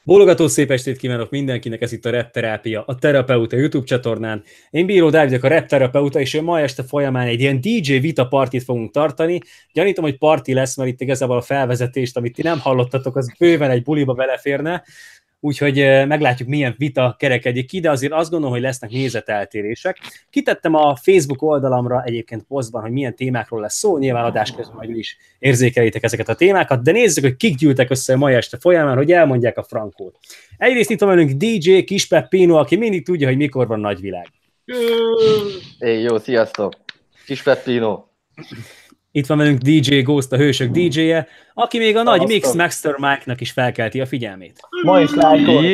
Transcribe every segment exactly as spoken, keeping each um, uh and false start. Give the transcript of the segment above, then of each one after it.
Bólogató szép estét kívánok mindenkinek, ez itt a Rap Terápia, a Terapeuta YouTube csatornán. Én Bíró Dávid, a Rap Terapeuta, és ma este folyamán egy ilyen dé dzsé vita partit fogunk tartani. Gyanítom, hogy parti lesz, mert itt igazából a felvezetést, amit ti nem hallottatok, az bőven egy buliba beleférne. Úgyhogy meglátjuk, milyen vita kerekedik ki, de azért azt gondolom, hogy lesznek nézeteltérések. Kitettem a Facebook oldalamra egyébként posztban, hogy milyen témákról lesz szó, nyilván adás közben majd is érzékelitek ezeket a témákat, de nézzük, hogy kik gyűltek össze a mai este folyamán, hogy elmondják a frankót. Egyrészt itt van velünk dé dzsé Kis Peppino, aki mindig tudja, hogy mikor van nagyvilág. Hey, jó, sziasztok! Kis Peppino. Itt van velünk dé dzsé Ghost, a hősök dé dzséje, aki még a nagy Mix Master Mike-nak is felkelti a figyelmét. Ma is lájkol.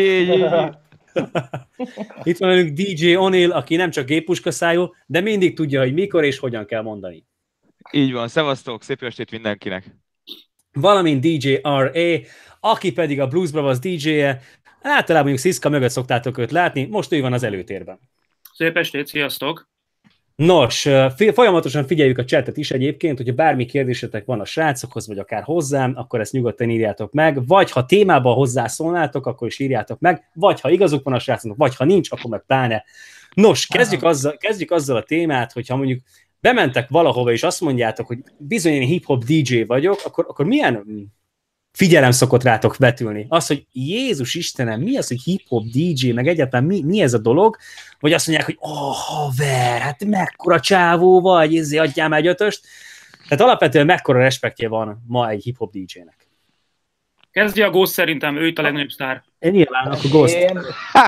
Itt van velünk dé dzsé Onil, aki nem csak géppuskaszájú, de mindig tudja, hogy mikor és hogyan kell mondani. Így van, szevasztok, szép estét mindenkinek! Valamint dé dzsé er á, aki pedig a Blues Brothers dé dzséje, általában mondjuk Sziszka mögött szoktátok őt látni, most ő van az előtérben. Szép estét, sziasztok! Nos, folyamatosan figyeljük a chatet is egyébként, hogyha bármi kérdésetek van a srácokhoz, vagy akár hozzám, akkor ezt nyugodtan írjátok meg, vagy ha témában hozzászólnátok, akkor is írjátok meg, vagy ha igazuk van a srácoknak, vagy ha nincs, akkor meg pláne. Nos, kezdjük azzal, kezdjük azzal a témát, hogyha mondjuk bementek valahova, és azt mondjátok, hogy bizony én hip-hop dé dzsé vagyok, akkor, akkor milyen figyelem szokott rátok vetülni? Az, hogy Jézus Istenem, mi az, hogy hip-hop dé dzsé, meg egyáltalán mi, mi ez a dolog? Vagy azt mondják, hogy ó, oh, haver, hát mekkora csávó vagy, ezzi, adjál már egy ötöst. Tehát alapvetően mekkora respektje van ma egy hip-hop dé dzsének? Kezdje a Ghost, szerintem ő itt a legnagyobb sztár. Én nyilván, akkor Ghost. Én...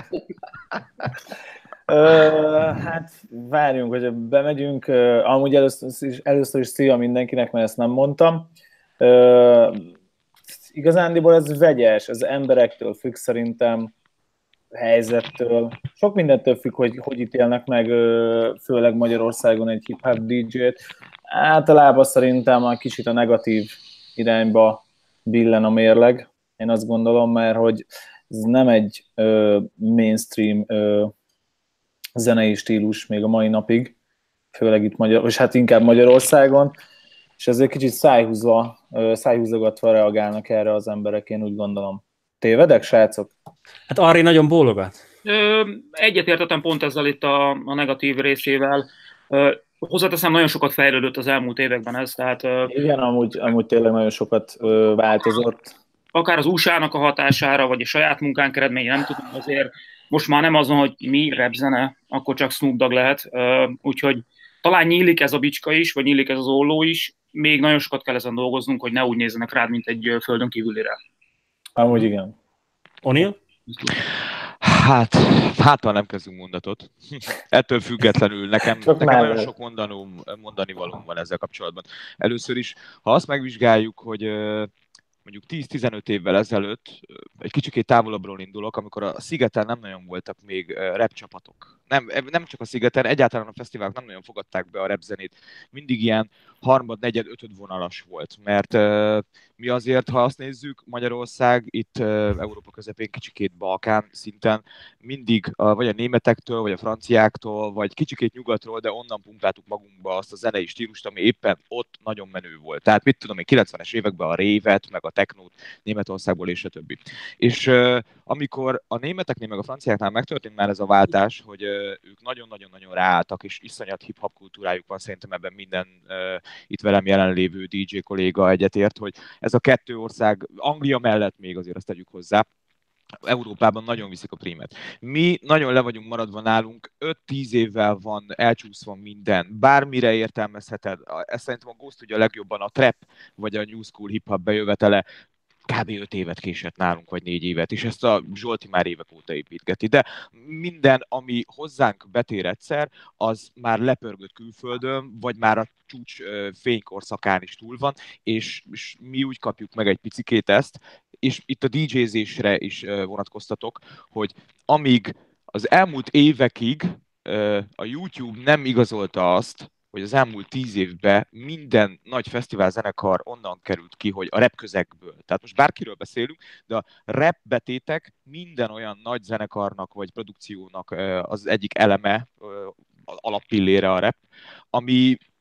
Ö, hát várjunk, hogy bemegyünk. Uh, amúgy először is, először is szia mindenkinek, mert ezt nem mondtam. Uh, igazándiból ez vegyes, az emberektől függ szerintem, helyzettől. Sok mindentől függ, hogy hogy ítélnek meg, főleg Magyarországon egy hip-hop dé dzsét. Általában szerintem a kicsit a negatív irányba billen a mérleg. Én azt gondolom, mert hogy ez nem egy ö, mainstream ö, zenei stílus még a mai napig, főleg itt Magyar, és hát inkább Magyarországon, és ezért kicsit szájhúzva, ö, szájhúzogatva reagálnak erre az emberek, én úgy gondolom. Tévedek, srácok? Hát Arri nagyon bólogat. Egyetértettem pont ezzel itt a, a negatív részével. Ö, hozzáteszem, nagyon sokat fejlődött az elmúlt években ez, tehát... Ö, Igen, amúgy, amúgy tényleg nagyon sokat ö, változott. Akár az u es á-nak a hatására, vagy a saját munkánk eredménye, nem tudom, azért most már nem azon, hogy mi rapzene, akkor csak Snoop Dogg lehet, ö, úgyhogy talán nyílik ez a bicska is, vagy nyílik ez az olló is, még nagyon sokat kell ezen dolgoznunk, hogy ne úgy nézzenek rád, mint egy földön kívülire. Amúgy igen. Onil? Hát, hát nem kezdünk mondatot. Ettől függetlenül nekem, nekem nagyon sok mondanóm, mondani valóm van ezzel kapcsolatban. Először is, ha azt megvizsgáljuk, hogy mondjuk tíz-tizenöt évvel ezelőtt, egy kicsikét távolabbról indulok, amikor a Szigeten nem nagyon voltak még rap csapatok. Nem, nem csak a Szigeten, egyáltalán a fesztiválok nem nagyon fogadták be a rap zenét. Mindig ilyen harmad, negyed, ötöd vonalas volt, mert uh, mi azért, ha azt nézzük, Magyarország itt uh, Európa közepén, kicsikét Balkán szinten mindig uh, vagy a németektől, vagy a franciáktól, vagy kicsikét nyugatról, de onnan pumpáltuk magunkba azt a zenei stílust, ami éppen ott nagyon menő volt. Tehát mit tudom én, kilencvenes években a révet, meg a technót Németországból és a többi. És uh, amikor a németeknél, meg a franciáknál megtörtént már ez a váltás, hogy uh, ők nagyon-nagyon-nagyon ráálltak, és iszonyat hip-hop kultúrájuk van, szerintem ebben minden uh, itt velem jelenlévő dé dzsé kolléga egyetért, hogy ez a kettő ország, Anglia mellett még azért azt tegyük hozzá, Európában nagyon viszik a prímet. Mi nagyon le vagyunk maradva nálunk, öt-tíz évvel van elcsúszva minden, bármire értelmezheted, ezt szerintem a Ghost tudja legjobban, a trap vagy a new school hip-hop bejövetele kb. öt évet késett nálunk, vagy négy évet, és ezt a Zsolti már évek óta építgeti. De minden, ami hozzánk betér egyszer, az már lepörgött külföldön, vagy már a csúcs fénykorszakán is túl van, és, és mi úgy kapjuk meg egy picikét ezt, és itt a dé dzsézésre is vonatkoztatok, hogy amíg az elmúlt évekig a YouTube nem igazolta azt, hogy az elmúlt tíz évben minden nagy fesztivál zenekar onnan került ki, hogy a rap közegből. Tehát most bárkiről beszélünk, de a rap betétek minden olyan nagy zenekarnak vagy produkciónak az egyik eleme, alappillére a rap, ami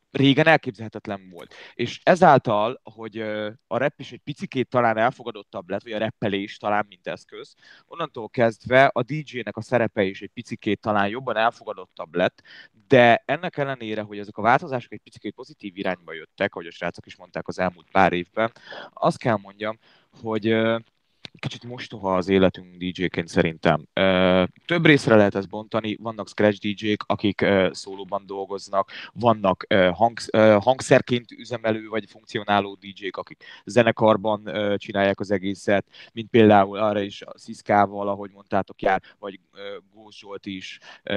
régen elképzelhetetlen volt. És ezáltal, hogy a rap is egy picikét talán elfogadottabb lett, vagy a rappelés talán, mint eszköz, onnantól kezdve a dé jének a szerepe is egy picikét talán jobban elfogadottabb lett, de ennek ellenére, hogy ezek a változások egy picikét pozitív irányba jöttek, ahogy a srácok is mondták az elmúlt pár évben, azt kell mondjam, hogy kicsit mostoha az életünk dé jéként szerintem. Több részre lehet ezt bontani, vannak scratch dé jék, akik szólóban dolgoznak, vannak hangszerként üzemelő vagy funkcionáló dé jék, akik zenekarban csinálják az egészet, mint például arra is a Sziszkával, ahogy mondtátok, jár, vagy Gósz Zsolt is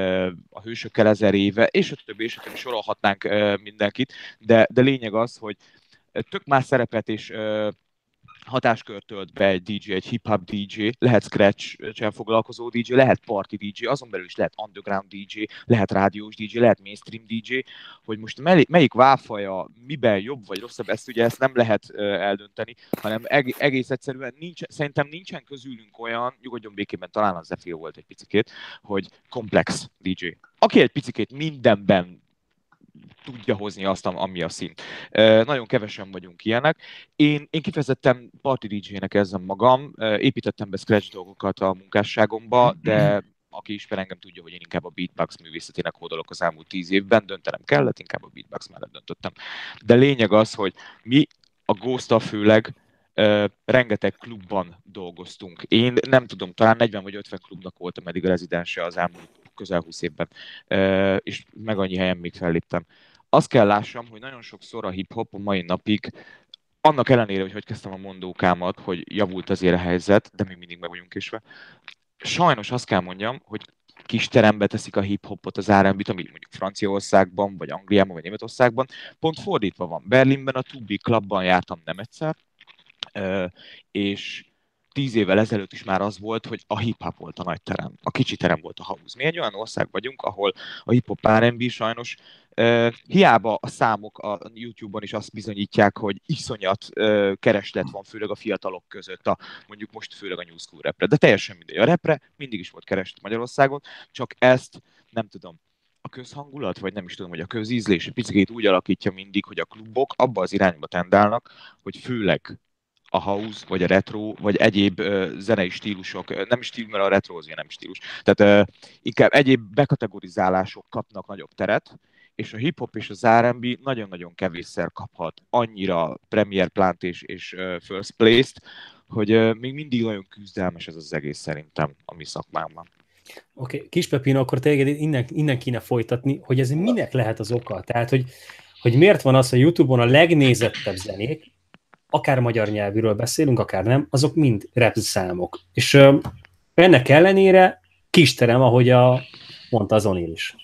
a Hősökkel ezer éve, és a többi, és a többi, sorolhatnánk mindenkit, de, de lényeg az, hogy tök más szerepet és hatáskört tölt be egy dé jé, egy hip-hop dé jé, lehet scratch-el foglalkozó dé jé, lehet party dé jé, azon belül is lehet underground dé jé, lehet rádiós dé jé, lehet mainstream dé jé, hogy most mely, melyik válfaja miben jobb vagy rosszabb, ezt ugye ezt nem lehet uh, eldönteni, hanem eg- egész egyszerűen nincs, szerintem nincsen közülünk olyan, nyugodjon békében, talán az Zephyr volt egy picikét, hogy komplex dé jé. Aki egy picikét mindenben tudja hozni azt, ami a szint. E, nagyon kevesen vagyunk ilyenek. Én, én kifejezetten party dé jének érzem magam, e, építettem be scratch dolgokat a munkásságomba, de aki ismer engem tudja, hogy én inkább a beatbox művészetének hódolok az elmúlt tíz évben, döntenem kellett, inkább a beatbox mellett döntöttem. De lényeg az, hogy mi a Ghost-tal főleg Uh, rengeteg klubban dolgoztunk. Én nem tudom, talán negyven vagy ötven klubnak voltam eddig a rezidense az elmúlt közel húsz évben, uh, és meg annyi helyen még felléptem. Azt kell lássam, hogy nagyon sokszor a hip-hop a mai napig, annak ellenére, hogy hogy kezdtem a mondókámat, hogy javult azért a helyzet, de még mindig meg vagyunk késve, sajnos azt kell mondjam, hogy kis terembe teszik a hip-hopot, az er end bé-t, amit mondjuk Franciaországban, vagy Angliában, vagy Németországban, pont fordítva van. Berlinben a two B Clubban jártam nem egyszer, Uh, és tíz évvel ezelőtt is már az volt, hogy a hip-hop volt a nagy terem, a kicsi terem volt a house. Mi egy olyan ország vagyunk, ahol a hip-hop er end bé sajnos uh, hiába a számok a YouTube-on is azt bizonyítják, hogy iszonyat uh, kereslet van, főleg a fiatalok között, a, mondjuk most főleg a new school rapre, de teljesen mindegy. A rapre mindig is volt kereslet Magyarországon, csak ezt nem tudom, a közhangulat, vagy nem is tudom, hogy a közízlés picit úgy alakítja mindig, hogy a klubok abba az irányba tendálnak, hogy főleg a house, vagy a retro, vagy egyéb uh, zenei stílusok, nem is stílus, mert a retro az ilyen nem stílus, tehát uh, inkább egyéb bekategorizálások kapnak nagyobb teret, és a hip-hop és az er end bé nagyon-nagyon kevésszer kaphat annyira premier plant és, és uh, first place-t, hogy uh, még mindig nagyon küzdelmes ez az egész szerintem a mi szakmámban. Oké, okay. Kis Pepino, akkor téged innen, innen kéne folytatni, hogy ez minek lehet az oka? Tehát, hogy, hogy miért van az, hogy YouTube-on a legnézettebb zenék, akár magyar nyelvűről beszélünk, akár nem, azok mind rap számok. És ö, ennek ellenére kis terem, ahogy a, mondta az Onil is.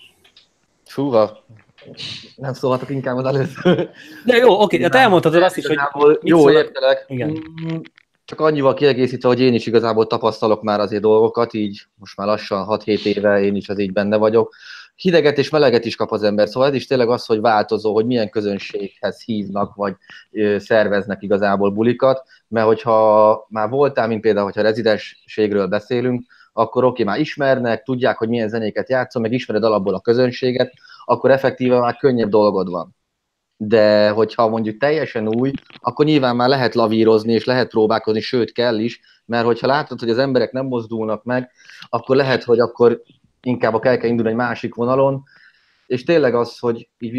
Fúha, nem szólhatok inkább az először. De jó, oké, hát elmondhatod azt is, hogy... Jó, értelek. Igen. Csak annyival kiegészítve, hogy én is igazából tapasztalok már azért dolgokat, így most már lassan hat-hét éve én is az így benne vagyok. Hideget és meleget is kap az ember, szóval ez is tényleg az, hogy változó, hogy milyen közönséghez hívnak, vagy ö, szerveznek igazából bulikat, mert hogyha már voltál, mint például, hogyha rezidensségről beszélünk, akkor oké, már ismernek, tudják, hogy milyen zenéket játszom, meg ismered alapból a közönséget, akkor effektíve már könnyebb dolgod van. De hogyha mondjuk teljesen új, akkor nyilván már lehet lavírozni, és lehet próbálkozni, sőt kell is, mert hogyha látod, hogy az emberek nem mozdulnak meg, akkor lehet, hogy akkor inkább kell kell indulni egy másik vonalon, és tényleg az, hogy így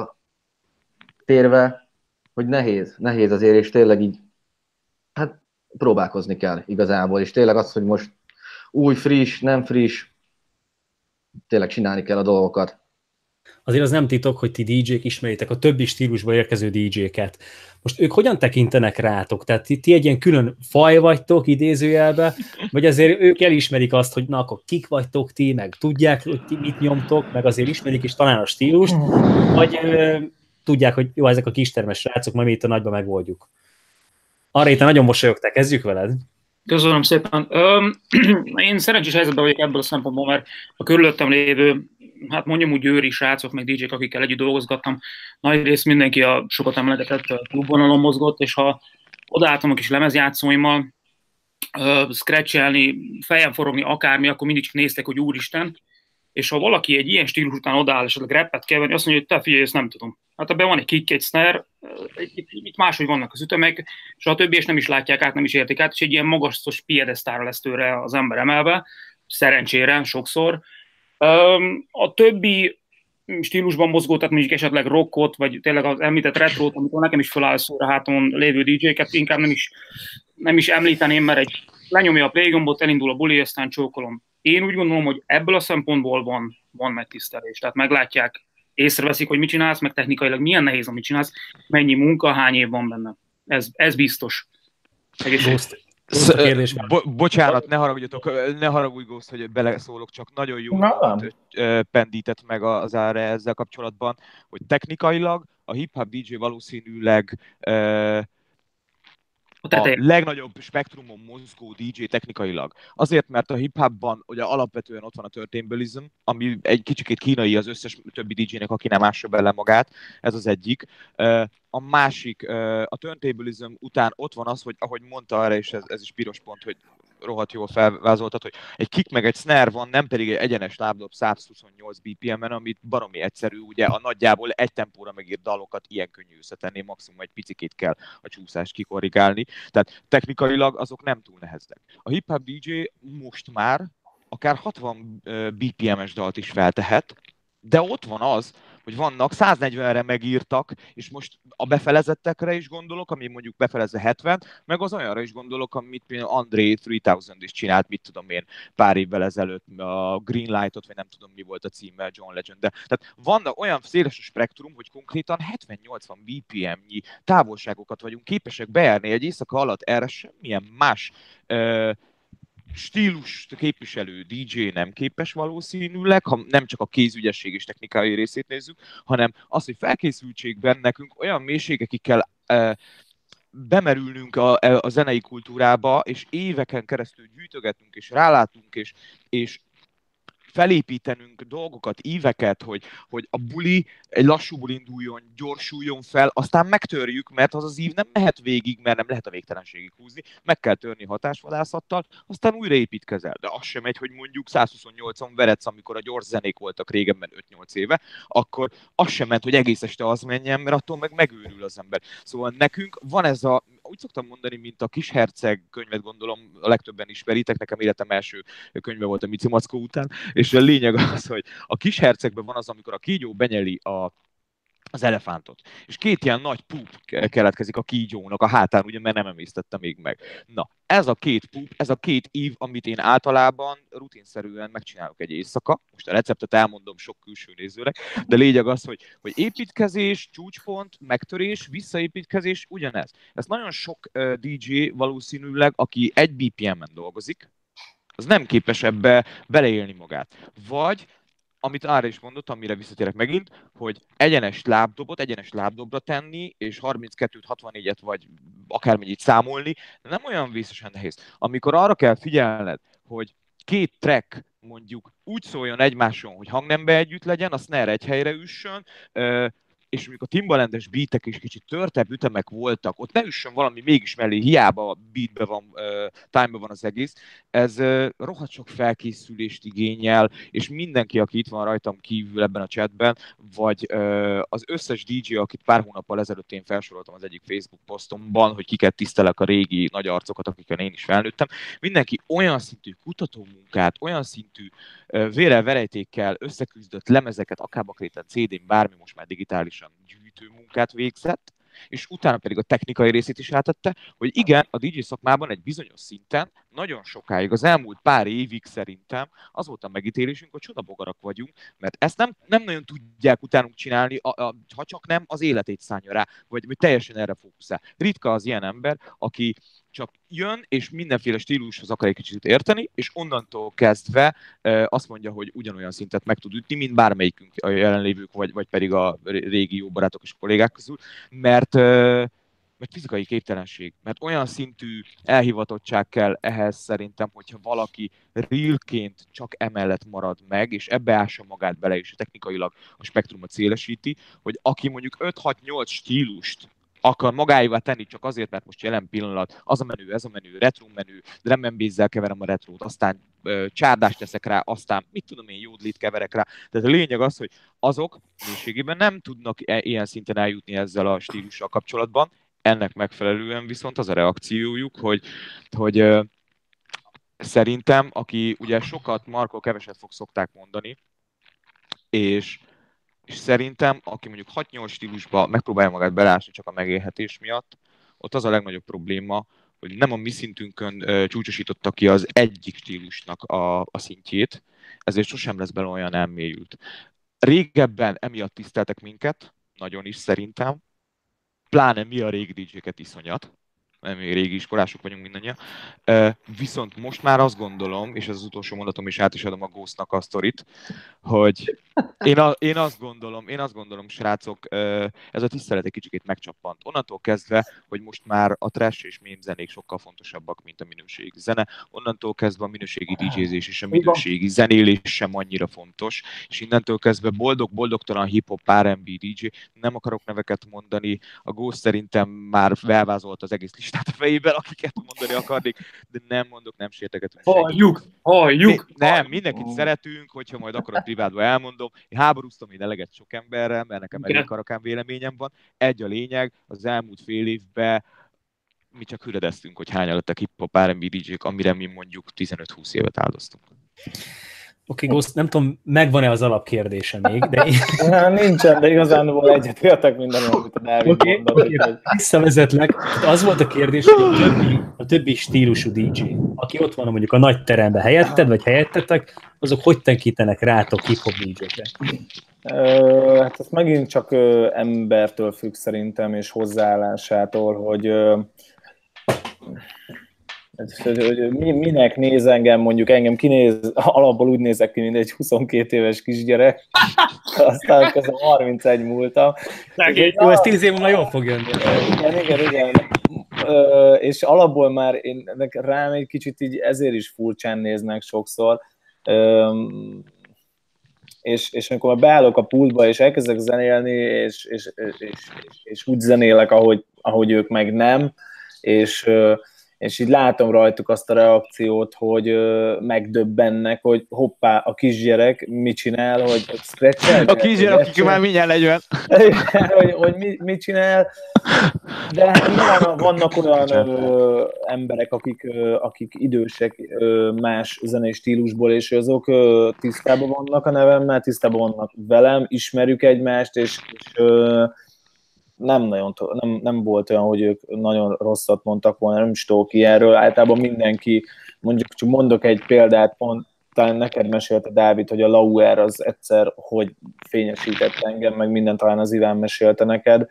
visszatérve, hogy nehéz, nehéz azért, és tényleg így, hát próbálkozni kell igazából, és tényleg az, hogy most új, friss, nem friss, tényleg csinálni kell a dolgokat. Azért az nem titok, hogy ti dé jék ismeritek a többi stílusba érkező dé jéket. Most ők hogyan tekintenek rátok? Tehát ti, ti egy ilyen külön faj vagytok, idézőjelbe, vagy azért ők elismerik azt, hogy na akkor kik vagytok ti, meg tudják, hogy ti mit nyomtok, meg azért ismerik is talán a stílust, vagy ö, tudják, hogy jó, ezek a kistermes srácok, majd mi itt a nagyba megoldjuk. Arra itt nagyon mosolyogtál, kezdjük veled. Köszönöm szépen. Öm, én szerencsés helyzetben vagyok ebből a szempontból, mert a körülöttem lévő, hát mondjam úgy őri srácok, meg dé jék, akikkel együtt dolgozgattam, nagy rész mindenki a sokat emlegetett klubvonalon mozgott, és ha odaálltam a kis lemezjátszóimmal, uh, scratchelni, fejen forogni, akármi, akkor mindig csak néztek, hogy úristen, és ha valaki egy ilyen stílus után odaáll, és a rappet kell venni, azt mondja, hogy te figyelj, ezt nem tudom. Hát ebben van egy kick, egy snare, itt máshogy vannak az ütemek, és a többi, és nem is látják át, nem is értik át, és egy ilyen magasztos piedesztára lesz tőle az ember emelve, szerencsére, sokszor. A többi stílusban mozgó, tehát mondjuk esetleg rockot, vagy tényleg az említett retrót, amikor nekem is feláll szóra háton lévő dé dzsé-ket, inkább nem is, nem is említeném, mert egy lenyomja a play gombot, elindul a buli, aztán csókolom. Én úgy gondolom, hogy ebből a szempontból van, van megtisztelés. Tehát meglátják, észreveszik, hogy mit csinálsz, meg technikailag milyen nehéz, amit csinálsz, mennyi munka, hány év van benne. Ez, ez biztos. Ghost, Ghost kérdés Bo- bocsánat, ne haragudjatok, ne haragudj Ghost, hogy beleszólok, csak nagyon jó pendített meg az ára ezzel kapcsolatban, hogy technikailag a hip-hop dé dzsé valószínűleg uh, a, a legnagyobb spektrumon mozgó dé dzsé technikailag. Azért, mert a hip-hopban ugye alapvetően ott van a turntablism, ami egy kicsikét kínai az összes többi dé dzsének, aki nem ássa bele magát, ez az egyik. A másik, a turntablism után ott van az, hogy ahogy mondta arra, és ez, ez is piros pont, hogy rohadt jól felvázoltad, hogy egy kick meg egy snare van, nem pedig egy egyenes lábdob százhuszonnyolc bé pé em-en, amit baromi egyszerű, ugye a nagyjából egy tempóra megírt dalokat ilyen könnyű összetenni, maximum egy picikét kell a csúszást kikorrigálni, tehát technikailag azok nem túl nehezek. A hip-hop dé dzsé most már akár hatvan bé pé em-es dalt is feltehet, de ott van az, hogy vannak száznegyvenre megírtak, és most a befelezettekre is gondolok, ami mondjuk befelezze hetven, meg az olyanra is gondolok, amit például André háromezer is csinált, mit tudom én, pár évvel ezelőtt a Greenlightot, vagy nem tudom mi volt a címe, John Legend. De, tehát van olyan széles a spektrum, hogy konkrétan hetven-nyolcvan bé pé em-nyi távolságokat vagyunk képesek bejárni egy éjszaka alatt, erre semmilyen más uh, stílust képviselő dé dzsé nem képes valószínűleg, ha nem csak a kézügyesség és technikai részét nézzük, hanem az, hogy felkészültségben nekünk olyan mélységekig kell e, bemerülnünk a, a zenei kultúrába, és éveken keresztül gyűjtögetünk, és rálátunk, és, és felépítenünk dolgokat, íveket, hogy, hogy a buli egy lassú buli induljon, gyorsuljon fel, aztán megtörjük, mert az az ív nem mehet végig, mert nem lehet a végtelenségig húzni, meg kell törni hatásvadászattal, aztán újra építkezel. De az sem megy, hogy mondjuk százhuszonnyolcon veretsz, amikor a gyors zenék voltak régebben öt-nyolc éve, akkor az sem ment, hogy egész este az menjen, mert attól meg megőrül az ember. Szóval nekünk van ez a, úgy szoktam mondani, mint a Kisherceg könyvet, gondolom a legtöbben ismeritek, nekem életem első könyve volt a Mici Mackó után, és a lényeg az, hogy a Kishercegben van az, amikor a kígyó benyeli a, az elefántot. És két ilyen nagy pup keletkezik a kígyónak a hátán, ugye, mert nem emésztette még meg. Na, ez a két pup, ez a két ív, amit én általában rutinszerűen megcsinálok egy éjszaka. Most a receptet elmondom sok külső nézőnek, de lényeg az, hogy, hogy építkezés, csúcspont, megtörés, visszaépítkezés, ugyanez. Ez nagyon sok uh, dé dzsé valószínűleg, aki egy bé pé em-en dolgozik, az nem képes ebbe beleélni magát. Vagy, amit Ára is mondott, amire visszatérek megint, hogy egyenes lábdobot, egyenes lábdobra tenni, és harminckettőt, hatvannégyet, vagy akármennyit számolni, de nem olyan vészesen nehéz. Amikor arra kell figyelned, hogy két track mondjuk úgy szóljon egymáson, hogy hangnembe együtt legyen, a snare egy helyre üssön, és mondjuk a Timbalandes beatek is kicsit törtebb ütemek voltak, ott ne üssön valami mégis mellé, hiába a beatben van, uh, time-ban van az egész, ez uh, rohadt sok felkészülést igényel, és mindenki, aki itt van rajtam kívül ebben a chatben, vagy uh, az összes dé dzsé, akit pár hónappal ezelőtt én felsoroltam az egyik Facebook posztomban, hogy kiket tisztelek, a régi nagy arcokat, akikkel én is felnőttem, mindenki olyan szintű kutatómunkát, olyan szintű uh, vérrel, verejtékkel összeküzdött lemezeket, akár bakréten, cé dén, bármi, most már digitális gyűjtő munkát végzett, és utána pedig a technikai részét is átette, hogy igen, a dé dzsé szakmában egy bizonyos szinten, nagyon sokáig, az elmúlt pár évig szerintem az volt a megítélésünk, hogy csodabogarak vagyunk, mert ezt nem, nem nagyon tudják utánunk csinálni, a, a, ha csak nem az életét szánja rá, vagy, vagy teljesen erre fókuszál. Ritka az ilyen ember, aki csak jön, és mindenféle stílushoz akar egy kicsit érteni, és onnantól kezdve e, azt mondja, hogy ugyanolyan szintet meg tud ütni, mint bármelyikünk a jelenlévők, vagy, vagy pedig a régi jó barátok és kollégák közül, mert, e, mert fizikai képtelenség, mert olyan szintű elhivatottság kell ehhez szerintem, hogyha valaki realként csak emellett marad meg, és ebbe ássa magát bele, és technikailag a spektrumot szélesíti, hogy aki mondjuk öt-hat-nyolc stílust akar magáévá tenni csak azért, mert most jelen pillanat az a menü, ez a menü, retro menü, drum and bass-zel keverem a retrót, aztán csárdást teszek rá, aztán mit tudom én, jódlit keverek rá. Tehát a lényeg az, hogy azok minőségében nem tudnak ilyen szinten eljutni ezzel a stílussal kapcsolatban, ennek megfelelően viszont az a reakciójuk, hogy, hogy szerintem, aki ugye sokat, Markó keveset fog szokták mondani, és, és szerintem, aki mondjuk hat-nyolc stílusba megpróbálja magát belásni csak a megélhetés miatt, ott az a legnagyobb probléma, hogy nem a mi szintünkön uh, csúcsosította ki az egyik stílusnak a, a szintjét, ezért sosem lesz belőle olyan elmélyült. Régebben emiatt tiszteltek minket, nagyon is szerintem, pláne mi a régi dé dzséket iszonyat, nem még régi iskolások vagyunk mindannyian. Uh, viszont most már azt gondolom, és ez az utolsó mondatom, és át is adom a Ghostnak a sztorit, hogy én, a, én azt gondolom, én azt gondolom, srácok, uh, ez a tisztelet egy kicsikét megcsappant. Onnantól kezdve, hogy most már a trash és meme zenék sokkal fontosabbak, mint a minőségi zene. Onnantól kezdve a minőségi dé dzsézés és a minőségi zenélés sem annyira fontos, és innentől kezdve boldog-boldogtalan hip-hop, er end bé dé dzsé, nem akarok neveket mondani, a Ghost szerintem már felvázolt az egész listát a fejében, akiket mondani akarnék, de nem mondok, nem sértegetünk senkit. Halljuk, halljuk! Mi, nem, mindenkit oh. szeretünk, hogyha majd akarod privátban elmondom. Én háborúztam én eleget sok emberrel, mert nekem elég karakán véleményem van. Egy a lényeg, az elmúlt fél évben mi csak hüledeztünk, hogy hányan lettek hip-hop er end bé dé dzsék, amire mi mondjuk tizenöt-húsz évet áldoztunk. Oké, okay, Ghost, nem tudom, megvan-e az alapkérdése még, de... Nincsen, de igazán egyetértek minden, amit a Dávid okay, mondott. Okay. Hogy... Visszavezetlek. Az volt a kérdés, hogy a többi, a többi stílusú dé dzsé, aki ott van mondjuk a nagy teremben helyetted, vagy helyettetek, azok hogy tenkítenek rátok hip-hop dé dzsékre? Hát ez megint csak embertől függ szerintem, és hozzáállásától, hogy... hogy minek néz engem, mondjuk engem kinéz, alapból úgy nézek ki, mint egy huszonkét éves kisgyerek, aztán közben harmincegy múltam. Jó, ez tíz év múlva jól fog jönni. Igen, igen, igen. És alapból már én, rám egy kicsit így ezért is furcsán néznek sokszor. És, és amikor beállok a pultba, és elkezdek zenélni, és, és, és, és, és úgy zenélek, ahogy, ahogy ők meg nem, és és így látom rajtuk azt a reakciót, hogy ö, megdöbbennek, hogy hoppá, a kisgyerek mit csinál, hogy scratch-el? A kisgyerek, akik már mindjárt negyven. hogy hogy mit, mit csinál. De hát nyilván vannak olyan ö, emberek, akik, ö, akik idősek ö, más zenei stílusból, és azok ö, tisztában vannak a nevemmel, tisztában vannak velem, ismerjük egymást, és, és ö, Nem, nagyon, nem, nem volt olyan, hogy ők nagyon rosszat mondtak volna, nem is tudok ilyenről. Általában mindenki, mondjuk csak mondok egy példát, pont talán neked mesélte Dávid, hogy a Lauer az egyszer, hogy fényesített engem, meg minden talán az Iván mesélte neked.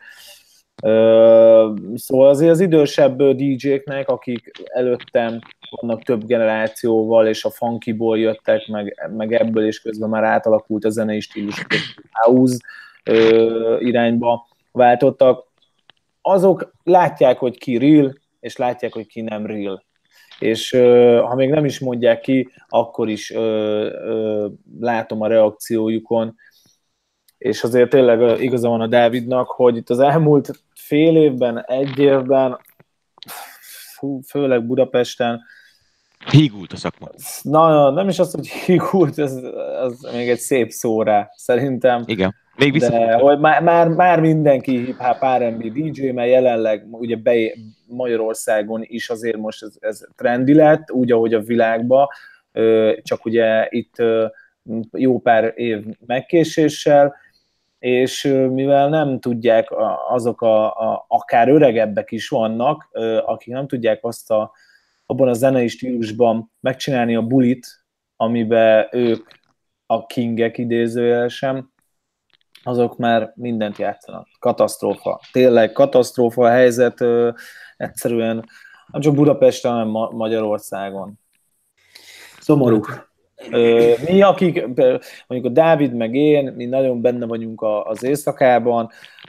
Szóval azért az idősebb dé dzséknek, akik előttem vannak több generációval, és a funkyból jöttek, meg, meg ebből is közben már átalakult a zenei stílus house irányba, váltottak, azok látják, hogy ki real, és látják, hogy ki nem real. És uh, ha még nem is mondják ki, akkor is uh, uh, látom a reakciójukon, és azért tényleg uh, igaza van a Dávidnak, hogy itt az elmúlt fél évben, egy évben, fú, főleg Budapesten, hígult a szakma. Na, nem is az, hogy hígult, ez, az még egy szép szó rá, szerintem. Igen. Még de hogy már, már, már mindenki hip-hop er end bé dé dzsé, mert jelenleg ugye be, Magyarországon is azért most ez, ez trendi lett, úgy, ahogy a világban, csak ugye itt jó pár év megkéséssel, és mivel nem tudják azok a, a akár öregebbek is vannak, akik nem tudják azt a, abban a zenei stílusban megcsinálni a bulit, amiben ők a kingek idézőjelesen, azok már mindent játszanak. Katasztrófa. Tényleg katasztrófa a helyzet, ö, egyszerűen nem csak Budapesten, hanem Ma- Magyarországon. Szomorú. Ö, mi, akik, mondjuk a Dávid meg én, mi nagyon benne vagyunk a, az éjszakában.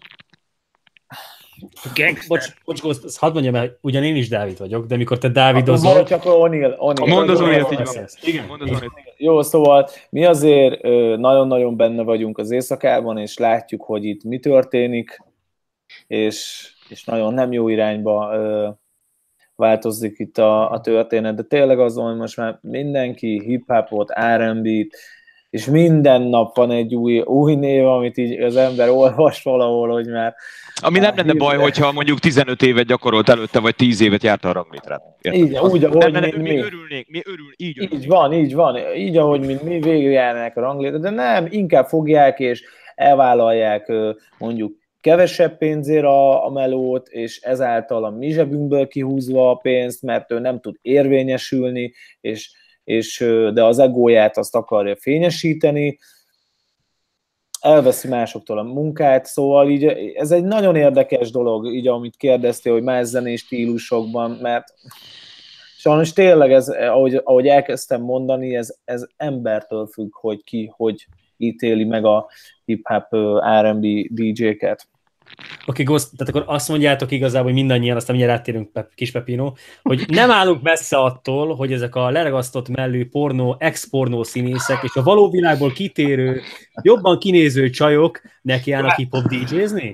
Bocs, bocs, Ghost, hadd mondjam el, ugyan én is Dávid vagyok, de mikor te Dávidozol... Csak O'Neill. Mondd az O'Neillt, így van. Igen, mondd az O'Neillt. Jó, szóval mi azért nagyon-nagyon benne vagyunk az éjszakában, és látjuk, hogy itt mi történik, és, és nagyon nem jó irányba változik itt a, a történet, de tényleg azon, hogy most már mindenki hip-hopot, er and bé-t, és minden nap van egy új, új név, amit így az ember olvas valahol, hogy már... Ami nem lenne baj, hogyha mondjuk tizenöt évet gyakorolt előtte, vagy tíz évet járt a ranglétrát. Így, úgy, ahogy nem, nem, mint mi. mi. Örülnénk, mi örül, így örülnénk. Így van, így van. Így, ahogy mint mi végigjárnák a ranglétrát, de nem, inkább fogják és elvállalják mondjuk kevesebb pénzért a, a melót, és ezáltal a mi zsebünkből kihúzva a pénzt, mert ő nem tud érvényesülni, és, és, de az egóját azt akarja fényesíteni, elveszi másoktól a munkát, szóval így ez egy nagyon érdekes dolog, így amit kérdeztél, hogy más zenés stílusokban, mert sajnos tényleg ez, ahogy, ahogy elkezdtem mondani, ez, ez embertől függ, hogy ki, hogy ítéli meg a hip-hop er and bé dé dzséket. Oké, okay, tehát akkor azt mondjátok igazából, hogy mindannyian, aztán mindjárt áttérünk Pep, kis Pepino, hogy nem állunk messze attól, hogy ezek a leragasztott mellű pornó, ex-pornó színészek és a való világból kitérő, jobban kinéző csajok nekiállnak hip-hop dé dzsézni?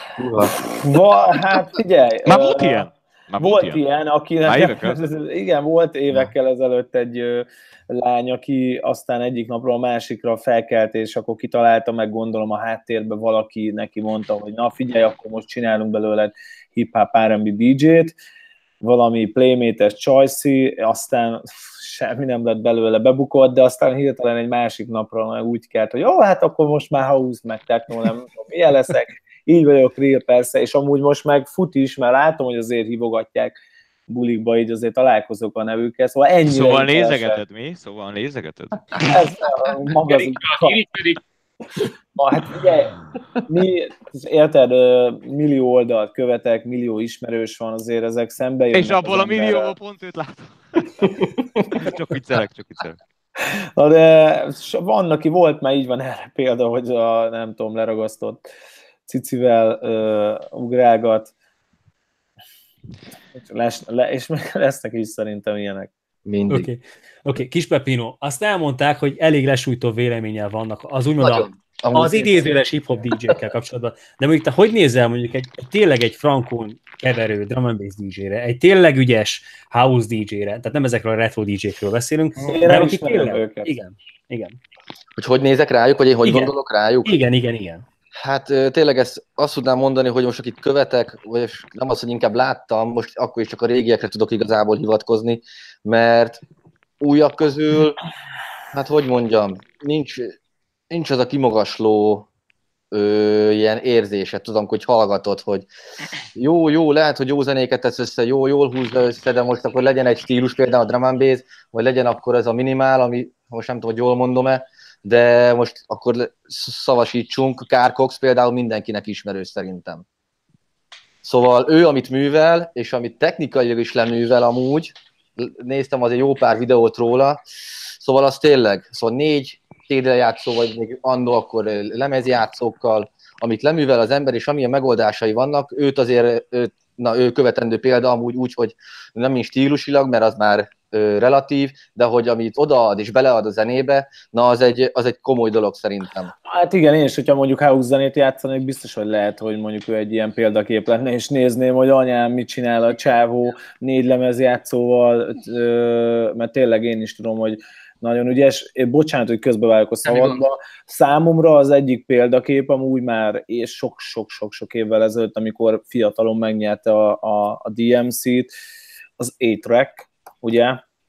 Hát figyelj! Már volt ilyen? Már volt ilyen, ilyen akinek... Igen, volt évekkel Na. ezelőtt egy ö, lány, aki aztán egyik napról a másikra felkelt, és akkor kitalálta, meg gondolom a háttérben valaki neki mondta, hogy na figyelj, akkor most csinálunk belőle hip-hop er and bé dé dzsét, valami Playmate-es Choice-i, aztán semmi nem lett belőle, bebukott, de aztán hirtelen egy másik napra meg úgy kelt, hogy jó, hát akkor most már house, meg techno, nem tudom, milyen leszek, így vagyok real persze, és amúgy most meg fut is, mert látom, hogy azért hívogatják bulikba, így azért találkozok a nevükkel, szóval ennyire... Szóval nézegeted mi? Szóval nézegeted? Ez magazin. Hát ugye, mi, érted, millió oldalt követek, millió ismerős van, azért ezek szembe jönnek. És abból a millióból pont őt látom. Csak viccelek, csak viccelek. Na de van, aki volt, már így van erre példa, hogy a, nem tudom, leragasztott cicivel uh, ugrálgat, Les, le, és lesznek is szerintem ilyenek. Mindig. Oké, okay. okay. Kis Pepino, azt elmondták, hogy elég lesújtó véleménnyel vannak, az úgymond a, az idézőles hip-hop dé dzsékkel kapcsolatban. De mondjuk te hogy nézel mondjuk egy, egy tényleg egy frankon keverő drum and bass dé dzsére, egy tényleg ügyes house dé dzsére, tehát nem ezekről a retro dé dzsékről beszélünk, én de akik tényleg őket. Igen, igen. Hogy hogy nézek rájuk, vagy én hogy igen. gondolok rájuk? Igen, igen, igen. Hát tényleg ezt azt tudnám mondani, hogy most akit követek, vagy nem az, hogy inkább láttam, most akkor is csak a régiekre tudok igazából hivatkozni, mert újak közül, hát hogy mondjam, nincs, nincs az a kimagasló ö, ilyen érzése, tudom, hogy hallgatod, hogy jó, jó, lehet, hogy jó zenéket tesz össze, jó, jól húzza össze, de most akkor legyen egy stílus, például a drum and bass, vagy legyen akkor ez a minimál, ami most nem tudom, hogy jól mondom-e, de most akkor szavasítsunk, Carl Cox például mindenkinek ismerős szerintem. Szóval ő, amit művel, és amit technikailag is leművel amúgy, néztem azért jó pár videót róla, szóval az tényleg, szóval négy tédrejátszó, vagy még annó akkor lemezjátszókkal, amit leművel az ember, és amilyen megoldásai vannak, őt azért, őt, na, ő követendő példa amúgy úgy, hogy nem is stílusilag, mert az már ö, relatív, de hogy amit odaad és belead a zenébe, na az egy, az egy komoly dolog szerintem. Hát igen, én is, hogyha mondjuk house zenét játszanék, biztos, hogy lehet, hogy mondjuk ő egy ilyen példakép lenne, és nézném, hogy anyám mit csinál a csávó négy lemezjátszóval, ö, mert tényleg én is tudom, hogy nagyon ügyes. Én bocsánat, hogy közbevágok a szabadba. Számomra az egyik példakép amúgy már és sok-sok-sok évvel ezelőtt, amikor fiatalon megnyerte a, a, a dé em cét, az A-Track, ugye?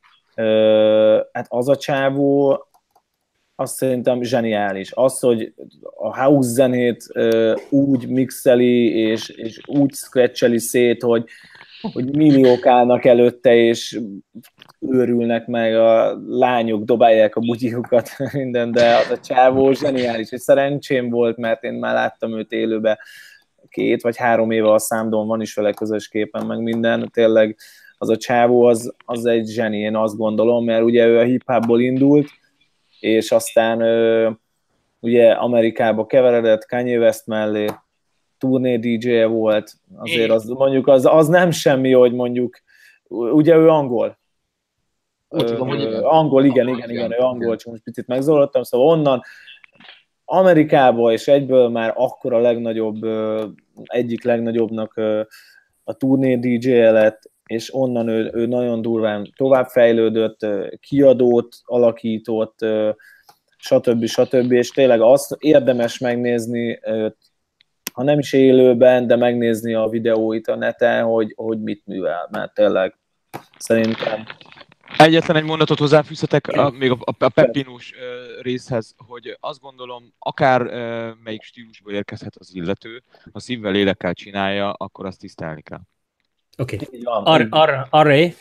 Ö, hát az a csávó, azt szerintem zseniális. Az, hogy a house zenét ö, úgy mixeli, és, és úgy scratcheli szét, hogy, hogy milliók állnak előtte, és őrülnek meg, a lányok dobálják a bugyiukat, minden, de az a csávó zseniális. És szerencsém volt, mert én már láttam őt élőben két vagy három éve a Számdon, van is vele közös képen, meg minden. Tényleg az a csávó az, az egy zseni, én azt gondolom, mert ugye ő a hip-hopból indult, és aztán ö, ugye Amerikába keveredett Kanye West mellé, turné dé dzséje volt, azért az, mondjuk az, az nem semmi, hogy mondjuk, ugye ő angol. Úgy tudom, hogy igen. Angol, igen, igen, igen, igen, ő angol, csak most picit megzólaltam, szóval onnan Amerikába, és egyből már akkor a legnagyobb, egyik legnagyobbnak a turné dé dzséje lett, és onnan ő, ő nagyon durván továbbfejlődött, kiadót alakított, stb. stb. És tényleg azt érdemes megnézni, ha nem is élőben, de megnézni a videóit a neten, hogy, hogy mit művel, mert tényleg szerintem... Egyetlen egy mondatot hozzáfűzhetek a, még a, a Pepinós uh, részhez, hogy azt gondolom, akár uh, melyik stílusból érkezhet az illető, ha szívvel, lélekkel csinálja, akkor azt tisztelni kell. Oké. Okay. Ar- Array?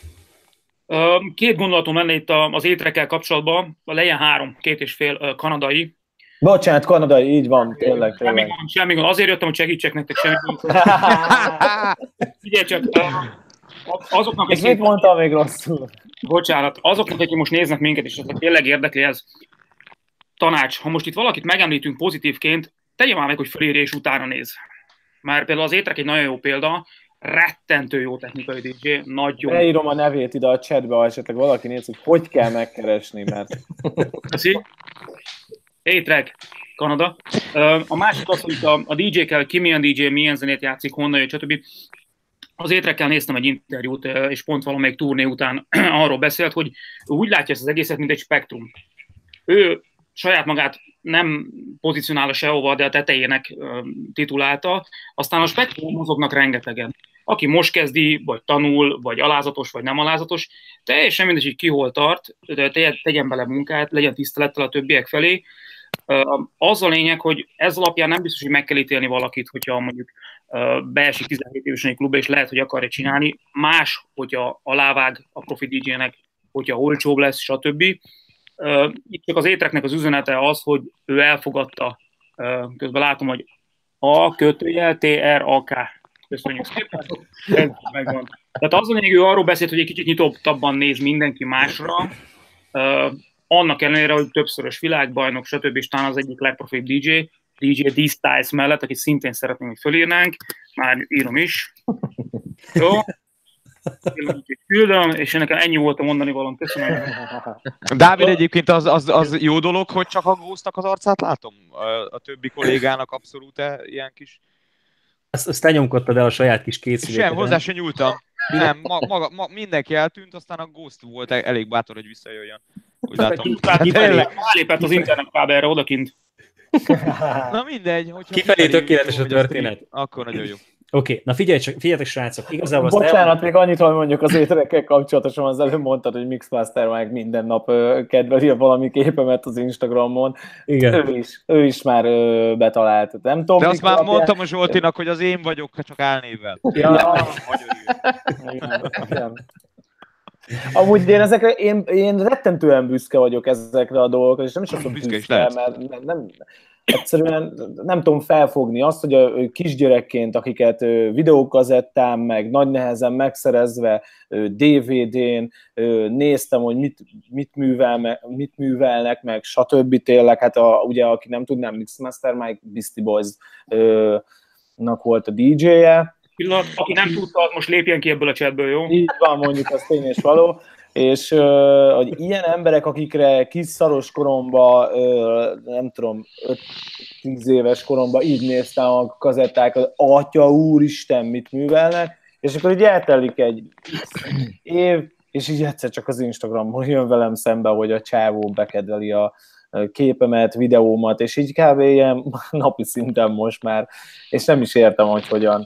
Két gondolatom lenne itt az étrekkel kapcsolatban, legyen három, két és fél kanadai. Bocsánat, kanadai, így van, tényleg. tényleg. Semmi gond, semmi gond. Azért jöttem, hogy segítsek nektek, semmi gond. Figyelj csak, azoknak... És mit mondtam még rosszul? Bocsánat, azoknak, akik most néznek minket, és tényleg érdekli ez, tanács, ha most itt valakit megemlítünk pozitívként, tegye már meg, hogy fölírja és utána néz. Már például az étrek egy nagyon jó példa, rettentő jó technikai dé dzsé, nagyon... Beírom a nevét ide a chatbe, ha esetleg valaki néz, hogy hogy kell megkeresni, mert... Köszi. Étrek, Kanada. A másik az, hogy a, a dé dzsékkel, ki milyen dé dzsé, milyen zenét játszik, honnan jött, stb. Az étrekkel néztem egy interjút, és pont valamelyik turné után arról beszélt, hogy úgy látja ezt az egészet, mint egy spektrum. Ő saját magát nem pozícionál a sehova, de a tetejének titulálta, aztán a spektrum mozognak rengetegen. Aki most kezdi, vagy tanul, vagy alázatos, vagy nem alázatos, teljesen mindegy, hogy ki hol tart, de tegyen bele munkát, legyen tisztelettel a többiek felé. Az a lényeg, hogy ez alapján nem biztos, hogy meg kell ítélni valakit, hogyha mondjuk beesik tizenhét évesen egy klubba, és lehet, hogy akarja csinálni. Más, hogyha alávág a profi dé dzsének, hogyha olcsóbb lesz, stb. Itt csak az étreknek az üzenete az, hogy ő elfogadta. Közben látom, hogy A kötőjel T R A K. Köszönjük szépen. Ez megvan. Tehát az a lényeg, ő arról beszélt, hogy egy kicsit nyitottabban néz mindenki másra, annak ellenére, hogy többszörös világbajnok, stb. És talán az egyik legprofibb dé dzsé, dé dzsé D-Styles mellett, akit szintén szeretném, hogy fölírnánk, már írom is. Jó? Küldöm, és nekem ennyi volt a mondani valóm. Köszönöm. Dávid, egyébként az, az, az jó dolog, hogy csak a Ghostnak az arcát látom? A, a többi kollégának abszolút ilyen kis... Azt, azt te nyomkodtad el a saját kis készüléket. Sem, hozzá sem nyúltam. Nem, ma, maga, ma, mindenki eltűnt, aztán a Ghost volt elég bátor, hogy visszajöjjön. Úgy látom. Rálépett az internetkábelre odakint. Na mindegy. Kifelé tökéletes a történet. Akkor nagyon jó. Oké, okay. Na figyelj csak, figyeljetek srácok, igazából... Bocsánat, el... még annyit, hogy mondjuk az ételekkel kapcsolatosan az előbb mondtad, hogy Mixmaster meg minden nap kedveli valami képemet az Instagramon. Igen. Ő is, ő is már betalált. Nem tudom, de azt már alapján... mondtam a Zsoltinak, hogy az én vagyok, csak álnévvel. Ja. Igen, igen. Amúgy én ezekre, én, én rettentően büszke vagyok ezekre a dolgokra, és nem is azt mondom büszke, büszke mert nem, nem, egyszerűen nem tudom felfogni azt, hogy a kisgyerekként, akiket videókazettán, meg nagy nehezen megszerezve dé vé dén néztem, hogy mit, mit, művel, mit művelnek, meg stb. Tényleg, hát a, ugye aki nem tudnám, Mixmaster Mike Beastie Boys-nak volt a dé dzséje. Pillanat, aki nem tudta, most lépjen ki ebből a chatből, jó? Így van, mondjuk, az tény és való. És uh, hogy ilyen emberek, akikre kis szaros koromban, uh, nem tudom, öt-tíz éves koromban így néztem a kazettákat, atya úristen, mit művelnek, és akkor így eltelik egy év, és így egyszer csak az Instagramon jön velem szembe, hogy a csávó bekedveli a képemet, videómat, és így kb. Ilyen napi szinten most már, és nem is értem, hogy hogyan.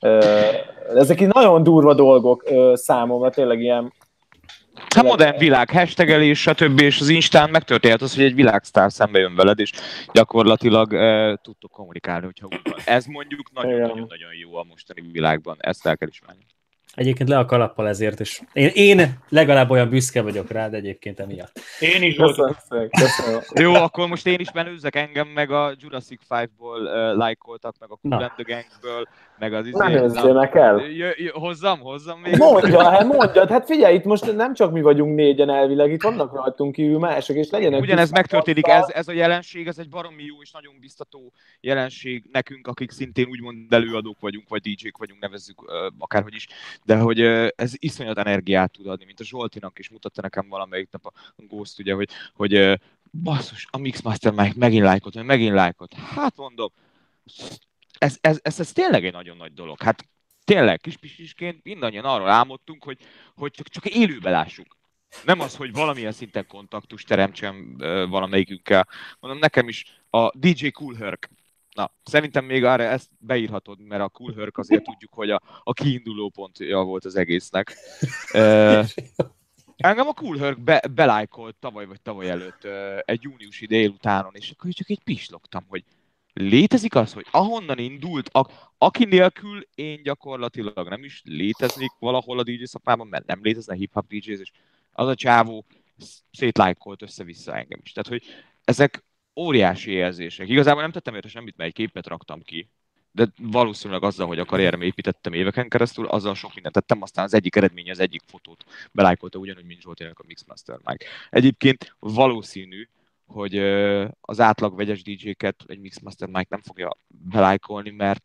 Ezek így nagyon durva dolgok számomra, tényleg ilyen... Hát modern világ, hashtagelés, stb. És az Instán megtörténhet az, hogy egy világsztár szembe jön veled, és gyakorlatilag uh, tudtok kommunikálni, hogyha úgy van. Ez mondjuk nagyon-nagyon jó a mostani világban, ezt el kell ismerni. Egyébként le a kalappal ezért, és én, én legalább olyan büszke vagyok rád egyébként emiatt. Én is voltam. Jó, akkor most én is menőzzek, engem meg a Jurassic five-ból uh, lájkoltak, meg a Cool and the Gangből, meg az izé... Menőzzének el. Hozzam, hozzam még. Mondja, hát mondjad, hát figyelj, itt most nem csak mi vagyunk négyen elvileg, itt vannak rajtunk kívül mások, és legyenek... Ugyanez megtörténik, ez, ez a jelenség, ez egy baromi jó és nagyon biztató jelenség nekünk, akik szintén úgymond előadók vagyunk, vagy dé dzsék vagyunk, nevezzük uh, akárhogy is, de hogy uh, ez iszonyat energiát tud adni, mint a Zsoltinak is mutatta nekem valamelyik nap a Ghost, ugye, hogy, hogy uh, basszus, a Mixmaster Mike megint lájkolt, megint lájkolt. Hát mondom, ez, ez, ez, ez tényleg egy nagyon nagy dolog. Hát tényleg kispisisként mindannyian arról álmodtunk, hogy, hogy csak, csak élőbe lássuk. Nem az, hogy valamilyen szinten kontaktus teremtsem uh, valamelyikünkkel. Mondom, nekem is a dé dzsé Cool Herc. Na, szerintem még arra ezt beírhatod, mert a Cool Herc azért tudjuk, hogy a, a kiinduló pontja volt az egésznek. Uh, engem a Cool Herc be, belájkolt tavaly vagy tavaly előtt uh, egy júniusi délutánon, és akkor csak egy pislogtam, hogy létezik az, hogy ahonnan indult, a, aki nélkül én gyakorlatilag nem is léteznék valahol a dé dzsé szakmában, mert nem létezne hip-hop dé dzsé, és az a csávó szétlájkolt össze-vissza engem is. Tehát, hogy ezek óriási érzések. Igazából nem tettem érte semmit, mert egy képet raktam ki, de valószínűleg azzal, hogy a karrierem építettem éveken keresztül, azzal sok mindent tettem, aztán az egyik eredmény, az egyik fotót belájkolta, ugyanúgy, mint Zsoltének a Mixmaster Mike. Egyébként valószínű, hogy az átlag vegyes dé dzséket egy Mixmaster Mike nem fogja belájkolni, mert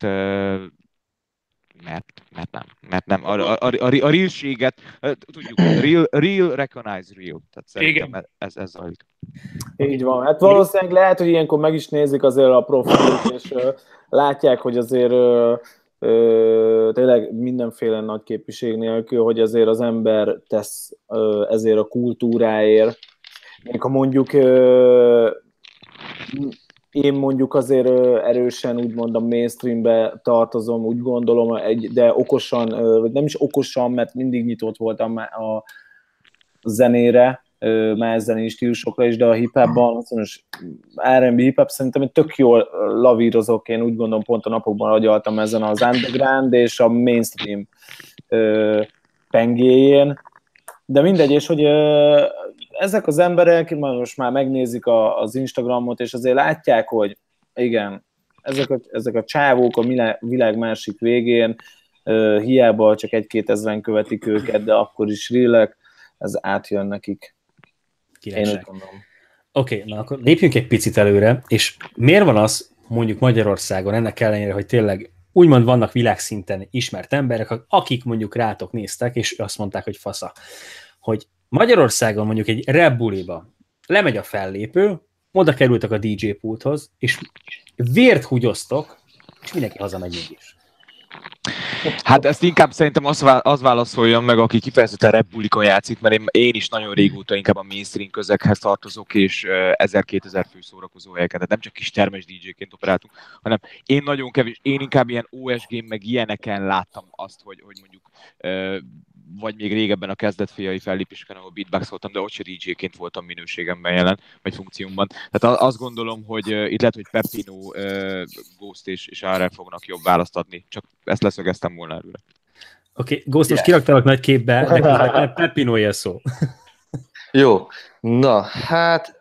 mert, mert nem, mert nem. A, a, a, a, a realséget, tudjuk, real, real recognize real. Tehát szerintem ez, ez zajlik. Így van. Hát valószínűleg lehet, hogy ilyenkor meg is nézik azért a profilt, és uh, látják, hogy azért uh, uh, tényleg mindenféle nagy képviség nélkül, hogy azért az ember tesz uh, ezért a kultúráért. Még ha mondjuk uh, én mondjuk azért erősen úgymond a mainstreambe tartozom, úgy gondolom, de okosan, vagy nem is okosan, mert mindig nyitott voltam a zenére, más zenei stílusokra is, de a hip-hopban, azonos er end bé hip-hop szerintem én tök jól lavírozok, én úgy gondolom pont a napokban agyaltam ezen az underground és a mainstream pengéjén, de mindegy, és hogy ezek az emberek most már megnézik a, az Instagramot, és azért látják, hogy igen, ezek a, ezek a csávók a világ másik végén, uh, hiába csak egy-két ezren követik őket, de akkor is realek, ez átjön nekik. Királyság. Oké, okay, na akkor lépjünk egy picit előre, és miért van az, mondjuk Magyarországon, ennek ellenére, hogy tényleg úgymond vannak világszinten ismert emberek, akik mondjuk rátok néztek, és azt mondták, hogy fasza, hogy Magyarországon mondjuk egy rap buliba lemegy a fellépő, oda kerültek a dé dzsé pulthoz, és vért húgyoztok, és mindenki hazamegy mégis. Hát ezt inkább szerintem az, az válaszoljam meg, aki kifejezetten rap bulikon játszik, mert én, én is nagyon régóta inkább a mainstream közeghez tartozok, és ezer-kétezer fő szórakozó helyeken, tehát nem csak kis termes dé dzséként operáltunk, hanem én nagyon kevés, én inkább ilyen o es gén meg ilyeneken láttam azt, hogy, hogy mondjuk vagy még régebben a kezdetfiai fellépéseken, ahol beatboxoltam, de ott se dé dzséként voltam minőségemben jelen, vagy funkciómban. Tehát azt gondolom, hogy uh, itt lehet, hogy Peppino, uh, Ghost és, és á er fognak jobb választ adni. Csak ezt leszögeztem volna előre. Oké, okay, Ghost, most yeah. kiraktalak nagy képbe, de Peppino ilyen szó. Jó, na, hát,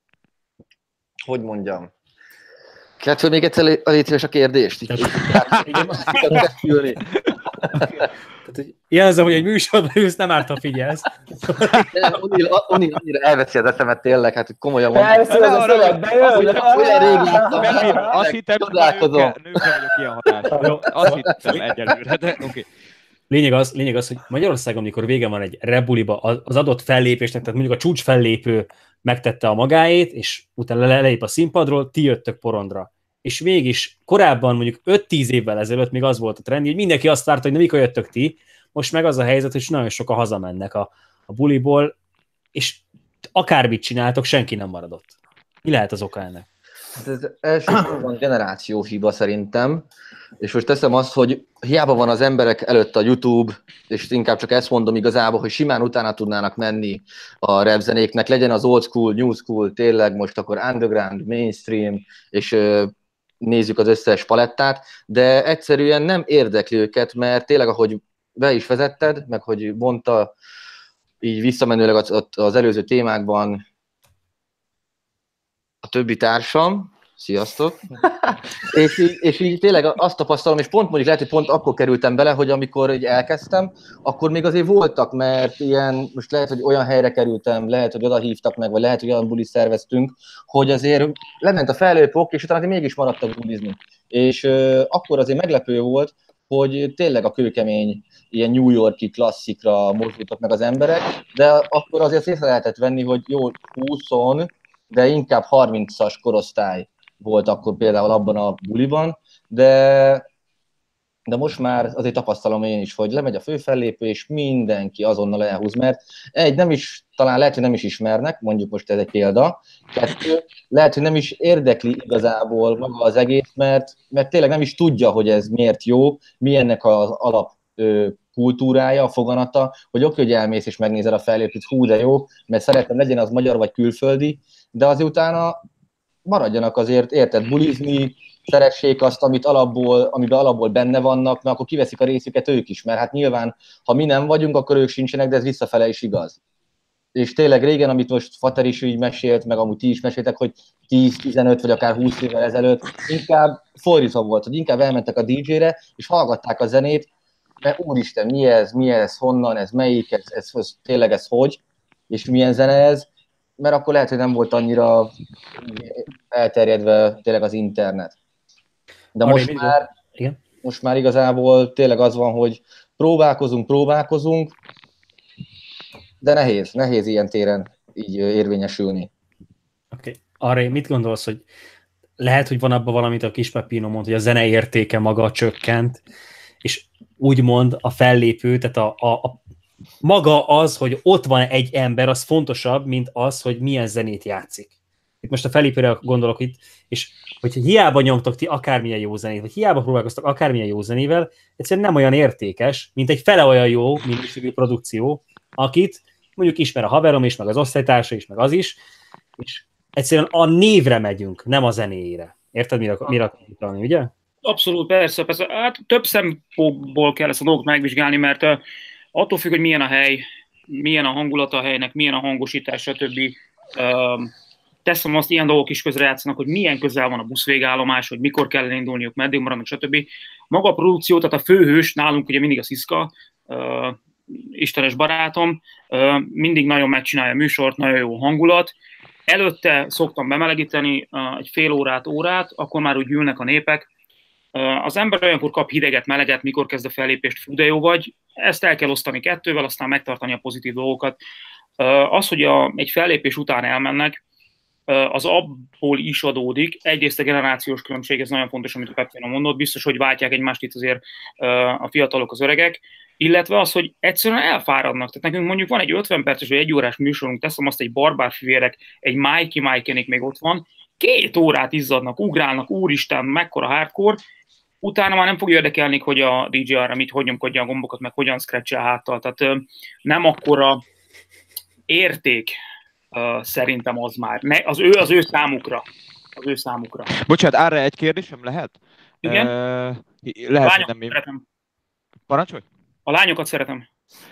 hogy mondjam? Kellett, hogy még egyszer légy szíves a kérdést. Így, jelzem, hogy egy műsorban ülsz, nem árt, ha figyelsz. Oni annyira elveszi az eszemet tényleg, hát komolyan mondom. Elveszi az eszemet, bejön! Olyan rég láttam. Azt hittem, hogy nőkkel vagyok ilyen hatású. Azt hittem egyelőre, de oké. Okay. Lényeg az, lényeg az, hogy Magyarországon, amikor vége van egy rebuliba, az adott fellépésnek, tehát mondjuk a csúcs fellépő megtette a magáét, és utána lelép a színpadról, ti jöttök porondra. És mégis korábban mondjuk öt-tíz évvel ezelőtt még az volt a trend, hogy mindenki azt várta, hogy na, mikor jöttök ti, most meg az a helyzet, hogy nagyon sokan hazamennek a, a buliból, és akármit csináltok, senki nem maradott. Mi lehet az oka ennek? Ez elsősorban generáció hiba szerintem, és most teszem azt, hogy hiába van az emberek előtt a YouTube, és inkább csak ezt mondom igazából, hogy simán utána tudnának menni a rap zenéknek, legyen az old school, new school, tényleg most akkor underground, mainstream, és nézzük az összes palettát, de egyszerűen nem érdekli őket, mert tényleg, ahogy be is vezetted, meg hogy mondta így visszamenőleg az, az előző témákban a többi társam, sziasztok, és, így, és így tényleg azt tapasztalom, és pont mondjuk lehet, hogy pont akkor kerültem bele, hogy amikor így elkezdtem, akkor még azért voltak, mert ilyen, most lehet, hogy olyan helyre kerültem, lehet, hogy oda hívtak meg, vagy lehet, hogy olyan bulit szerveztünk, hogy azért lement a fellépők, és utána mégis maradtak bulizni. És uh, akkor azért meglepő volt, hogy tényleg a kőkemény ilyen New York-i klasszikra mozdultak meg az emberek, de akkor azért észre lehetett venni, hogy jó, húsz, de inkább harmincas korosztály volt akkor például abban a buliban, de de most már azért tapasztalom én is, hogy lemegy a főfellépés, mindenki azonnal elhúz, mert egy, nem is, talán lehet, hogy nem is ismernek, mondjuk most ez egy példa, kettő, lehet, hogy nem is érdekli igazából maga az egész, mert, mert tényleg nem is tudja, hogy ez miért jó, mi ennek az alap ö, kultúrája, a foganata, hogy oké, hogy elmész és megnézed a fellépést, hú, de jó, mert szeretem, legyen az magyar vagy külföldi, de azért utána maradjanak azért, érted, bulizni, szeressék azt, amit alapból, amiben alapból benne vannak, mert akkor kiveszik a részüket ők is, mert hát nyilván, ha mi nem vagyunk, akkor ők sincsenek, de ez visszafele is igaz. És tényleg régen, amit most Fater is így mesélt, meg amúgy ti is meséltek, hogy tíz-tizenöt vagy akár húsz évvel ezelőtt, inkább fordítva volt, hogy inkább elmentek a dé dzsére, és hallgatták a zenét, mert úristen, mi ez, mi ez, honnan, ez melyik, ez, ez, ez tényleg ez hogy, és milyen zene ez, mert akkor lehet, hogy nem volt annyira elterjedve tényleg az internet. De most már, most már igazából tényleg az van, hogy próbálkozunk, próbálkozunk, de nehéz, nehéz ilyen téren így érvényesülni. Oké. Okay. Arra mit gondolsz, hogy lehet, hogy van abban valamit, a kis Peppino mond, hogy a zene értéke maga csökkent, és úgymond a fellépő, tehát a, a, a maga az, hogy ott van egy ember, az fontosabb, mint az, hogy milyen zenét játszik. Itt most a fellépőre gondolok itt, és hogyha hiába nyomtok ti akármilyen jó zenét, vagy hiába próbálkoztak akármilyen jó zenével, egyszerűen nem olyan értékes, mint egy fele olyan jó minőségű produkció, akit mondjuk ismer a haverom is, meg az osztálytársa is, meg az is, és egyszerűen a névre megyünk, nem a zenéjére. Érted, mire, mire akarok utalni, ugye? Abszolút, persze, persze. Hát több szempontból kell ezt a dolgot megvizsgálni, mert uh, attól függ, hogy milyen a hely, milyen a hangulata a helynek, milyen a hangosítás, stb. Uh, teszem azt, ilyen dolgok is közrejátszanak, hogy milyen közel van a buszvégállomás, hogy mikor kell indulniuk, meddig maradnak, stb. Maga a produkció, tehát a főhős nálunk ugye mindig a Sziszka, uh, istenes barátom, uh, mindig nagyon megcsinálja a műsort, nagyon jó hangulat. Előtte szoktam bemelegíteni uh, egy fél órát, órát, akkor már úgy ülnek a népek. Uh, az ember olyankor kap hideget, meleget, mikor kezd a fellépést, fú, de jó vagy. Ezt el kell osztani kettővel, aztán megtartani a pozitív dolgokat. Uh, az, hogy a, egy fellépés után elmennek, uh, az abból is adódik. Egyrészt a generációs különbség, ez nagyon fontos, amit a Peppino mondott, biztos, hogy váltják egymást itt azért uh, a fiatalok, az öregek, illetve az, hogy egyszerűen elfáradnak. Tehát nekünk mondjuk van egy ötven perces vagy egy órás műsorunk, teszem azt, egy barbárfivérek, egy Mikey Mikenik még ott van, két órát izzadnak, ugrálnak, úristen, mekkora hardcore, utána már nem fog érdekelni, hogy a dé dzsé arra mit, hogy nyomkodja a gombokat, meg hogyan scratch-el háttal. Tehát nem akkora érték uh, szerintem az már. Ne, az, ő, az ő számukra. Az ő számukra. Bocsánat, arra egy kérdésem lehet? Igen? Uh, lehet, Lányokat nem én... szeretem. Parancsolj? A lányokat szeretem.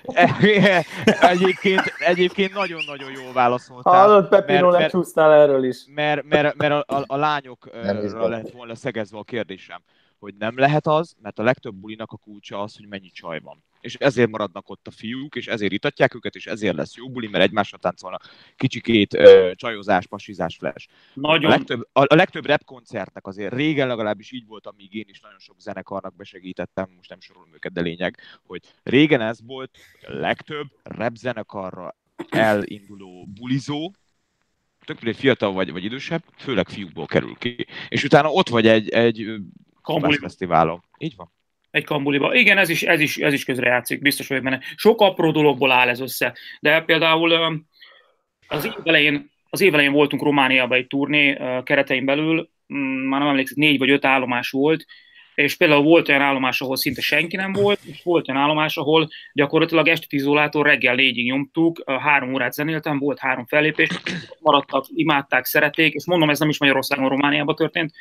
egyébként, egyébként nagyon-nagyon jól válaszoltál. Hallod, Peppino, lecsúsztál erről is. Mert, mert, mert a, a, a lányokra lett volna szegezve a kérdésem, hogy nem lehet az, mert a legtöbb bulinak a kulcsa az, hogy mennyi csaj van. És ezért maradnak ott a fiúk, és ezért itatják őket, és ezért lesz jó buli, mert egymásra táncolnak kicsikét ö, csajozás, pasizás, flash. Nagyon... A legtöbb, a, a legtöbb rap koncertnek azért régen legalábbis így volt, amíg én is nagyon sok zenekarnak besegítettem, most nem sorolom őket, de lényeg, hogy régen ez volt, hogy a legtöbb rap zenekarra elinduló bulizó, tök mindegy fiatal vagy, vagy idősebb, főleg fiúkból kerül ki. És utána ott vagy egy, egy fesztiválon. Így van. Egy kambuliba. Igen, ez is, ez is, ez is közrejátszik, biztos vagyok benne. Sok apró dologból áll ez össze. De például az év elején, az év elején voltunk Romániában egy turné keretein belül, már nem emlékszem, négy vagy öt állomás volt, és például volt olyan állomás, ahol szinte senki nem volt, és volt olyan állomás, ahol gyakorlatilag este tíz órától reggel négyig nyomtuk, három órát zenéltem, volt három fellépés, maradtak, imádták, szerették, és mondom, ez nem is Magyarországon, Romániában történt.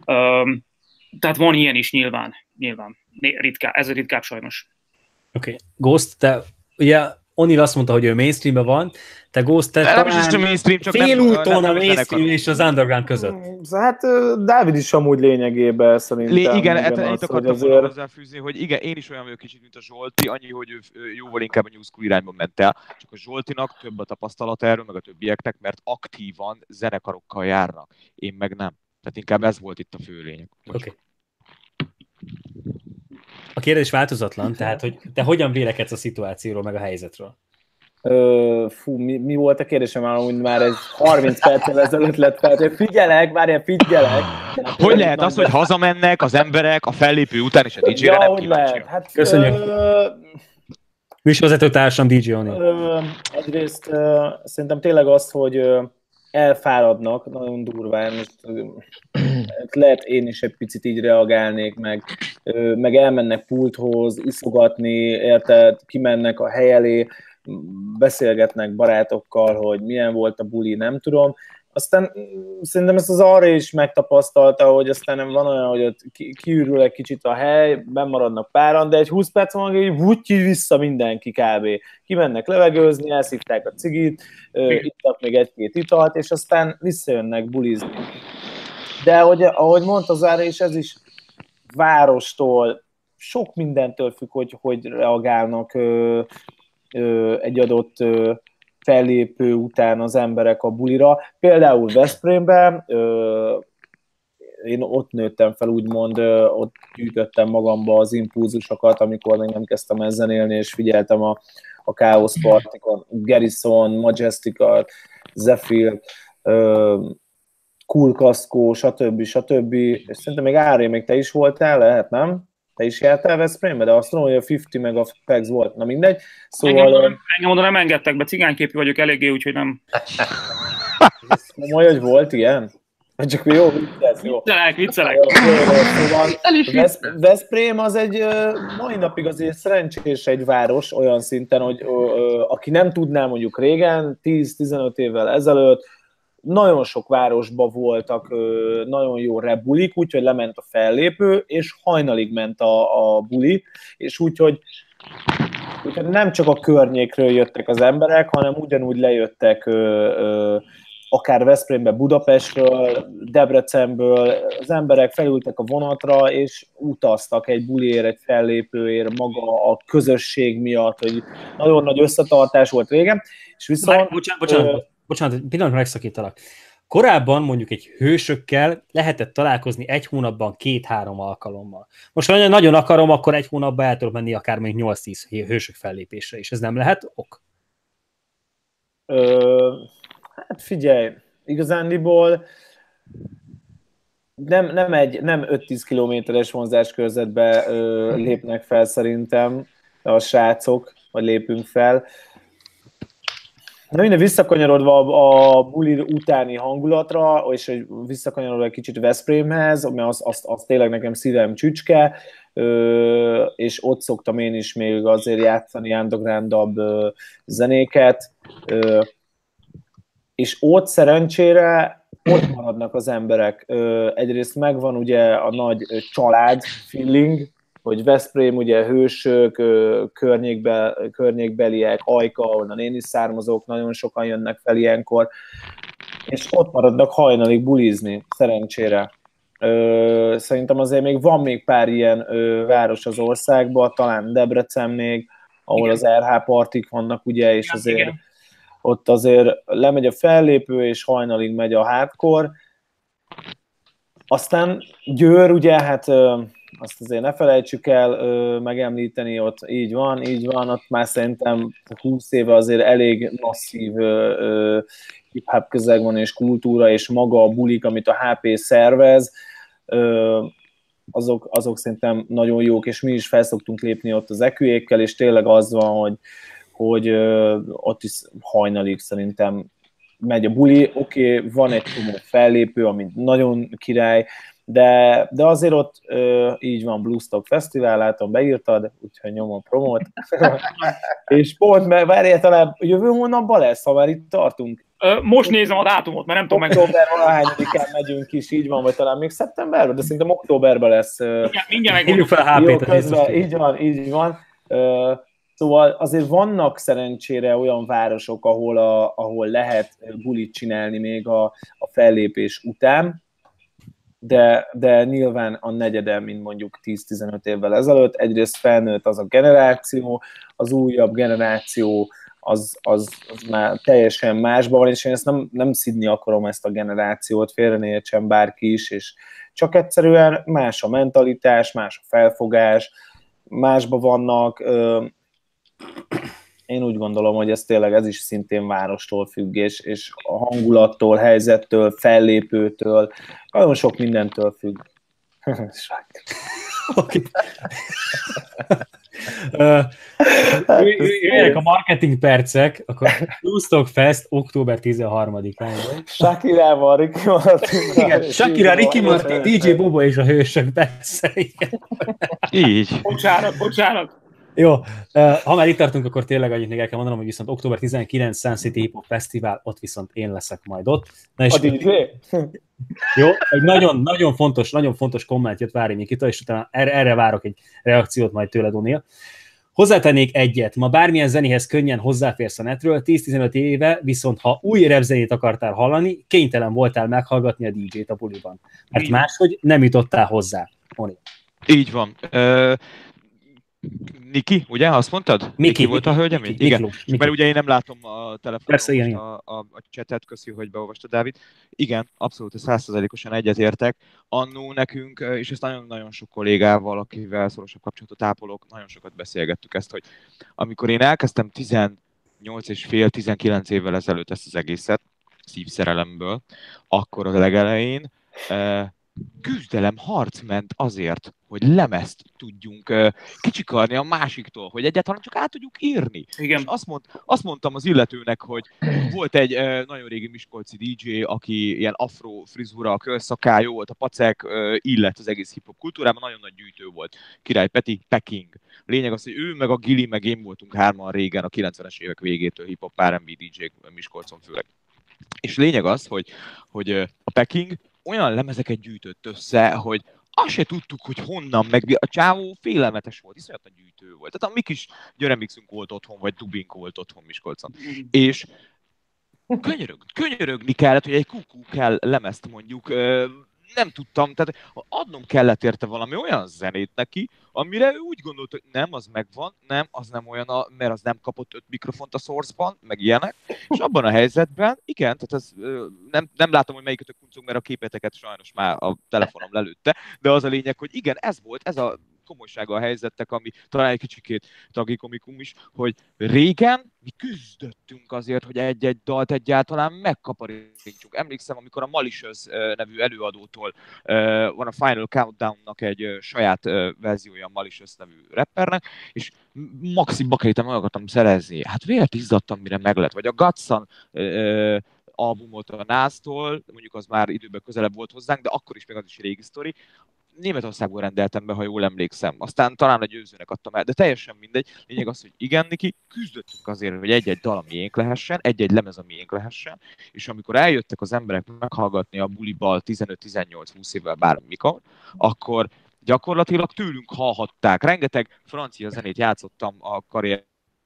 Tehát van ilyen is nyilván, nyilván. Ritká, ez a ritkább sajnos. Oké. Okay. Ghost, te ugye Onil azt mondta, hogy ő mainstreamben van, te Ghost, te talán is a mainstream, csak félúton a mainstream és az underground között. Hát Dávid is amúgy lényegében szerintem. Lé, igen, igen az, akartam azért... hozzáfűzni, hogy igen, én is olyan vagyok kicsit, mint a Zsolti, annyi, hogy ő jóval inkább a New School irányban ment el, csak a Zsoltinak több a tapasztalat erről, meg a többieknek, mert aktívan zenekarokkal járnak. Én meg nem. Tehát inkább ez volt itt a fő lényeg. Oké. Okay. A kérdés változatlan, tehát hogy te hogyan vélekedsz a szituációról, meg a helyzetről? Ö, fú, mi, mi volt a kérdésem? Már, úgy már egy harminc perccel ezelőtt lett fel. Figyelek, várjál, figyelek. Hogy lehet az, hogy hazamennek az emberek a fellépő után, és a dé dzsére ja, nem kíváncsi? Hát, köszönjük. Ö, Műsorvezető társam dé dzsé Oni. Egyrészt ö, szerintem tényleg az, hogy ö, elfáradnak nagyon durván, most ö, lehet én is egy picit így reagálnék, meg, ö, meg elmennek pulthoz, iszogatni, érted, kimennek a hely elé, beszélgetnek barátokkal, hogy milyen volt a buli, nem tudom. Aztán szerintem ezt az arra is megtapasztalta, hogy aztán nem van olyan, hogy ott kiürül egy kicsit a hely, bemaradnak páran, de egy húsz perc van, hogy úgy vissza mindenki kb. Kimennek levegőzni, elszívták a cigit, ittak még egy-két italt, és aztán visszajönnek bulizni. De ahogy, ahogy mondta Zára, és ez is várostól, sok mindentől függ, hogy hogy reagálnak ö, ö, egy adott ö, fellépő után az emberek a bulira. Például Veszprémben, ö, én ott nőttem fel, úgymond, ö, ott gyűjtöttem magamba az impulzusokat, amikor még nem kezdtem el zenélni, és figyeltem a, a Chaos Partikon, Garrison, Majestic-at, Zephyr, ö, Cool Casco, stb. stb. És szerintem még Ári, még te is voltál, lehet, nem? Te is jártál Veszprémbe, de azt tudom, hogy a ötven meg a Pex volt, na mindegy. Szóval... Engem, engem oda nem engedtek be, cigányképű vagyok eléggé, úgyhogy nem. Komoly, hogy volt ilyen? Csak jó, viccelsz, jó. Viccelek, viccelek. Szóval Veszprém az egy mai napig azért szerencsés egy város olyan szinten, hogy aki nem tudná mondjuk régen, tíz-tizenöt évvel ezelőtt, nagyon sok városban voltak nagyon jó rebulik, úgyhogy lement a fellépő, és hajnalig ment a, a buli, és úgyhogy, úgyhogy nem csak a környékről jöttek az emberek, hanem ugyanúgy lejöttek ö, ö, akár Veszprémbe, Budapestről, Debrecenből, az emberek felültek a vonatra, és utaztak egy buliért, egy fellépőért, maga a közösség miatt, hogy nagyon nagy összetartás volt régen, és viszont... Bár, bocsánat, bocsánat. Ö, Bocsánat, egy pillanatra megszakítalak. Korábban mondjuk egy hősökkel lehetett találkozni egy hónapban két-három alkalommal. Most ha nagyon akarom, akkor egy hónapban el tudok menni akár még nyolc-tíz hősök fellépésre is. Ez nem lehet ok? Ö, hát figyelj, igazándiból nem, nem, egy, nem öt-tíz kilométeres vonzáskörzetbe ö, lépnek fel szerintem a srácok, vagy lépünk fel. Na minden, visszakanyarodva a, a buli utáni hangulatra, és visszakanyarodva egy kicsit Veszprémhez, mert az, az, az tényleg nekem szívem csücske, ö, és ott szoktam én is még azért játszani undergroundabb zenéket, ö, és ott szerencsére ott maradnak az emberek. Ö, egyrészt megvan ugye a nagy család feeling, hogy Veszprém, ugye hősök, környékbe, környékbeliek, Ajka, onnan én is származok, nagyon sokan jönnek fel ilyenkor, és ott maradnak hajnalig bulizni, szerencsére. Ö, szerintem azért még van még pár ilyen ö, város az országban, talán Debrecen még, ahol igen. Az er há partik vannak, ugye, és igen, azért igen. Ott azért lemegy a fellépő, és hajnalig megy a hardcore. Aztán Győr, ugye, hát ö, azt azért ne felejtsük el ö, megemlíteni, ott így van, így van, ott már szerintem húsz éve azért elég masszív hip-hop közeg van, és kultúra, és maga a bulik, amit a há pé szervez, ö, azok, azok szerintem nagyon jók, és mi is fel szoktunk lépni ott az eküjékkel, és tényleg az van, hogy, hogy ö, ott is hajnalig szerintem megy a buli, oké, okay, van egy csomó fellépő, ami nagyon király, de, de azért ott ö, így van, Bluestock Fesztivál, látom, beírtad, úgyhogy nyomom promót. És pont, mert várjál, talán jövő hónapban lesz, ha már itt tartunk. Most nézem a dátumot, mert nem tudom meg. Október valahányadikán megyünk is, így van, vagy talán még szeptemberben, de szerintem októberben lesz. Mindjárt, mindjárt megmondom. fel há pét, közben, így van, így van. Szóval azért vannak szerencsére olyan városok, ahol, a, ahol lehet bulit csinálni még a, a fellépés után, de, de nyilván a negyeden, mint mondjuk tíz-tizenöt évvel ezelőtt, egyrészt felnőtt az a generáció, az újabb generáció az, az, az már teljesen másban van, és én ezt nem, nem szidni akarom, ezt a generációt, félre ne értsen bárki is, és csak egyszerűen más a mentalitás, más a felfogás, másban vannak, én úgy gondolom, hogy ez tényleg ez is szintén várostól függ, és, és a hangulattól, helyzettől, fellépőtől, nagyon sok mindentől függ. Oké. Jöjjenek a marketing percek, akkor Woodstock Fest október tizenharmadikán. Shakirával, Ricky Martin. Igen, Shakira, Ricky Martin, dé dzsé Bobo és a hősök, persze. Így. Bocsánat, bocsánat. Jó, ha már itt tartunk, akkor tényleg annyit még el kell mondanom, hogy viszont október tizenkilencedikén Sun City Hip Hop Fesztivál, ott viszont én leszek majd ott. Na és a dé dzsé? Jó, egy nagyon, nagyon fontos, nagyon fontos komment jött Vári Mikita, és utána erre, erre várok egy reakciót majd tőled, Unia. Hozzátennék egyet, ma bármilyen zenéhez könnyen hozzáférsz a netről, tíz-tizenöt éve, viszont ha új repzenét akartál hallani, kénytelen voltál meghallgatni a dé dzsét a buliban. Mert így. Máshogy nem jutottál hozzá. Unia. Így van. Uh... Niki, ugye? Azt mondtad? Miki, Niki volt Miki, a hölgyem? Miki, igen, Miklós, Miki. Mert ugye én nem látom a telefonon Persze, igen, a, a, a chatet, köszi, hogy beolvasta Dávid. Igen, abszolút száz százalékosan egyetértek. Annó nekünk, és ezt nagyon-nagyon sok kollégával, akivel szorosabb kapcsolatot ápolok, nagyon sokat beszélgettük ezt, hogy amikor én elkezdtem tizennyolc és fél tizenkilenc évvel ezelőtt ezt az egészet, szívszerelemből, akkor a legelején küzdelem, harc ment azért, hogy lemezt tudjunk uh, kicsikarni a másiktól, hogy egyáltalán csak át tudjuk írni. Igen. És azt, mond, azt mondtam az illetőnek, hogy volt egy uh, nagyon régi miskolci dé dzsé, aki ilyen afro frizura, kölszaká, jó volt a pacek, uh, illet az egész hip-hop kultúrában, nagyon nagy gyűjtő volt. Király Peti, Peking. Lényeg az, hogy ő meg a Gili, meg én voltunk hárman régen, a kilencvenes évek végétől hip-hop er end bé dé dzsék Miskolcon főleg. És lényeg az, hogy, hogy uh, a Peking olyan lemezeket gyűjtött össze, hogy azt se tudtuk, hogy honnan, meg a csávó félelmetes volt, iszonyatosan gyűjtő volt. Tehát a mi kis györemixünk volt otthon, vagy dubink volt otthon Miskolcon. És könyörög, könyörögni kellett, hogy egy kukú kell lemezt mondjuk, nem tudtam, tehát adnom kellett érte valami olyan zenét neki, amire ő úgy gondolt, hogy nem, az megvan, nem, az nem olyan, a, mert az nem kapott öt mikrofont a Source-ban, meg ilyenek, és abban a helyzetben, igen, tehát ez, nem, nem látom, hogy melyikötök kuncog, mert a képeteket sajnos már a telefonom lelőtte, de az a lényeg, hogy igen, ez volt, ez a komolysága a helyzettek, ami talán egy kicsikét tragikomikum is, hogy régen mi küzdöttünk azért, hogy egy-egy dalt egyáltalán megkaparítsunk. Emlékszem, amikor a Malicious nevű előadótól van a Final Countdown-nak egy saját verziója a Malicious nevű rappernek, és maxi bakerítem meg akartam szerezni. Hát vért izzadtam, mire meg lett. Vagy a Gatsan albumot a násztól, mondjuk az már időben közelebb volt hozzánk, de akkor is még az is régi sztori. Németországból rendeltem be, ha jól emlékszem. Aztán talán a győzőnek adtam el, de teljesen mindegy. Lényeg az, hogy igen, Niki, küzdöttünk azért, hogy egy-egy dal a miénk lehessen, egy-egy lemez a miénk lehessen, és amikor eljöttek az emberek meghallgatni a buliba tizenöt-tizennyolc-húsz évvel bármikor, akkor gyakorlatilag tőlünk hallhatták. Rengeteg francia zenét játszottam a karrierem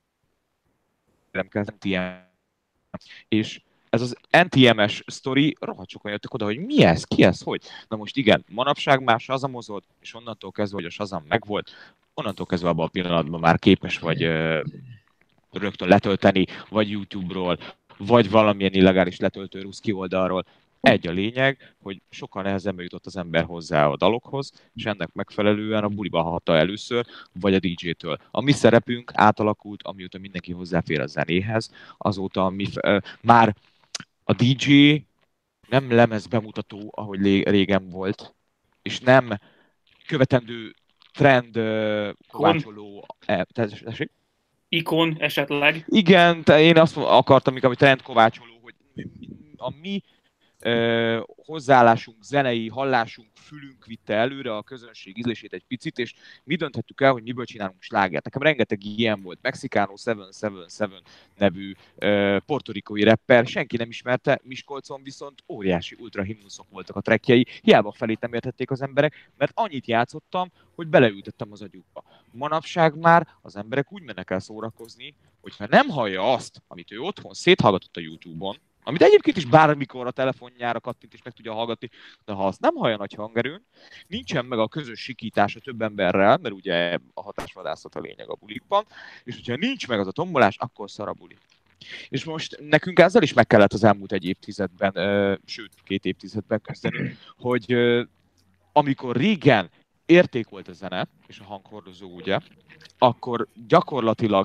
kezdetén, és ez az en té em-es sztori, rohadt sokan jöttek oda, hogy mi ez, ki ez, hogy? Na most igen, manapság már Shazamozott, és onnantól kezdve, hogy a Shazam megvolt, onnantól kezdve abban a pillanatban már képes vagy ö, rögtön letölteni, vagy YouTube-ról, vagy valamilyen illegális letöltő ruszki oldalról. Egy a lényeg, hogy sokkal nehezebben jutott az ember hozzá a dalokhoz, és ennek megfelelően a buliba hallhatta először, vagy a dé dzsétől. A mi szerepünk átalakult, amióta mindenki hozzáfér a zenéhez, azóta mi ö, már a dé dzsé nem lemez bemutató, ahogy régen volt, és nem követendő trend uh, kovácsoló... E, tessék? Ikon esetleg. Igen, én azt akartam, hogy trend kovácsoló, hogy a mi uh, hozzáállásunk, zenei hallásunk, fülünk vitte előre a közönség ízlését egy picit, és mi dönthettük el, hogy miből csinálunk slágert. Nekem rengeteg ilyen volt. Mexicano hetvenhét nevű uh, portorikói rapper, senki nem ismerte, Miskolcon viszont óriási ultra himnuszok voltak a trackjei, hiába felét nem értették az emberek, mert annyit játszottam, hogy beleültettem az agyukba. Manapság már az emberek úgy mennek el szórakozni, hogyha nem hallja azt, amit ő otthon széthallgatott a YouTube-on, amit egyébként is bármikor a telefonjára kattint és meg tudja hallgatni, de ha azt nem hallja nagy hangerőn, nincsen meg a közös sikítása több emberrel, mert ugye a hatásvadászat a lényeg a bulikban, és hogyha nincs meg az a tombolás, akkor szar a buli. És most nekünk ezzel is meg kellett az elmúlt egy évtizedben, sőt, két évtizedben kezdeni, hogy amikor régen érték volt a zene, és a hanghordozó, ugye, akkor gyakorlatilag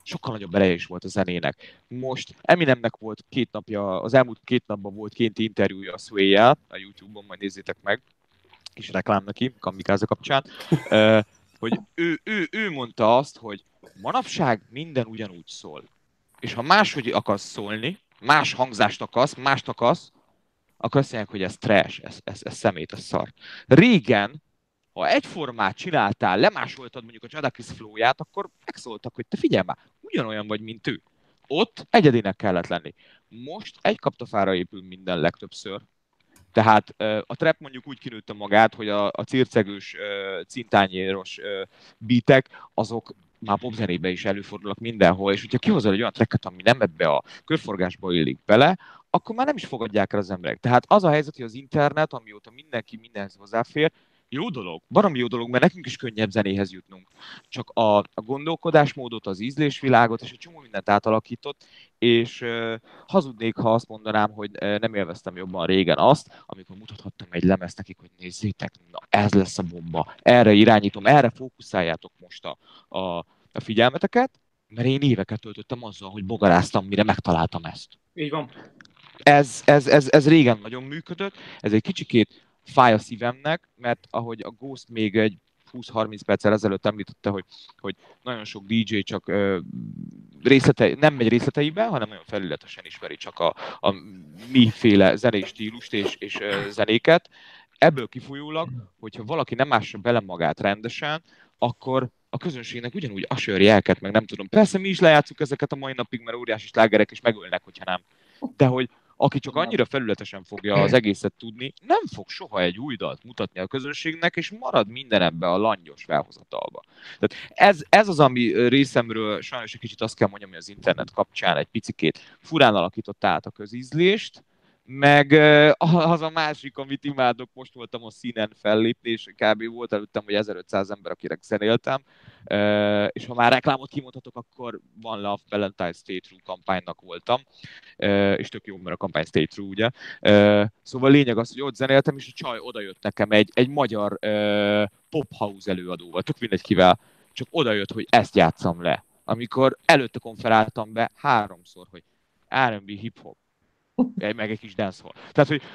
sokkal nagyobb ereje is volt a zenének. Most Eminemnek volt két napja, az elmúlt két napban volt két interjúja a Sway-jel, a YouTube-on, majd nézzétek meg, kis reklám neki, Kamikaze kapcsán, uh, hogy ő, ő, ő mondta azt, hogy manapság minden ugyanúgy szól. És ha máshogy akarsz szólni, más hangzást akarsz, mást akarsz, akkor azt mondják, hogy ez trash, ez, ez, ez szemét, ez szar. Régen, ha egyformát csináltál, lemásoltad mondjuk a Jadakiss flow-ját, akkor megszóltak, hogy te figyelj már, ugyanolyan vagy, mint ő. Ott egyedinek kellett lenni. Most egy kaptafára épül minden legtöbbször. Tehát a trap mondjuk úgy kinőtte magát, hogy a, a circegős, cintányéros beatek, azok már popzenében is előfordulnak mindenhol, és hogyha kihozol egy olyan tracket, ami nem ebbe a körforgásba illik bele, akkor már nem is fogadják el az emberek. Tehát az a helyzet, hogy az internet, amióta mindenki mindenhez hozzáfér, jó dolog, baromi jó dolog, mert nekünk is könnyebb zenéhez jutnunk. Csak a, a gondolkodásmódot, az ízlésvilágot és egy csomó mindent átalakított, és uh, hazudnék, ha azt mondanám, hogy uh, nem élveztem jobban régen azt, amikor mutathattam egy lemezt nekik, hogy nézzétek, na ez lesz a bomba, erre irányítom, erre fókuszáljátok most a, a, a figyelmeteket, mert én éveket töltöttem azzal, hogy bogaráztam, mire megtaláltam ezt. Így van. Ez, ez, ez, ez régen nagyon működött, ez egy kicsikét fáj a szívemnek, mert ahogy a Ghost még egy húsz-harminc perccel ezelőtt említette, hogy, hogy nagyon sok dé dzsé csak ö, részlete, nem megy részleteibe, hanem nagyon felületesen ismeri csak a, a miféle zenés stílust és, és ö, zenéket. Ebből kifolyólag, hogyha valaki nem ássa bele magát rendesen, akkor a közönségnek ugyanúgy a sörjelket, meg nem tudom. Persze mi is lejátszuk ezeket a mai napig, mert óriási slágerek is megölnek, hogyha nem. De hogy aki csak annyira felületesen fogja az egészet tudni, nem fog soha egy új dalt mutatni a közönségnek, és marad minden ebbe a langyos felhozatalba. Tehát ez, ez az, ami részemről sajnos egy kicsit azt kell mondjam, hogy az internet kapcsán egy picikét furán alakított át a közízlést, meg az a másik, amit imádok, most voltam a színen fellépni, és kb. Volt előttem, hogy ezerötszáz ember, akire zenéltem, és ha már reklámot kimondhatok, akkor One Love Valentine Stay True kampánynak voltam, és tök jó, mert a kampány Stay True, ugye. Szóval a lényeg az, hogy ott zenéltem, és a csaj odajött nekem egy, egy magyar pop house előadóval, tök mindegy kivel, csak odajött, hogy ezt játsszam le. Amikor előtte konferáltam be háromszor, hogy er and bé hip-hop, meg egy kis dancehall. Tehát, hogy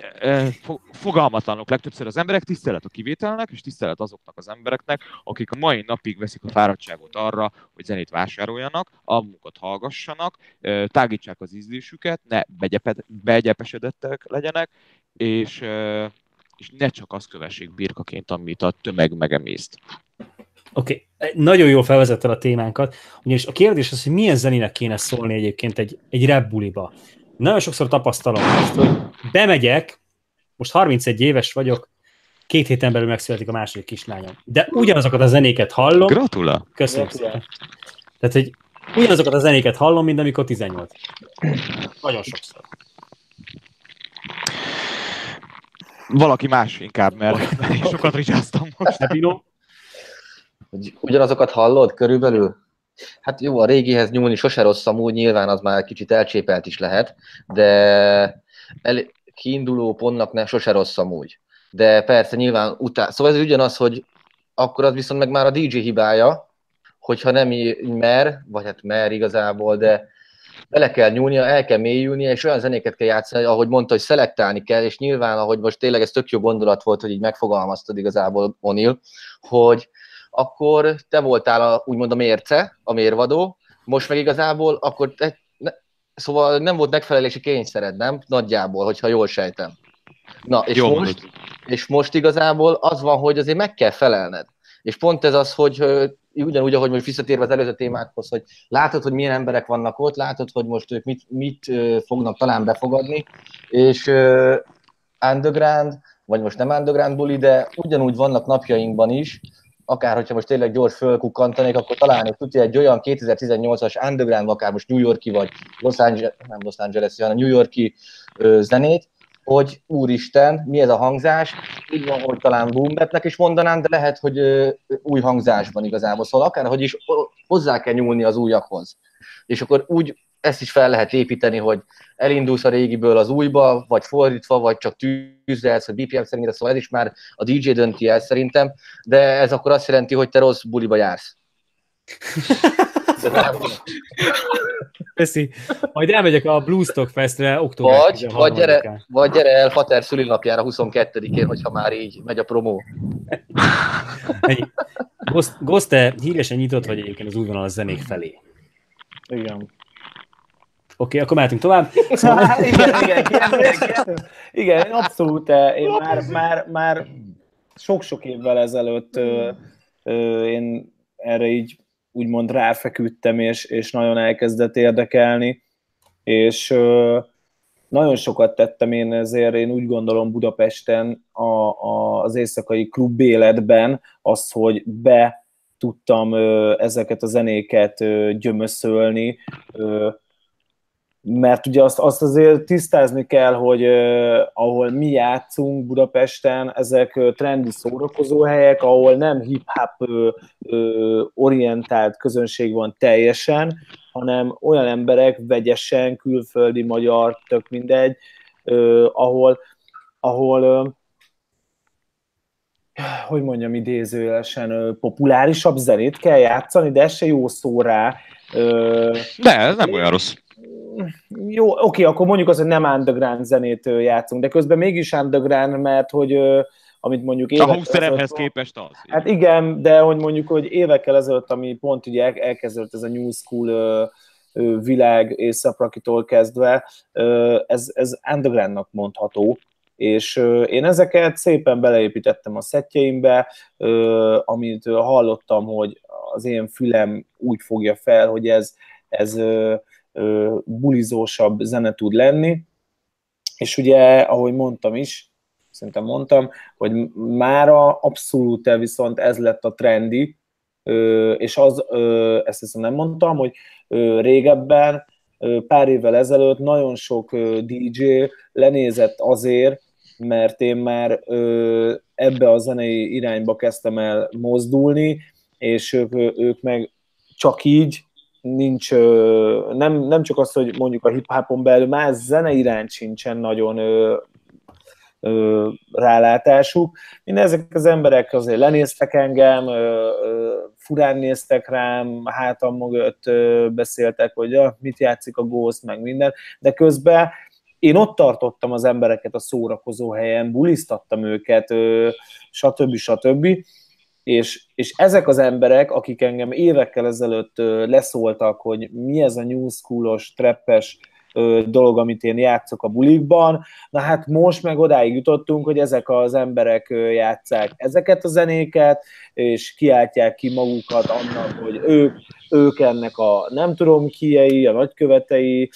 fogalmatlanok legtöbbször az emberek, tisztelet a kivételnek, és tisztelet azoknak az embereknek, akik a mai napig veszik a fáradtságot arra, hogy zenét vásároljanak, albumokat hallgassanak, tágítsák az ízlésüket, ne begyepesedettek legyenek, és, és ne csak azt kövessék birkaként, amit a tömeg megemészt. Oké, okay. Nagyon jól felvezetted a témánkat, ugyanis a kérdés az, hogy milyen zenének kéne szólni egyébként egy, egy rap buliba. Nagyon sokszor tapasztalom azt, hogy bemegyek, most harmincegy éves vagyok, két héten belül megszületik a második kislányom. De ugyanazokat a zenéket hallom. Gratulál! Köszönöm szépen. Tehát, hogy ugyanazokat a zenéket hallom, mint amikor tizennyolc. Nagyon sokszor. Valaki más inkább, mert én sokat ricsáztam most. Epino? Ugyanazokat hallod körülbelül? Hát jó, a régihez nyúlni sose rossz amúgy, nyilván az már kicsit elcsépelt is lehet, de el, kiinduló pontnak ne, sose rossz amúgy. De persze nyilván után, szóval ez ugyanaz, hogy akkor az viszont meg már a dé dzsé hibája, hogyha nem mer, vagy hát mer igazából, de bele kell nyúlnia, el kell mélyülnie, és olyan zenéket kell játszani, ahogy mondta, hogy szelektálni kell, és nyilván, ahogy most tényleg ez tök jó gondolat volt, hogy így megfogalmaztad igazából, Onil, hogy akkor te voltál a, úgymond a mérce, a mérvadó, most meg igazából akkor te, ne, szóval nem volt megfelelési kényszered, nem? Nagyjából, hogyha jól sejtem. Na, és jó, most, és most igazából az van, hogy azért meg kell felelned. És pont ez az, hogy ugyanúgy, ahogy most visszatérve az előző témákhoz, hogy látod, hogy milyen emberek vannak ott, látod, hogy most ők mit, mit fognak talán befogadni, és uh, underground, vagy most nem underground buli, de ugyanúgy vannak napjainkban is, akár hogyha most tényleg gyors fölkukkantanék, akkor találnék tudja egy olyan kétezer-tizennyolcas underground, akár most New York-i, vagy Los Angeles, nem Los Angeles-i, hanem New York-i ö, zenét, hogy úristen, mi ez a hangzás, úgy van, hogy talán boom-bapnek is mondanám, de lehet, hogy ö, új hangzásban igazából, szóval akárhogy is hozzá kell nyúlni az újakhoz. És akkor úgy ezt is fel lehet építeni, hogy elindulsz a régiből az újba, vagy fordítva, vagy csak tűzzelsz, hogy bé pé em szerint, szóval ez is már a dé dzsé dönti el szerintem, de ez akkor azt jelenti, hogy te rossz buliba jársz. Köszi. Majd elmegyek a Bluestock Festre október vagy, vagy, gyere, vagy gyere el Fater szülinapjára huszonkettedikén, hogyha már így megy a promó. Ghost, te híresen nyitott vagy egyébként az újvonalas zenék felé. Igen. Oké, okay, akkor mehetünk tovább. Szóval... igen, igen, igen, igen, igen, abszolút. Én már, már, már sok-sok évvel ezelőtt ö, ö, én erre így úgymond ráfeküdtem, és, és nagyon elkezdett érdekelni, és ö, nagyon sokat tettem én ezért, én úgy gondolom Budapesten a, a, az éjszakai klub életben az, hogy be tudtam ö, ezeket a zenéket ö, gyömöszölni, ö, mert ugye azt, azt azért tisztázni kell, hogy uh, ahol mi játszunk Budapesten, ezek uh, trendi szórakozóhelyek, ahol nem hip-hop uh, uh, orientált közönség van teljesen, hanem olyan emberek vegyesen, külföldi, magyar, tök mindegy, uh, ahol, ahol uh, hogy mondjam idézőjelesen, uh, populárisabb zenét kell játszani, de ez se jó szó rá. Uh, de ez nem olyan rossz. Jó, oké, akkor mondjuk azt, hogy nem underground zenét játszunk, de közben mégis underground, mert hogy amit mondjuk évekkel a hangszeremhez képest az. Hát igen, de hogy mondjuk, hogy évekkel ezelőtt, ami pont ugye elkezdődött ez a New School világ Észak-Rakitól kezdve, ez, ez undergroundnak mondható, és én ezeket szépen beleépítettem a szettjeimbe, amit hallottam, hogy az én fülem úgy fogja fel, hogy ez, ez bulizósabb zene tud lenni, és ugye, ahogy mondtam is, szerintem mondtam, hogy mára abszolút viszont ez lett a trendi, és az, ezt hiszem nem mondtam, hogy régebben, pár évvel ezelőtt nagyon sok dé dzsé lenézett azért, mert én már ebbe a zenei irányba kezdtem el mozdulni, és ők, ők meg csak így, nincs, nem, nem csak az, hogy mondjuk a hip-hopon belül más zene iránt sincsen nagyon ö, ö, rálátásuk. Minden ezek az emberek azért lenéztek engem, ö, ö, furán néztek rám, hátam mögött ö, beszéltek, hogy ja, mit játszik a Ghost, meg minden, de közben én ott tartottam az embereket a szórakozó helyen, buliztattam őket, ö, stb. stb. És, és ezek az emberek, akik engem évekkel ezelőtt leszóltak, hogy mi ez a new schoolos, trappes dolog, amit én játszok a bulikban, na hát most meg odáig jutottunk, hogy ezek az emberek játsszák ezeket a zenéket, és kiáltják ki magukat annak, hogy ők, ők ennek a nem tudom kiei, a nagykövetei,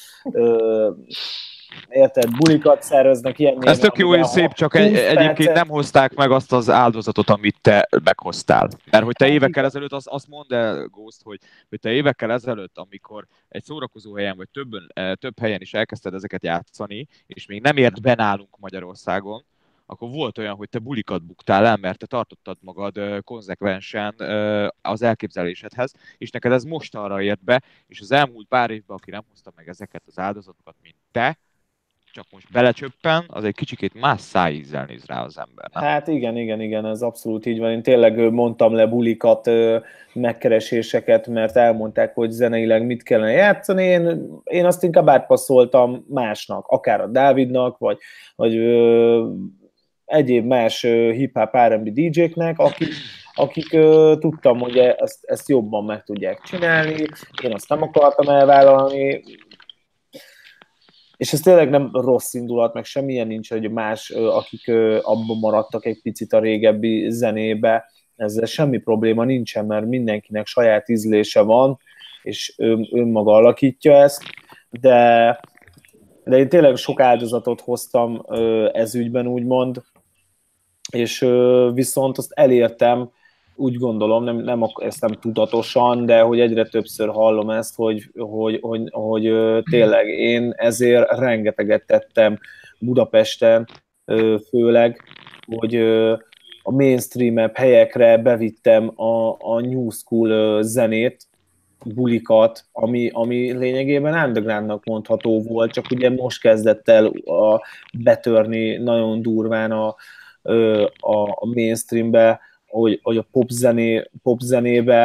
érted, bulikat szerveznek ilyen néven. Ez tök jó és szép, csak egy, egyébként nem hozták meg azt az áldozatot, amit te meghoztál. Mert hogy te évekkel ezelőtt, azt, azt mondd el, Ghost, hogy, hogy te évekkel ezelőtt, amikor egy szórakozó helyen, vagy többen, több helyen is elkezdted ezeket játszani, és még nem ért be nálunk Magyarországon, akkor volt olyan, hogy te bulikat buktál el, mert te tartottad magad konzekvensen az elképzelésedhez, és neked ez most arra ért be, és az elmúlt pár évben, aki nem hozta meg ezeket az áldozatokat, mint te, csak most belecsöppen, az egy kicsikét más szájízzel néz rá az ember. Nem? Hát igen, igen, igen, ez abszolút így van. Én tényleg mondtam le bulikat, megkereséseket, mert elmondták, hogy zeneileg mit kellene játszani. Én, én azt inkább átpasszoltam másnak, akár a Dávidnak, vagy, vagy ö, egyéb más hip-hop er and bé dé dzséknek, akik, akik ö, tudtam, hogy ezt, ezt jobban meg tudják csinálni. Én azt nem akartam elvállalni, és ez tényleg nem rossz indulat, meg semmilyen nincs, hogy más, akik abban maradtak egy picit a régebbi zenébe, ezzel semmi probléma nincsen, mert mindenkinek saját ízlése van, és ön, önmaga alakítja ezt, de, de én tényleg sok áldozatot hoztam ez ügyben, úgymond, és viszont azt elértem, úgy gondolom, nem, nem, ezt nem tudatosan, de hogy egyre többször hallom ezt, hogy, hogy, hogy, hogy tényleg én ezért rengeteget tettem Budapesten, főleg, hogy a mainstream-ebb helyekre bevittem a, a new school zenét, bulikat, ami, ami lényegében undergroundnak mondható volt, csak ugye most kezdett el a, betörni nagyon durván a, a, a mainstreambe, hogy, hogy a popzené, popzenébe,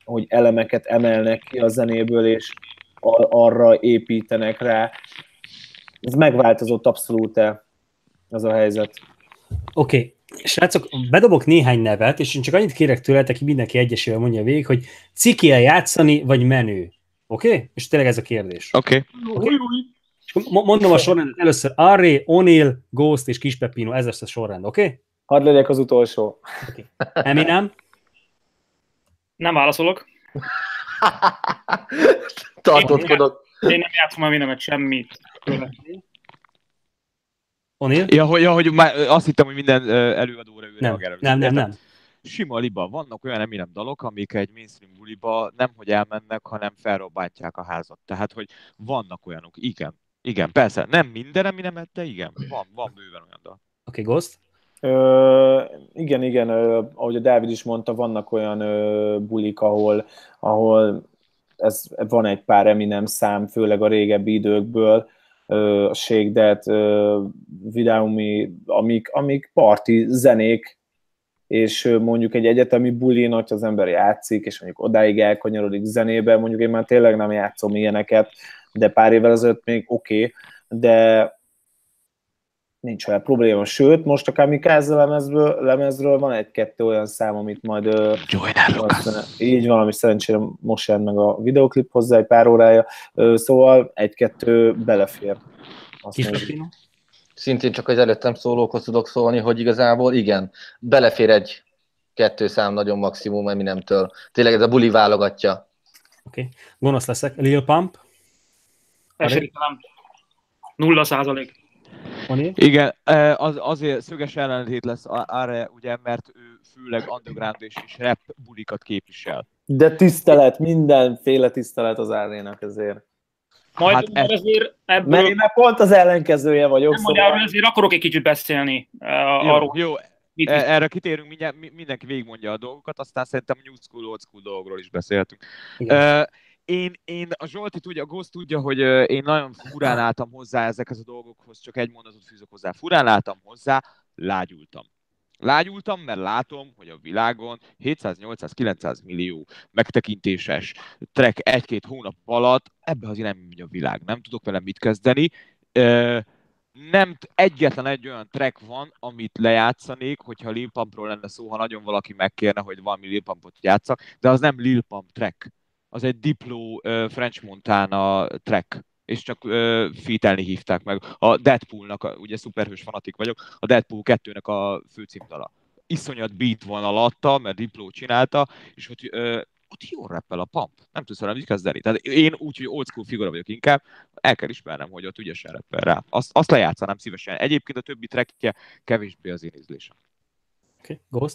hogy elemeket emelnek ki a zenéből, és arra építenek rá. Ez megváltozott abszolút-e az a helyzet. Oké, okay. Srácok, bedobok néhány nevet, és én csak annyit kérek tőletek, hogy mindenki egyesével mondja végig, hogy ciki-e játszani, vagy menő. Oké? Okay? És tényleg ez a kérdés. Oké. Okay. Okay? Mondom a sorrendet először. Array, O'Neill, Ghost és Kis Peppino, ez lesz a sorrend, oké? Okay? Hadd legyek az utolsó. Okay. Eminem? Nem válaszolok. Tartózkodok. Én, én nem játszom Eminemet semmit. O'Neill? Ja, hogy, ja, hogy már azt hittem, hogy minden előadóra ő nem, reagál. Nem, nem, nem. Sima liba. Vannak olyan Eminem dalok, amik egy mainstream buliba nem hogy elmennek, hanem felrobbantják a házat. Tehát, hogy vannak olyanok. Igen. Igen, persze. Nem minden Eminemet, de igen. Van, van bőven olyan dal. Oké, okay, Ghost? Ö, igen, igen. Ö, ahogy a Dávid is mondta, vannak olyan ö, bulik, ahol, ahol ez, van egy pár Eminem szám, főleg a régebbi időkből, a Shake That, Vidaumi, amik, amik parti zenék, és mondjuk egy egyetemi bulin, hogy az ember játszik, és mondjuk odáig elkanyarodik zenébe, mondjuk én már tényleg nem játszom ilyeneket, de pár évvel ezelőtt még oké, okay, de nincs olyan probléma. Sőt, most a Kamikaze lemezről, lemezről van egy-kettő olyan szám, amit majd... Így van, ami szerencsére most jön meg a videoklip hozzá egy pár órája, szóval egy-kettő belefér. Szintén csak az előttem szólókhoz tudok szólni, hogy igazából igen, belefér egy kettő szám nagyon maximum Eminemtől. Tényleg ez a buli válogatja. Oké, okay. Gonosz leszek. Lil Pump? Esélytelen. Nulla százalék. Igen, az, azért szöges ellentét lesz arra, ugye, mert ő főleg underground és, és rap bulikat képvisel. De tisztelet, mindenféle tisztelet az Arrénak ezért. Majd hát e... ezért ebből... Mert én már pont az ellenkezője vagyok. Nem, szóval... arról ezért akarok egy kicsit beszélni. Uh, jó, arról, jó. Mit erre kitérünk, mindjárt, mindenki végigmondja a dolgokat, aztán szerintem new school, old school dolgokról is beszéltünk. Uh, én, én, a Zsolti tudja, a Ghost tudja, hogy uh, én nagyon furán álltam hozzá ezekhez a dolgokhoz, csak egy mondatot fűzök hozzá. Furán álltam hozzá, lágyultam. Lágyultam, mert látom, hogy a világon hétszáz-nyolcszáz-kilencszáz millió megtekintéses track egy-két hónap alatt, ebbe azért nem megy a világ, nem tudok vele mit kezdeni. Uh, nem, egyetlen egy olyan track van, amit lejátszanék, hogyha Lil Pumpról lenne szó, ha nagyon valaki megkérne, hogy valami Lil Pumpot játsszak, de az nem Lil Pump track. Az egy Diplo uh, French Montana track, és csak uh, featelni hívták meg. A Deadpoolnak, a, ugye szuperhős fanatik vagyok, a Deadpool kettőnek a főcímdala. Iszonyat beat van alatta, mert Diplo csinálta, és hogy uh, ott jól rappel a Pump. Nem tudsz velem így kezdeni. Tehát én úgy, hogy old school figura vagyok inkább, el kell ismernem, hogy ott ügyesen rappel rá. Azt, azt lejátszanám szívesen. Egyébként a többi trackje kevésbé az én ízlésem. Oké, okay. Ghost?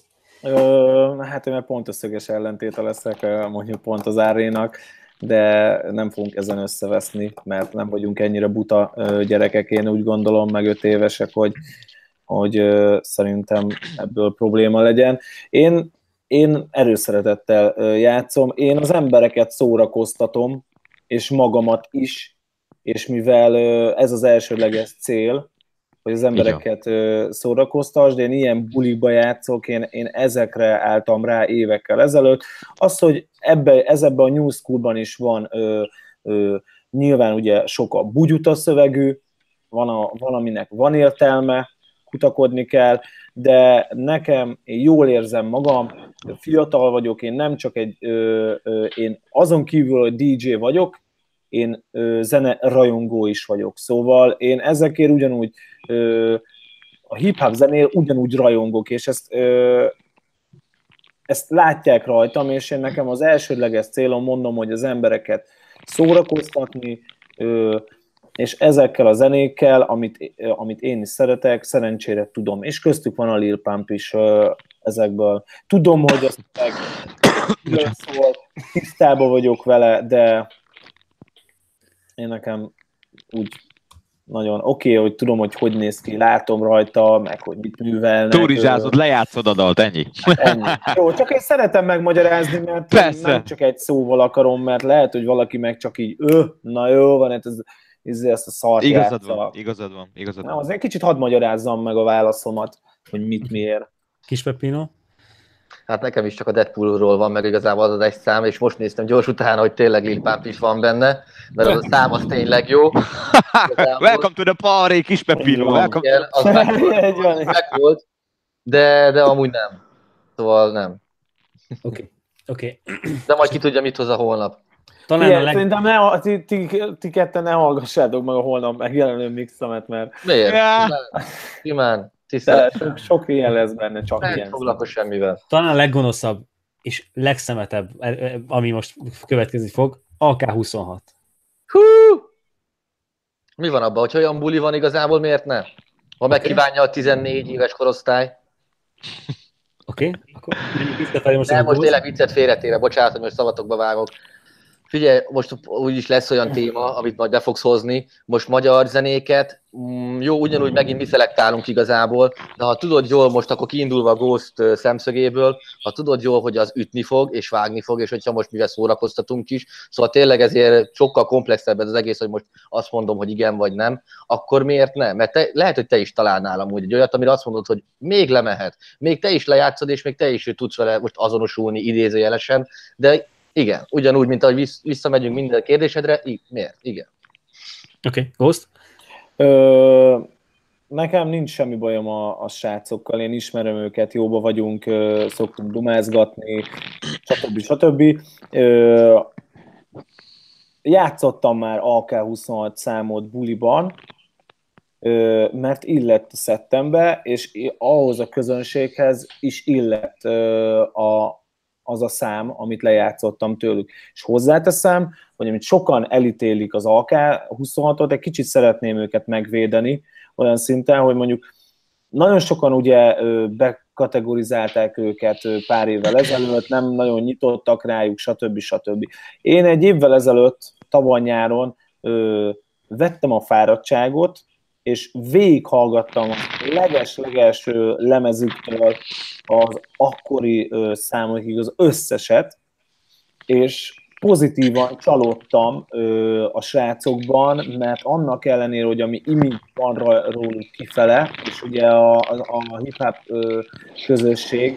Ö, hát én pont összeges ellentéte leszek, mondjuk pont az Arrénak, de nem fogunk ezen összeveszni, mert nem vagyunk ennyire buta gyerekek, én úgy gondolom, meg öt évesek, hogy, hogy szerintem ebből probléma legyen. Én Én erőszeretettel játszom, én az embereket szórakoztatom, és magamat is, és mivel ez az elsődleges cél, hogy az embereket szórakoztasd, én ilyen bulikba játszok, én, én ezekre álltam rá évekkel ezelőtt. Az, hogy ebbe, ez ebben a New Schoolban is van, ö, ö, nyilván ugye sok a bugyuta szövegű, van, a, van aminek van értelme, kutakodni kell, de nekem, én jól érzem magam, fiatal vagyok, én nem csak egy, ö, ö, én azon kívül, hogy dé dzsé vagyok, én ö, zene rajongó is vagyok, szóval én ezekért ugyanúgy, ö, a hip-hop zenél ugyanúgy rajongok, és ezt, ö, ezt látják rajtam, és én nekem az elsődleges célom, mondom, hogy az embereket szórakoztatni, ö, és ezekkel a zenékkel, amit, amit én is szeretek, szerencsére tudom. És köztük van a Lil Pump is ezekből. Tudom, hogy azt meg szól, tisztában vagyok vele, de én nekem úgy nagyon oké, okay, hogy tudom, hogy hogy néz ki, látom rajta, meg hogy mit művelnek. Turizsázod, lejátszod a dalt, ennyi. ennyi. Jó, csak én szeretem megmagyarázni, mert Persze. nem csak egy szóval akarom, mert lehet, hogy valaki meg csak így, ő, na jó van, hát ez ezt a szart igazad játsza. van, igazad van, igazad Na, van. azért kicsit hadd magyarázzam meg a válaszomat, hogy mit miért. Kis Peppino? Hát nekem is csak a Deadpoolról van meg igazából az az egy szám, és most néztem gyors utána, hogy tényleg Lil Pump is van benne, mert az a szám az tényleg jó. Welcome to the party, kis Pepino, welcome igen, az meg, meg volt, de, de amúgy nem. Szóval nem. Oké, okay. oké. Okay. De majd ki tudja, mit hoz a holnap. Talán igen, a leg... Szerintem ne, ti, ti, ti ketten ne hallgassátok meg a holnap megjelenő mixemet, mert... Miért? Yeah. Simán. Sok, sok ilyen lesz benne, csak nem ilyen. foglalkozz semmivel. Talán a leggonoszabb és legszemetebb, ami most következni fog, á ká huszonhat. Hú! Mi van abban, hogy olyan buli van igazából, miért ne? Ha megkívánja a tizennégy éves korosztály. Oké, okay. Akkor menjünk most. Nem, most tényleg viccet félretéve, bocsánat, hogy most szavatokba vágok. Figyelj, most úgyis lesz olyan téma, amit majd be fogsz hozni. Most magyar zenéket, jó, ugyanúgy megint mi szelektálunk igazából, de ha tudod jól, most akkor kiindulva a Ghost szemszögéből, ha tudod jól, hogy az ütni fog, és vágni fog, és hogyha most mivel szórakoztatunk is, szóval tényleg ezért sokkal komplexebb ez az egész, hogy most azt mondom, hogy igen vagy nem, akkor miért nem? Mert te, lehet, hogy te is találnál amúgy egy olyat, amire azt mondod, hogy még lemehet, még te is lejátszod, és még te is tudsz vele most azonosulni idézőjelesen, de igen, ugyanúgy, mint ahogy visszamegyünk minden kérdésedre, így, miért? Igen. Oké, okay. Ghost? Ö, nekem nincs semmi bajom a, a srácokkal, én ismerem őket, jóba vagyunk, ö, szoktunk dumázgatni, stb. stb. Ö, játszottam már á ká huszonhat számot buliban, ö, mert illett a szeptember, és ahhoz a közönséghez is illett ö, a az a szám, amit lejátszottam tőlük. És hozzáteszem, hogy amit sokan elítélik az á ká huszonhatot, egy kicsit szeretném őket megvédeni, olyan szinten, hogy mondjuk nagyon sokan ugye bekategorizálták őket pár évvel ezelőtt, nem nagyon nyitottak rájuk, stb. stb. Én egy évvel ezelőtt, tavaly nyáron vettem a fáradtságot, és végighallgattam a leges-leges lemezüktől az akkori számokig az összeset, és pozitívan csalódtam a srácokban, mert annak ellenére, hogy ami image van róluk kifele, és ugye a, a, a hip-hop közösség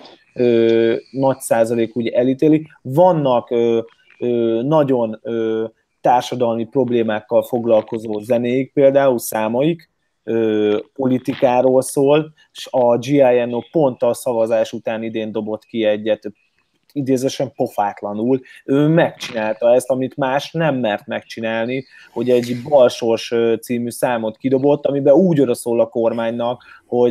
nagy százalék ugye elítéli, vannak nagyon társadalmi problémákkal foglalkozó zenéik, például számaik, ö, politikáról szól, és a gé i en o pont a szavazás után idén dobott ki egyet, idézősen pofátlanul. Ő megcsinálta ezt, amit más nem mert megcsinálni, hogy egy Balsors című számot kidobott, amiben úgy odaszól a kormánynak, hogy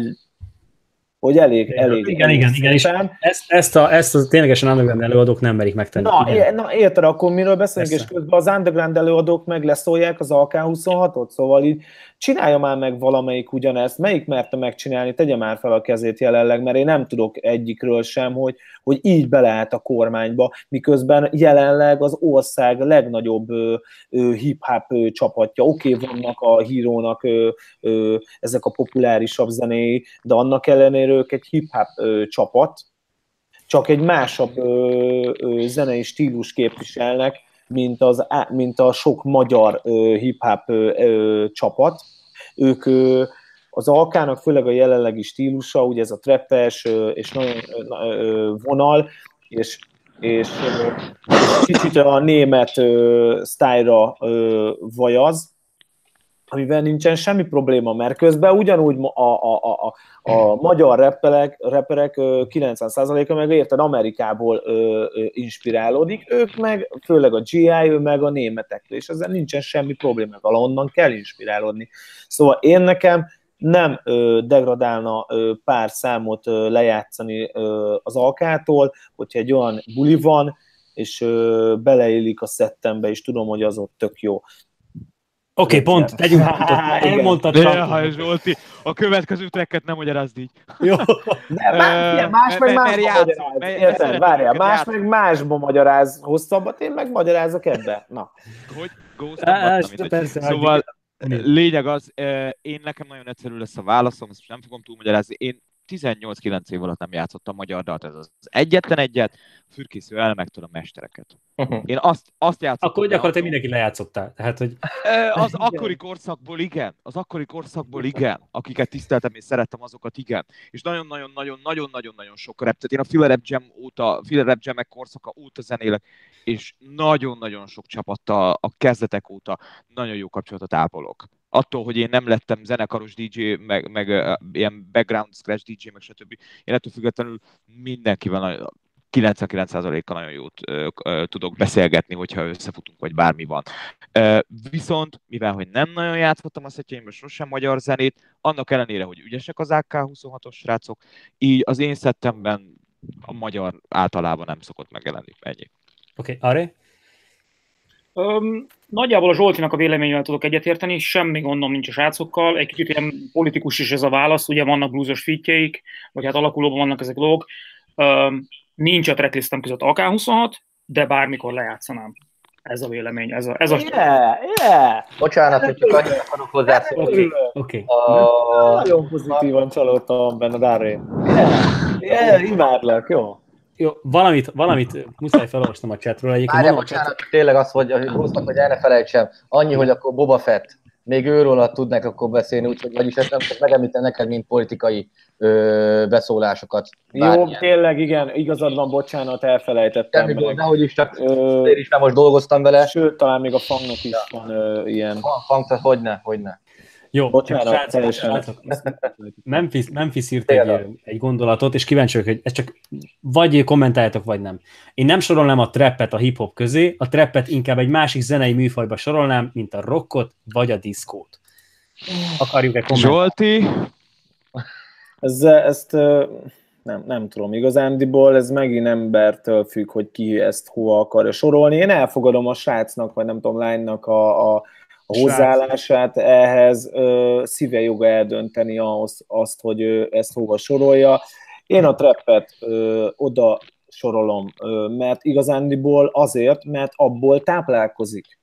hogy elég, elég. Igen, elég igen, igen, és ezt, ezt, a, ezt a ténylegesen underground előadók nem merik megtenni. Na, é, na érted, akkor miről beszélünk, és közben az underground előadók meg leszólják az á ká huszonhatot, szóval így csinálja már meg valamelyik ugyanezt, melyik merte megcsinálni, tegye már fel a kezét jelenleg, mert én nem tudok egyikről sem, hogy, hogy így beleállt a kormányba, miközben jelenleg az ország legnagyobb ö, ö, hip-hop ö, csapatja. Oké, okay, vannak a hírónak ö, ö, ezek a populárisabb zenéi, de annak ellenére ők egy hip-hop ö, csapat, csak egy másabb ö, ö, zenei stílus képviselnek, mint, az, mint a sok magyar ö, hip-hop ö, ö, csapat. Ők ö, az á ká-nak főleg a jelenlegi stílusa, ugye ez a trappes ö, és nagyon ö, vonal, és, és ö, kicsit a német ö, sztájlra ö, vajaz, amivel nincsen semmi probléma, mert közben ugyanúgy a, a, a, a magyar rapperek, rapperek kilencven százaléka meg érted Amerikából ö, ö, inspirálódik, ők meg, főleg a gé i, ő meg a németektől, és ezzel nincsen semmi probléma, valahonnan kell inspirálódni. Szóval én nekem nem ö, degradálna ö, pár számot ö, lejátszani ö, az á ká-tól, hogyha egy olyan buli van, és ö, beleillik a szettembe, és tudom, hogy az ott tök jó. Oké, okay, pont, tegyünk pontot. Elmondtad csak. Jaj, Zsolti, a következő tracket nem magyarázd így. Jó. Nem, más, más meg másba magyaráz. Érted, várjál, más meg másba magyaráz hosszabbat, én meg magyarázok ebbe. Na. Hogy? Ghost-abbat, szóval lényeg az, én nekem nagyon egyszerű lesz a válaszom, ezt nem fogom túlmagyarázni. Én tizennyolc-kilenc év alatt nem játszottam magyar dalt, ez az egyetlen egyet, fürkésző elemektől a mestereket. Én azt, azt játszottam. Akkor gyakorlatilag mindenki lejátszottál. Tehát, hogy... Az akkori korszakból igen, az akkori korszakból igen, akiket tiszteltem és szerettem, azokat igen. És nagyon-nagyon-nagyon-nagyon-nagyon-nagyon sok rap, tehát én a Filler Rap Jam óta, Filler Rap Jamek korszaka óta zenélek, és nagyon-nagyon sok csapattal a kezdetek óta nagyon jó kapcsolatot ápolok. Attól, hogy én nem lettem zenekaros dé dzsé, meg, meg uh, ilyen background scratch dé dzsé, meg stb. Én ettől függetlenül mindenkivel nagyon, kilencvenkilenc százalékkal nagyon jót uh, uh, tudok beszélgetni, hogyha összefutunk, vagy bármi van. Uh, viszont, mivel hogy nem nagyon játszottam a szettjeimben sosem magyar zenét, annak ellenére, hogy ügyesek az á ká huszonhatos srácok, így az én szettemben a magyar általában nem szokott megjelenni. Ennyi. Oké, okay, Ari? Um, nagyjából a Zsoltinak a véleményével tudok egyetérteni, semmi gondom nincs a srácokkal, egy kicsit ilyen politikus is ez a válasz, ugye vannak bluesos fitjeik, vagy hát alakulóban vannak ezek a dolgok. Um, nincs a tracklistem között á ká huszonhat, de bármikor lejátszanám. Ez a vélemény, ez a... Ez a... Yeah, yeah. Bocsánat, hogy csak annyit akarok hozzászólni. Oké, oké. Nagyon pozitívan csalódtam benne, Dári. Yeah, yeah, imádlak, jó. Jó, valamit, valamit muszáj felolvasnom a chatről. Egyébként Várjál, bocsánat, chat... tényleg azt, hogy hoztak, hogy el ne felejtsem. Annyi, hogy akkor Boba Fett, még őről tudnak akkor beszélni, úgyhogy vagyis ezt nem csak megemlítem neked, mint politikai ö, beszólásokat. Bármilyen. Jó, tényleg, igen, igazad van, bocsánat, elfelejtettem. Semmi gond, nehogy is csak ö, én is nem most dolgoztam vele. Sőt, talán még a fangnak is ja. van ö, ilyen. Fang, tehát hogyne, hogyne. Jó, bocsánat, srácok, Memphis, Memphis írt egy, egy gondolatot, és kíváncsi vagyok, hogy ezt csak vagy kommentáljátok, vagy nem. Én nem sorolnám a trappet a hip-hop közé, a trappet inkább egy másik zenei műfajba sorolnám, mint a rockot, vagy a diszkót. Akarjuk-e kommentálni? Zsolti? Ez, ezt nem, nem tudom, igazándiból ez megint embertől függ, hogy ki ezt hova akarja sorolni. Én elfogadom a srácnak, vagy nem tudom, lánynak a, a a hozzáállását ehhez, ö, szíve joga eldönteni ahhoz, azt, hogy ö, ezt hova sorolja. Én a trappet ö, oda sorolom, ö, mert igazándiból azért, mert abból táplálkozik.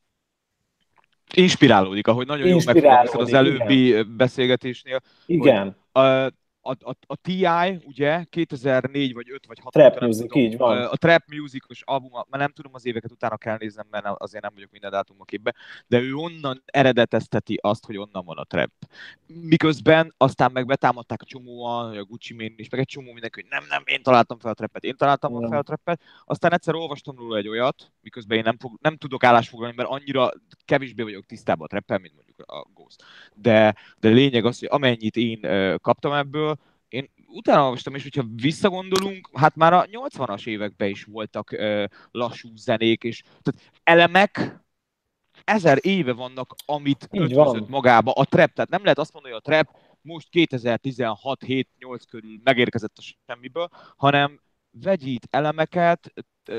Inspirálódik, ahogy nagyon jól megfogalmaztad az előbbi igen. beszélgetésnél. Igen. Hogy, uh, A, a, a té i, ugye, kétezer-négy vagy öt vagy hat Trap Music, tudom, így van. A, a Trap Music-os album, már nem tudom az éveket, utána kell néznem, mert azért nem vagyok minden dátumok képbe, de ő onnan eredetezteti azt, hogy onnan van a trap. Miközben aztán meg betámadták a csomóan, a Gucci Mane is, meg egy csomó mindenki, hogy nem, nem, én találtam fel a trappet, én találtam ja. fel a trappet. Aztán egyszer olvastam róla egy olyat, miközben én nem, fog, nem tudok állásfoglalni, mert annyira kevésbé vagyok tisztában a trappel, mint mondjuk a Ghost. De, de lényeg az, hogy amennyit én uh, kaptam ebből, én utána olvastam, és hogyha visszagondolunk, hát már a nyolcvanas években is voltak uh, lassú zenék, és tehát elemek ezer éve vannak, amit ötvözött magába a trap. Tehát nem lehet azt mondani, hogy a trap most kétezer-tizenhat hét nyolc körül megérkezett a semmiből, hanem vegyít elemeket,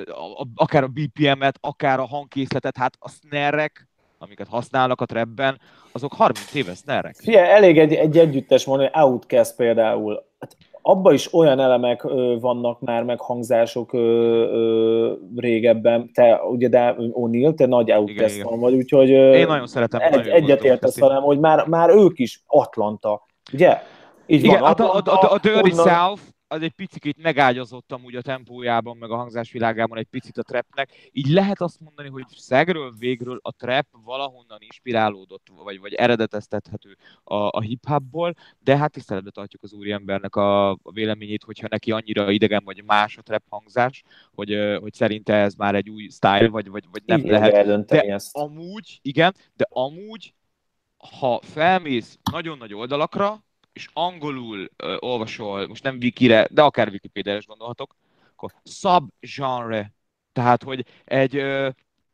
akár a bé pé em-et, akár a hangkészletet, hát a snare-ek, amiket használnak a trapben, azok harminc éves snare-ek. Figyelj, elég egy, egy együttes mondani, Outkast például. Hát abban is olyan elemek ö, vannak már, meg hangzások ö, ö, régebben. Te, ugye, de O'Neal, te nagy Outkast van vagy, úgyhogy ö, én nagyon szeretem. Egy, egyetértesz velem, hogy már, már ők is Atlanta. Ugye? Így igen, van, Atlanta, a, a, a Dirty onnan... South az egy picit megágyazott amúgy a tempójában, meg a hangzásvilágában egy picit a trapnek. Így lehet azt mondani, hogy szegről végről a trap valahonnan inspirálódott, vagy, vagy eredeteztethető a, a hip-hopból, de hát tiszteletbe tartjuk az úriembernek a, a véleményét, hogyha neki annyira idegen vagy más a trap hangzás, hogy, hogy szerinte ez már egy új style, vagy, vagy, vagy nem igen, lehet. De ezt. amúgy, igen, de amúgy, ha felmész nagyon nagy oldalakra, és angolul uh, olvasol, most nem wikire, de akár Wikipédiára is gondolhatok, akkor sub-genre, tehát, hogy egy, uh,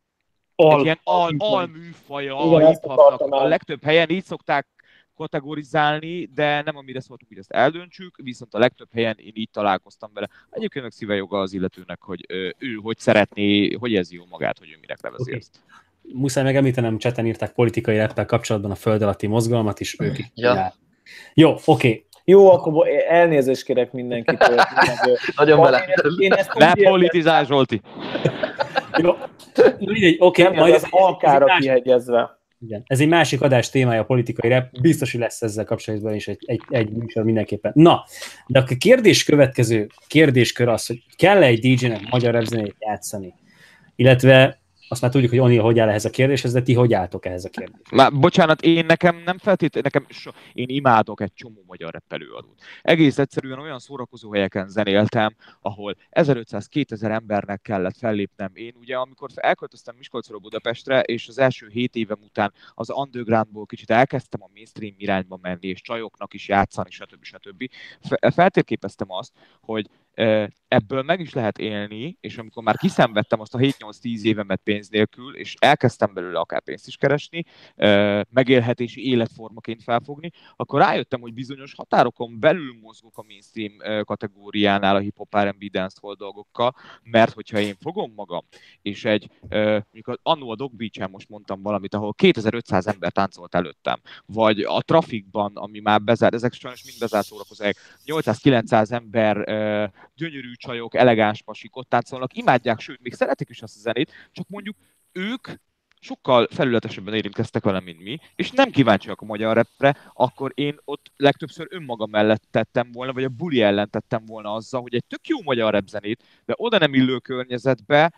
al, egy ilyen al, alműfaja a hip-hopnak. A legtöbb helyen így szokták kategorizálni, de nem amire szóltuk, hogy ezt eldöntsük, viszont a legtöbb helyen én így találkoztam vele. Egyébként meg szíve joga az illetőnek, hogy uh, ő hogy szeretné, hogy érzi jó magát, hogy ő mire levezi okay. ezt. Muszáj megemlítenem, cseten írták politikai rappel kapcsolatban a föld alatti mozgalmat is, ők is. Ja. Jó, oké. Okay. Jó, akkor elnézést kérek mindenkitől. Nagyon bele. Ne politizál, Zsolti. Jó. Mindegy, oké. Okay, majd ez alkára kihegyezve. Igen. Ez egy másik adás témája, a politikai rap. Biztos, hogy lesz ezzel kapcsolatban is egy, egy, egy műsor mindenképpen. Na, de a kérdés következő kérdéskör az, hogy kell-e egy dé jének magyar rap zenét játszani? Illetve azt már tudjuk, hogy Onil hogy áll ehhez a kérdéshez, de ti hogy álltok ehhez a kérdéshez? Már, bocsánat, én nekem nem feltétlenül, nekem so, én imádok egy csomó magyar rap előadót. Egész egyszerűen olyan szórakozó helyeken zenéltem, ahol ezerötszáz-kétezer embernek kellett fellépnem. Én ugye, amikor elköltöztem Miskolcról Budapestre, és az első hét évem után az undergroundból kicsit elkezdtem a mainstream irányba menni, és csajoknak is játszani, stb. stb. Feltérképeztem azt, hogy ebből meg is lehet élni, és amikor már kiszenvedtem azt a hét-nyolc-tíz évemet pénz nélkül, és elkezdtem belőle akár pénzt is keresni, megélhetési életformaként felfogni, akkor rájöttem, hogy bizonyos határokon belül mozgok a mainstream kategóriánál a hip-hop, er and bé, dancehall dolgokkal, mert hogyha én fogom magam, és egy, mondjuk annó a Dog Beach-en most mondtam valamit, ahol kétezer-ötszáz ember táncolt előttem, vagy a Trafikban, ami már bezárt, ezek sajnos mind bezárt szórakozók, nyolcszáz-kilencszáz ember gyönyörű csajok, elegáns pasik ott táncolnak, imádják, sőt, még szeretik is azt a zenét, csak mondjuk ők sokkal felületesebben érintkeztek vele, mint mi, és nem kíváncsiak a magyar rapre, akkor én ott legtöbbször önmagam mellett tettem volna, vagy a buli ellen tettem volna azzal, hogy egy tök jó magyar rap zenét, de oda nem illő környezetbe,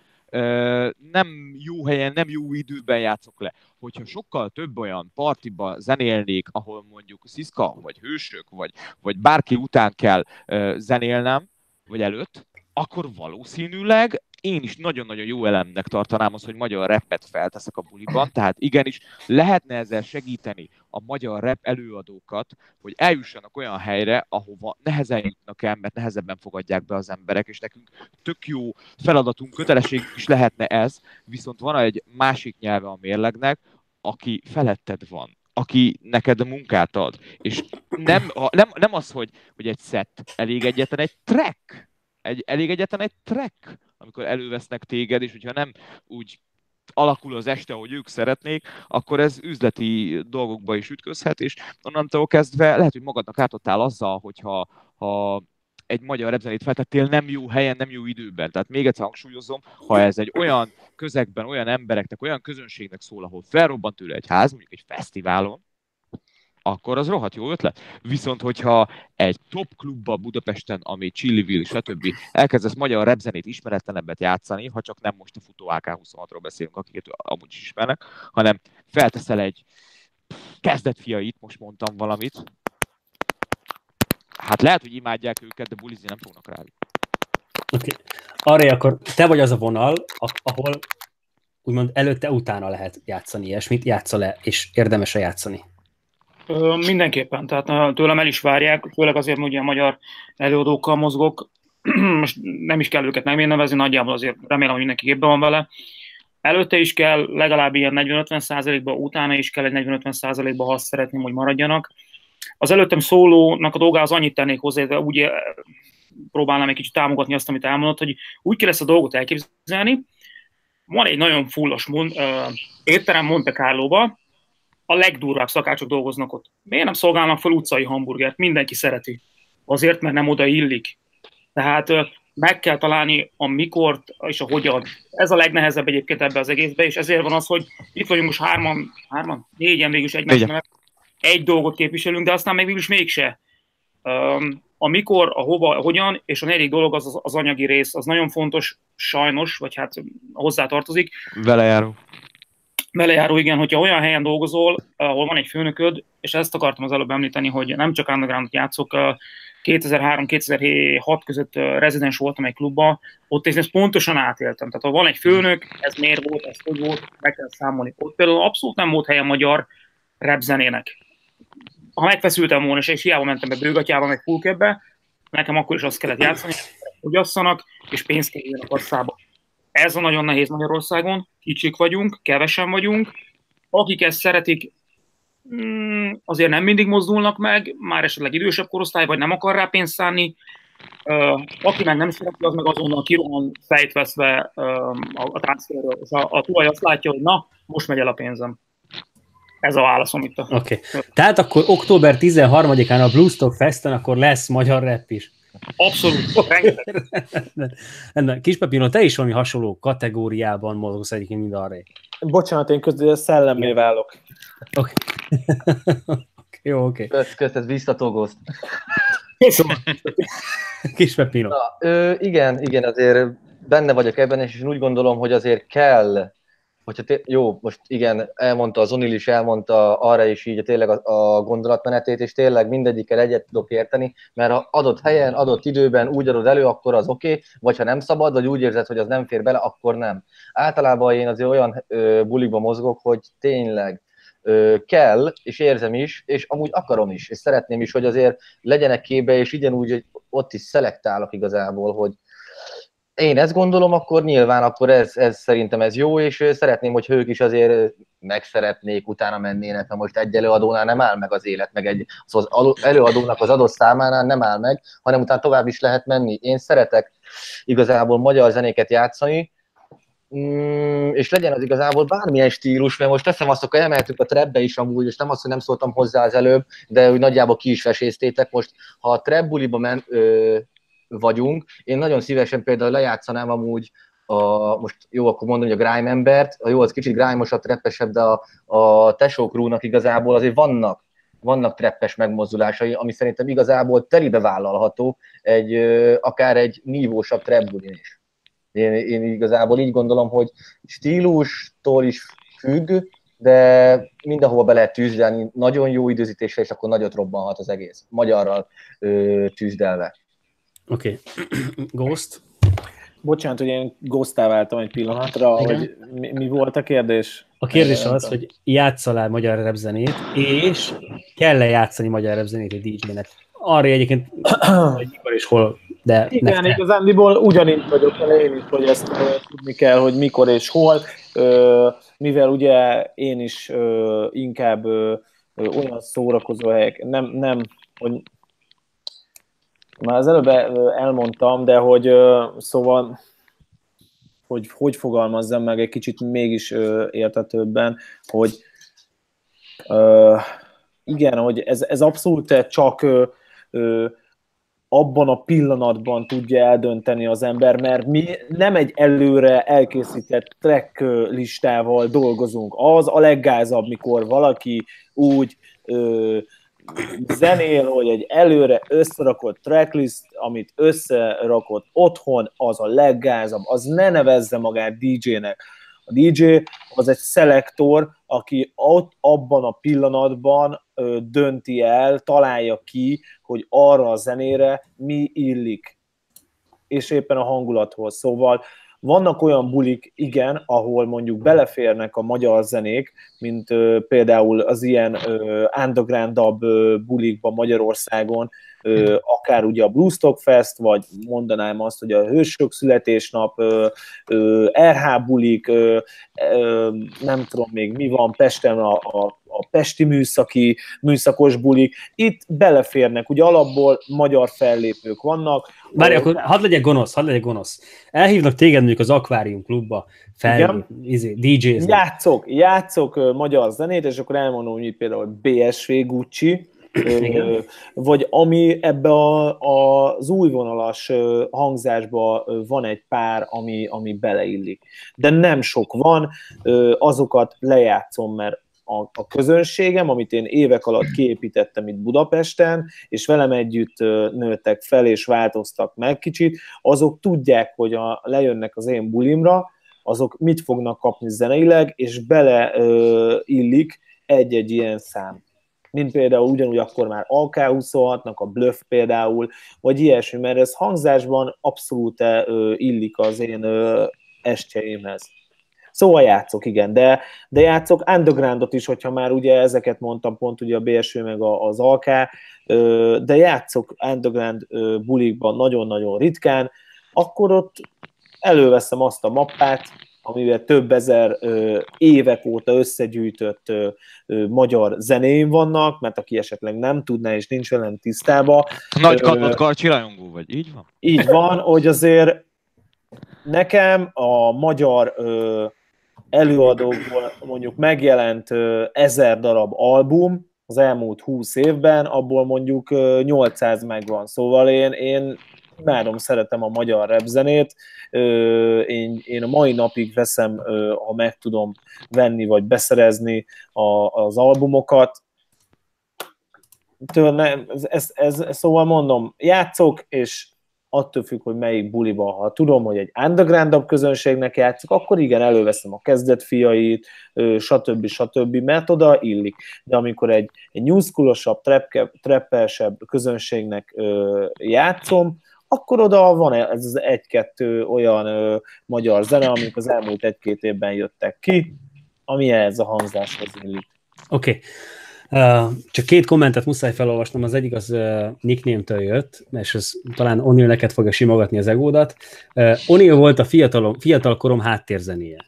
nem jó helyen, nem jó időben játszok le. Hogyha sokkal több olyan partiba zenélnék, ahol mondjuk Sziszka, vagy Hősök, vagy, vagy bárki után kell zenélnem, vagy előtt, akkor valószínűleg én is nagyon-nagyon jó elemnek tartanám azt, hogy magyar rappet felteszek a buliban, tehát igenis lehetne ezzel segíteni a magyar rap előadókat, hogy eljussanak olyan helyre, ahova nehezen jutnak el, mert nehezebben fogadják be az emberek, és nekünk tök jó feladatunk, kötelességünk is lehetne ez, viszont van egy másik nyelve a mérlegnek, aki feletted van, aki neked munkát ad. És nem, nem, nem az, hogy, hogy egy set, elég egyetlen egy track, egy, elég egyetlen egy track, amikor elővesznek téged, és hogyha nem úgy alakul az este, ahogy ők szeretnék, akkor ez üzleti dolgokba is ütközhet, és onnantól kezdve lehet, hogy magadnak ártottál azzal, hogyha ha egy magyar repzenét feltettél nem jó helyen, nem jó időben. Tehát még egyszer hangsúlyozom, ha ez egy olyan közegben, olyan embereknek, olyan közönségnek szól, ahol felrobbant tőle egy ház, mondjuk egy fesztiválon, akkor az rohadt jó ötlet. Viszont, hogyha egy top klubba Budapesten, ami Chilliville, stb. Elkezdesz magyar rapzenét ismeretlenebbet játszani, ha csak nem most a futó á ká huszonhatról beszélünk, akiket amúgy is ismernek, hanem felteszel egy kezdetfiait, most mondtam valamit, hát lehet, hogy imádják őket, de bulizni nem fognak rájuk. Oké. Okay. Arra akkor te vagy az a vonal, ahol úgymond előtte-utána lehet játszani ilyesmit, játssza le, és érdemes játszani. Ö, mindenképpen, tehát tőlem el is várják, főleg azért, hogy a magyar előadókkal mozgok, most nem is kell őket megnevezni, nagyjából azért remélem, hogy mindenki képben van vele. Előtte is kell legalább ilyen negyven-ötven százalékban, utána is kell egy negyven-ötven százalékban, ha azt szeretném, hogy maradjanak. Az előttem szólónak a dolgához annyit tennék hozzá, de úgy próbálnám egy kicsit támogatni azt, amit elmondott, hogy úgy kell ezt a dolgot elképzelni. Van egy nagyon fullos mond, uh, étterem Monte Carlo-ba, a legdurvább szakácsok dolgoznak ott. Miért nem szolgálnak fel utcai hamburgert? Mindenki szereti. Azért, mert nem oda illik. Tehát uh, meg kell találni a mikort és a hogyan. Ez a legnehezebb egyébként ebbe az egészbe, és ezért van az, hogy itt vagyunk most hárman, hárman, négyen végül is egymás mellett, egy dolgot képviselünk, de aztán még végül is mégse. Um, a mikor, a hova, a hogyan, és a negyedik dolog az, az anyagi rész, az nagyon fontos, sajnos, vagy hát hozzá tartozik. Velejáró. Velejáró, igen, hogyha olyan helyen dolgozol, ahol van egy főnököd, és ezt akartam az előbb említeni, hogy nem csak undergroundot játszok, kétezer-három-kétezer-hat között rezidens voltam egy klubban, ott én ezt pontosan átéltem. Tehát ha van egy főnök, ez miért volt, ez hogy volt, meg kell számolni. Ott például abszolút nem volt helyen magyar rapzenének. Ha megfeszültem volna, és hiába mentem be bőgatyába, meg fullkebbe, nekem akkor is azt kellett játszani, hogy asszanak, és pénzt kerüljön a kasszába. Ez a nagyon nehéz Magyarországon, kicsik vagyunk, kevesen vagyunk. Akik ezt szeretik, azért nem mindig mozdulnak meg, már esetleg idősebb korosztály, vagy nem akar rá pénzt szánni. Aki meg nem szereti, az meg azonnal kirohan fejtveszve a tánctérről, és a, a tulaj azt látja, hogy na, most megy el a pénzem. Ez a válaszom itt. Oké. Okay. Tehát akkor október tizenharmadikán a Bluestock Festen akkor lesz magyar rap is. Abszolút. Kis Pepino, te is valami hasonló kategóriában mozogsz egyébként mind arra. Bocsánat, én közben szellemmé válok. Oké. Okay. Jó, oké. Okay. Kösz, kösz, ez biztató Ghost. Kis Pepino. Na, ö, igen, igen, azért benne vagyok ebben, és én úgy gondolom, hogy azért kell, hogyha té- jó, most igen, elmondta az Onil is, elmondta arra is így tényleg a, a gondolatmenetét, és tényleg mindegyikkel egyet tudok érteni, mert ha adott helyen, adott időben úgy adod elő, akkor az oké, okay, vagy ha nem szabad, vagy úgy érzed, hogy az nem fér bele, akkor nem. Általában én azért olyan ö, bulikba mozgok, hogy tényleg ö, kell, és érzem is, és amúgy akarom is, és szeretném is, hogy azért legyenek képbe, és ugyanúgy, hogy ott is szelektálok igazából, hogy én ezt gondolom, akkor nyilván akkor ez, ez szerintem ez jó, és szeretném, hogy ők is azért megszeretnék, utána mennének, ha most egy előadónál nem áll meg az élet, meg egy az előadónak az adott számánál nem áll meg, hanem utána tovább is lehet menni. Én szeretek igazából magyar zenéket játszani, és legyen az igazából bármilyen stílus, mert most teszem azt, akkor emeltük a trapbe is amúgy, és nem azt, hogy nem szóltam hozzá az előbb, de úgy nagyjából ki is veséztétek. Most, ha a trap buliba men, ö, vagyunk, én nagyon szívesen például lejátszanám amúgy, a, most jó, akkor mondom, hogy a grime embert, a jó, az kicsit grime-osabb, trappesebb, de a, a Tesó Crew-nak igazából azért vannak, vannak trappes megmozdulásai, ami szerintem igazából telibe vállalható, egy, ö, akár egy nívósabb trap bulin is. Én, én igazából így gondolom, hogy stílustól is függ, de mindenhova be lehet tűzdelni, nagyon jó időzítésre, és akkor nagyot robbanhat az egész, magyarral ö, tűzdelve. Oké. Okay. Ghost? Bocsánat, hogy én Ghosttá váltam egy pillanatra, igen? Hogy mi, mi volt a kérdés? A kérdés az, hogy játsszál magyar repzenét, és kell-e játszani magyar repzenét egy dé jének? Arra egyébként, hogy mikor és hol, de igen, nektek. igazándiból ugyanígy vagyok vele én is, hogy ezt uh, tudni kell, hogy mikor és hol, uh, mivel ugye én is uh, inkább uh, olyan szórakozó helyek, nem, nem, hogy már az előbb elmondtam, de hogy uh, szóval, hogy hogy fogalmazzam meg egy kicsit mégis uh, értetőbben, hogy uh, igen, hogy ez, ez abszolút csak uh, uh, abban a pillanatban tudja eldönteni az ember, mert mi nem egy előre elkészített track listával dolgozunk. Az a leggázabb, mikor valaki úgy uh, zenél, hogy egy előre összerakott tracklist, amit összerakott otthon, az a leggázabb, az ne nevezze magát dé jének. A dé jé az egy szelektor, aki ott abban a pillanatban ö, dönti el, találja ki, hogy arra a zenére mi illik, és éppen a hangulathoz. Szóval vannak olyan bulik, igen, ahol mondjuk beleférnek a magyar zenék, mint ö, például az ilyen ö, underground-abb ö, bulikba Magyarországon, ö, akár ugye a Bluestock Fest, vagy mondanám azt, hogy a Hősök születésnap, ö, ö, er há bulik, ö, ö, nem tudom még mi van, Pesten a, a, a pesti műszaki, műszakos bulik, itt beleférnek, ugye alapból magyar fellépők vannak. Várj, akkor hadd legyek gonosz, hadd legyek gonosz. Elhívnak téged mondjuk az Akvárium klubba fel, izé, dé jézni. Játszok, játszok uh, magyar zenét, és akkor elmondom, hogy például bé es vé, Gucci, uh, vagy ami ebbe a, a, az újvonalas uh, hangzásba uh, van egy pár, ami, ami beleillik. De nem sok van, uh, azokat lejátszom, mert A, a közönségem, amit én évek alatt kiépítettem itt Budapesten, és velem együtt nőttek fel, és változtak meg kicsit, azok tudják, hogy a, lejönnek az én bulimra, azok mit fognak kapni zeneileg, és beleillik egy-egy ilyen szám. Mint például ugyanúgy akkor már á ká huszonhatnak, a Bluff például, vagy ilyesmi, mert ez hangzásban abszolút ö, illik az én ö, estjeimhez. Szóval játszok, igen, de, de játszok undergroundot is, hogyha már ugye ezeket mondtam, pont ugye a bé es vé meg az á ká, de játszok underground bulikban nagyon-nagyon ritkán, akkor ott előveszem azt a mappát, amivel több ezer évek óta összegyűjtött magyar zenéim vannak, mert aki esetleg nem tudná és nincs velem tisztában. Nagy Kanot Karcsi rajongó vagy, így van? Így van, hogy azért nekem a magyar ö, előadókból mondjuk megjelent ö, ezer darab album az elmúlt húsz évben, abból mondjuk ö, nyolcszáz megvan. Szóval én, én imádom, szeretem a magyar rapzenét, én, én a mai napig veszem, ha meg tudom venni, vagy beszerezni a, az albumokat. Tőle, ez, ez, ez, szóval mondom, játszok, és attól függ, hogy melyik buliba. Ha tudom, hogy egy underground közönségnek játszok, akkor igen, előveszem a kezdetfiait, stb. stb., mert oda illik. De amikor egy, egy new school-osabb, trappelsebb közönségnek játszom, akkor oda van ez az egy-kettő olyan ö, magyar zene, amik az elmúlt egy-két évben jöttek ki, ami ehhez a hangzáshoz illik. Oké. Okay. Uh, csak két kommentet muszáj felolvasnom, az egyik az uh, nickname-től jött, és az talán O'Neill neked fogja simogatni az egódat. Uh, O'Neill volt a fiatalom, fiatal korom háttérzenéje.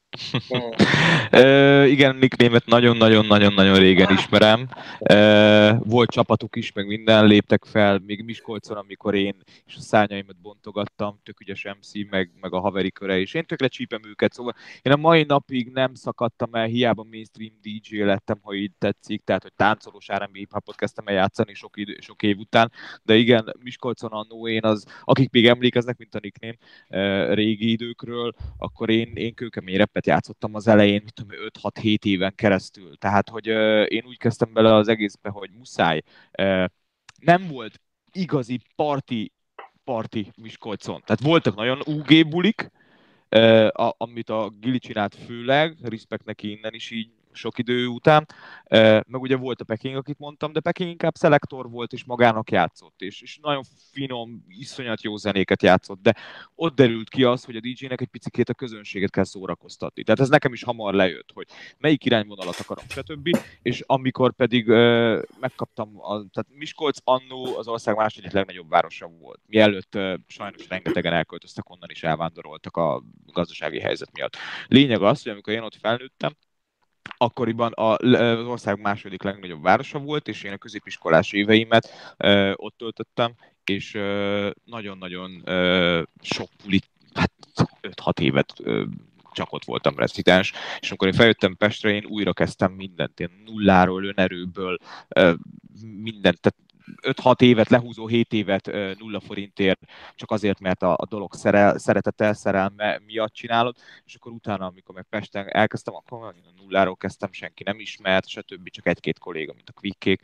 uh, igen, nickname-et nagyon-nagyon-nagyon-nagyon régen ismerem. Uh, volt csapatuk is, meg minden, léptek fel, még Miskolcon, amikor én és a szárnyaimat bontogattam, tök ügyes em cé, meg, meg a haveri köre is. Én tökre csípem őket, szóval én a mai napig nem szakadtam el, hiába mainstream dé dzsé lettem, ha így tetszik, tehát hogy táncolós er end bé hip-hopot kezdtem el játszani sok, idő, sok év után, de igen, Miskolcon annó én az, akik még emlékeznek, mint a nickname uh, régi időkről, akkor én, én kőkemény repet játszottam az elején, mit tudom, öt-hat-hét éven keresztül. Tehát, hogy uh, én úgy kezdtem bele az egészbe, hogy muszáj. Uh, nem volt igazi parti, parti Miskolcon. Tehát voltak nagyon ú gé bulik, uh, a, amit a Gili csinált főleg, respekt neki innen is így sok idő után, meg ugye volt a Peking, akit mondtam, de Peking inkább szelektor volt, és magának játszott, és, és nagyon finom, iszonyat jó zenéket játszott, de ott derült ki az, hogy a dé dzsének egy picikét a közönséget kell szórakoztatni. Tehát ez nekem is hamar lejött, hogy melyik irányvonalat akarom, stb. És amikor pedig uh, megkaptam, a, tehát Miskolc annó az ország második legnagyobb városa volt. Mielőtt uh, sajnos rengetegen elköltöztek, onnan is elvándoroltak a gazdasági helyzet miatt. Lényeg az, hogy amikor én ott felnőttem, akkoriban az ország második legnagyobb városa volt, és én a középiskolás éveimet ö, ott töltöttem, és ö, nagyon-nagyon ö, sok puli, hát öt-hat évet ö, csak ott voltam rezidáns, és amikor én feljöttem Pestre, én újra kezdtem mindent, én nulláról, önerőből, ö, mindent, tehát öt-hat évet, lehúzó hét évet nulla forintért, csak azért, mert a, a dolog szerel, szeretete, szerelme miatt csinálod, és akkor utána, amikor meg Pesten elkezdtem, akkor a nulláról kezdtem, senki nem ismert, stb. Csak egy-két kolléga, mint a Quickék.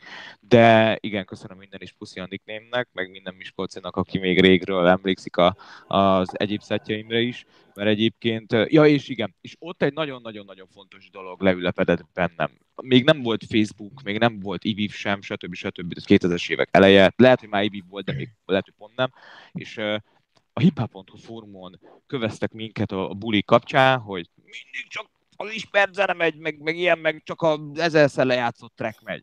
De igen, köszönöm minden is puszi a nickname-nek, meg minden miskolcinak, aki még régről emlékszik a, az egyéb szettjeimre is, mert egyébként, ja és igen, és ott egy nagyon-nagyon-nagyon fontos dolog leülepedett bennem. Még nem volt Facebook, még nem volt i vé i ef sem, stb. stb. Ez kétezres évek eleje. Lehet, hogy már i vé i ef volt, de még lehet, hogy pont nem. És uh, a hiphop pont hu fórumon köveztek minket a, a buli kapcsán, hogy mindig csak az ismert zene megy, meg, meg ilyen, meg csak az ezerszer lejátszott track megy.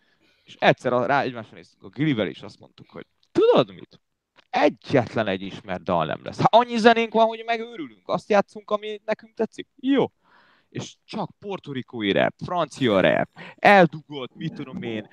És egyszer rá egymásra néztünk a Gilivel, és azt mondtuk, hogy tudod mit? Egyetlen egy ismert dal nem lesz. Ha annyi zenénk van, hogy megőrülünk, azt játszunk, ami nekünk tetszik. Jó. És csak portorikói rap, francia rap, eldugott, mit tudom én,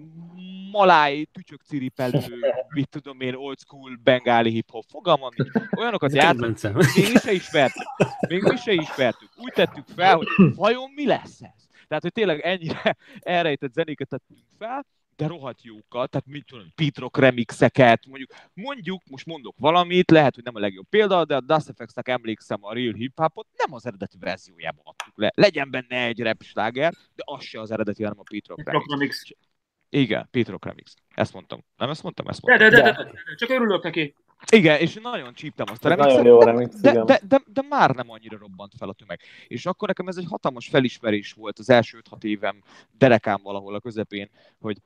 maláj, tücsökciripelő, mit tudom én, old school, bengáli hip-hop, fogalmam nincs. Olyanokat játszottunk, még mi se ismertük. Még mi se ismertük. Úgy tettük fel, hogy vajon mi lesz ez? Tehát, hogy tényleg ennyire elrejtett zenéket tettünk fel, de rohadt jókat, tehát mit tudom, Pete Rock remixeket, mondjuk, mondjuk, most mondok valamit, lehet, hogy nem a legjobb példa, de a Das ef exnek emlékszem a Real Hip Hopot, nem az eredeti verziójában adtuk le. Legyen benne egy rap sláger, de az se az eredeti, hanem a Pete Rock remix. remix. Igen, Pete Rock remix. Ezt mondtam. Nem ezt mondtam? Ezt mondtam. De, de, de, de, de, de csak örülök neki. Igen, és nagyon csíptem azt a remixet, jó remix, de, de, de, de már nem annyira robbant fel a tömeg. És akkor nekem ez egy hatalmas felismerés volt az első öt-hat évem derekám valahol a közepén, hogy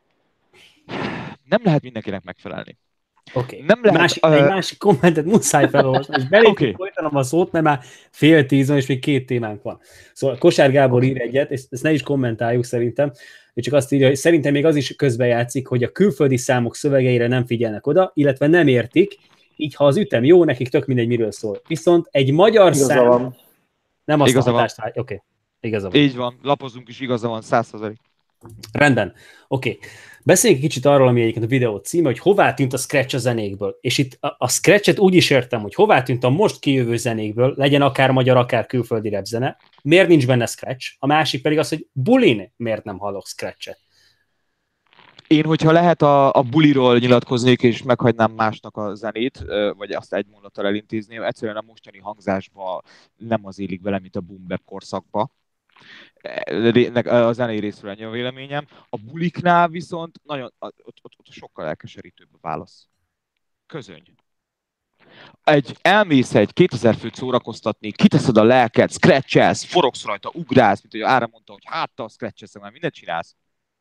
nem lehet mindenkinek megfelelni. Oké. Okay. Másik, uh, egy másik kommentet muszáj felolvasni, és belépjük okay. Folytanom a szót, mert már fél tíz van, és még két témánk van. Szóval Kosár Gábor ír egyet, és ezt ne is kommentáljuk szerintem, ő csak azt írja, hogy szerintem még az is közbejátszik, hogy a külföldi számok szövegeire nem figyelnek oda, illetve nem értik, így ha az ütem jó, nekik tök mindegy, miről szól. Viszont egy magyar igaza szám... Van. Nem azt igaza a hatást... Oké, okay. Igaza van. Így van, lapozunk is, igaza van, száz százalék. Rendben, oké. Okay. Beszéljünk kicsit arról, ami egyébként a videó címe, hogy hová tűnt a scratch a zenékből. És itt a, a scratchet úgy is értem, hogy hová tűnt a most kijövő zenékből, legyen akár magyar, akár külföldi rapzene, miért nincs benne scratch, a másik pedig az, hogy bulin miért nem hallok scratchet. Én, hogyha lehet a, a buliról nyilatkoznék, és meghagynám másnak a zenét, vagy azt egy mondattal elintézni, egyszerűen a mostani hangzásba nem az élik vele, mint a boom bap korszakba. A zenei részről ennyi a véleményem. A buliknál viszont nagyon, ott, ott, ott sokkal elkeserítőbb a válasz. Közöny. Egy, elmész egy kétezer főt szórakoztatni, kiteszed a lelket, scratchelsz, forogsz rajta, ugrálsz, mint hogy Ára mondta, hogy háttal scratchelsz, már mindent csinálsz.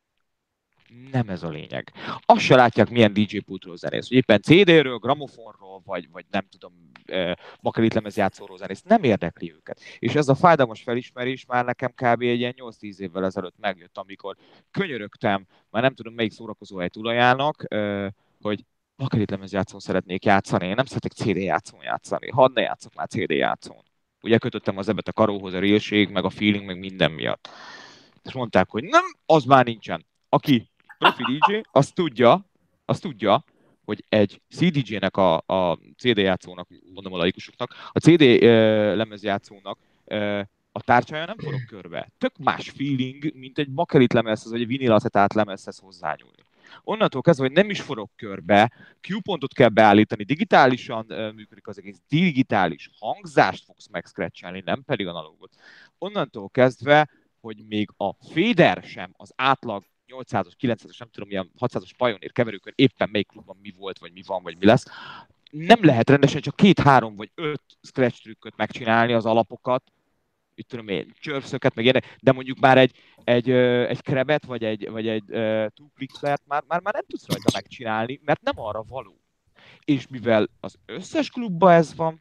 Nem ez a lényeg. Azt se látják, milyen dé dzsé pultról zenész. Hogy éppen cé dé-ről, gramofonról, vagy, vagy nem tudom, eh, bakelitlemezjátszóról zenész. Nem érdekli őket. És ez a fájdalmas felismerés már nekem kb. Egy ilyen nyolc-tíz évvel ezelőtt megjött, amikor könyörögtem, már nem tudom melyik szórakozóhely tulajának, eh, hogy bakelitlemezjátszón szeretnék játszani. Én nem szeretek cé dé játszón játszani. Hadd ne játszok már cé dé játszón. Ugye kötöttem az ebet a karóhoz, a realség, meg a feeling, meg minden miatt. És mondták, hogy nem, az már nincsen. Aki profi dé dzsé, azt tudja, azt tudja, hogy egy cé dé dzsének, a, a cé dé játszónak, mondom a laikusoknak, a cé dé uh, lemezjátszónak uh, a tárcsája nem forog körbe. Tök más feeling, mint egy bakelit lemezhez, vagy egy vinilacetált lemezhez hozzányúlni. Onnantól kezdve, hogy nem is forog körbe, Q-pontot kell beállítani, digitálisan uh, működik az egész, digitális hangzást fogsz megscratchelni, nem pedig analogot. Onnantól kezdve, hogy még a fader sem az átlag nyolcszázas, kilencszázas, nem tudom, milyen hatszázas Pioneer keverőkön éppen melyik klubban mi volt, vagy mi van, vagy mi lesz. Nem lehet rendesen csak két, három vagy öt scratch trükköt megcsinálni, az alapokat, itt tudom én, csörfszöket, meg ilyenek, de mondjuk már egy, egy, egy krebet, vagy egy, vagy egy uh, two-click már, már, már nem tudsz rajta megcsinálni, mert nem arra való. És mivel az összes klubban ez van,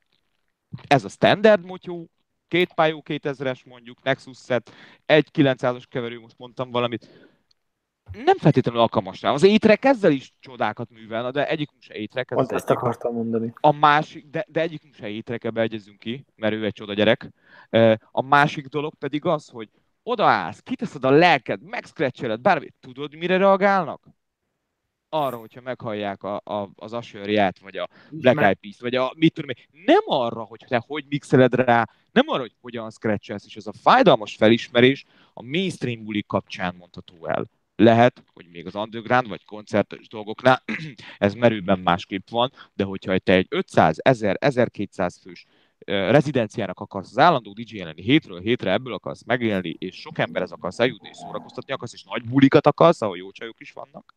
ez a standard motyó, két pályó kétezres mondjuk, Nexus set, egy kilencszázas keverő, most mondtam valamit, nem feltétlenül alkalmas rá. Az étrek ezzel is csodákat művelna, de egyikünk se étrek. Pont ezt akartam mondani. A másik, de, de egyikünk se étrek, ebbe egyezünk ki, mert ő egy csoda gyerek. A másik dolog pedig az, hogy odaállsz, kiteszed a lelked, megscratcheled, bármi, tudod, mire reagálnak? Arra, hogyha meghallják a, a, az Usher-ját, vagy a Black Eyed Peas, vagy a mit tudom én. Nem arra, hogy te hogy mixeled rá, nem arra, hogy hogyan scratchelsz, és ez a fájdalmas felismerés a mainstream bulik kapcsán mondható el. Lehet, hogy még az underground vagy koncertes dolgoknál ez merőben másképp van, de hogyha te egy ötszáz, ezer, ezerkétszáz fős uh, rezidenciának akarsz az állandó dé dzsé lenni, hétről hétre ebből akarsz megélni, és sok emberhez akarsz eljutni, és szórakoztatni akarsz, és nagy bulikat akarsz, ahol jó csajok is vannak,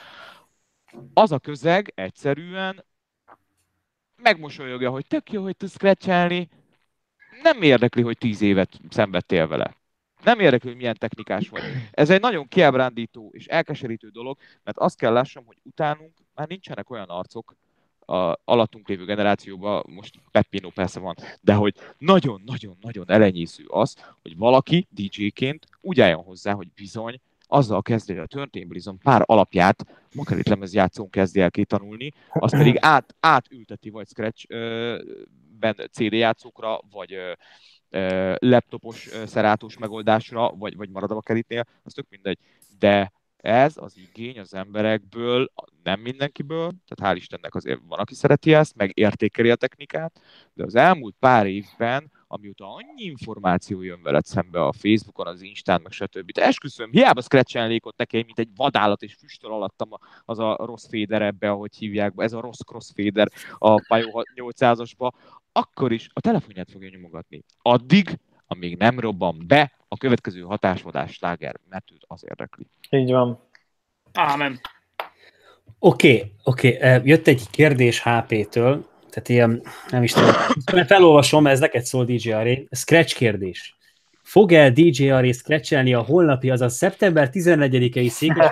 az a közeg egyszerűen megmosolyogja, hogy tök jó, hogy tudsz scratchelni, nem érdekli, hogy tíz évet szenvedtél vele. Nem érdekli, hogy milyen technikás vagy. Ez egy nagyon kiábrándító és elkeserítő dolog, mert azt kell lássam, hogy utánunk már nincsenek olyan arcok, a alattunk lévő generációban, most Peppino persze van, de hogy nagyon-nagyon-nagyon elenyésző az, hogy valaki dé dzséként úgy álljon hozzá, hogy bizony, azzal kezdi a turntablism pár alapját bakelitlemez játszón kezdi el kitanulni, azt pedig át, átülteti vagy Scratch-ben cé dé játszókra, vagy ö, laptopos, szerátós megoldásra, vagy, vagy marad a bakelitnél, az tök mindegy. De ez az igény az emberekből, nem mindenkiből, tehát hál' Istennek azért van, aki szereti ezt, meg értékeli a technikát, de az elmúlt pár évben, amióta annyi információ jön veled szembe a Facebookon, az Instán, meg stb. Te esküszöm, hiába scratchelnék ott nekem, mint egy vadállat, és füstöl alattam az a rossz féder ebbe, ahogy hívják, ez a rossz crossfader a Pajó nyolcszázasba, akkor is a telefonját fogja nyomogatni. Addig, amíg nem robban be a következő hatásvadás sláger, mert őt az érdekli. Így van. Ámen. Oké, okay, oké. Okay. Jött egy kérdés há pé-től, tehát ilyen, nem is tudom, felolvasom, ez neked szól dé dzsé Aré. Scratch kérdés. Fog-e dé dzsé Aré scratchelni a holnapi, azaz szeptember tizennegyedikei székes?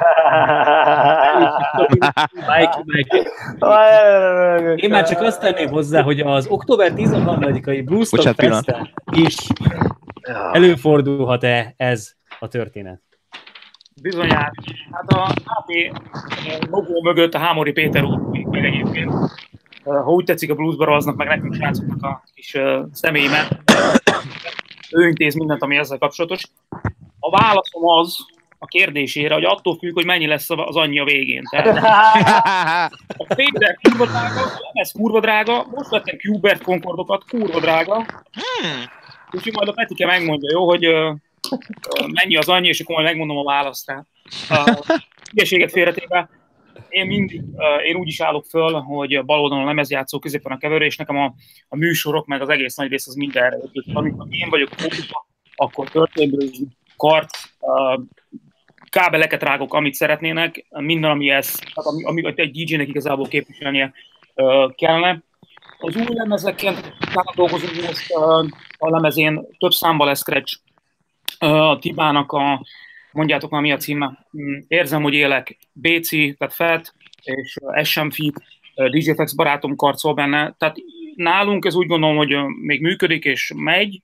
Én már csak azt tenném hozzá, hogy az október tizenharmadikai Bluestalk Festen is előfordulhat-e ez a történet? Bizonyára. Hát a há pé logó mögött a Hámori Péter úr meg egyébként. Ha úgy tetszik, a bluesba aznak meg nekünk srácoknak a kis uh, személyimet. Ő intéz mindent, ami ezzel kapcsolatos. A válaszom az a kérdésére, hogy attól függ, hogy mennyi lesz az annyi a végén. Tehát a Péter kurva drága, ez kurva drága, most vettem Qbert Concordokat, kurva drága. Hmm. Úgyhogy majd a Petike megmondja, jó, hogy uh, mennyi az annyi, és akkor majd megmondom a választ rá. Uh, hülyeséget félretéve, én mindig, én úgy is állok föl, hogy bal oldalon a lemezjátszó, középen a keverő, és nekem a, a műsorok, meg az egész nagy rész az mindenre. Amikor én vagyok fókuszban, akkor történő kart, kábeleket rágok, amit szeretnének, minden, ami ez, ami, ami egy dé jének igazából képviselnie kellene. Az új lemezeken dolgozunk most a lemezén, több számban lesz scratch. A Tibának a, mondjátok már mi a címe, Érzem, hogy élek, bé cé, tehát Fett, és es em Fit, dé jé Flex barátom karcol benne. Tehát nálunk ez úgy gondolom, hogy még működik és megy,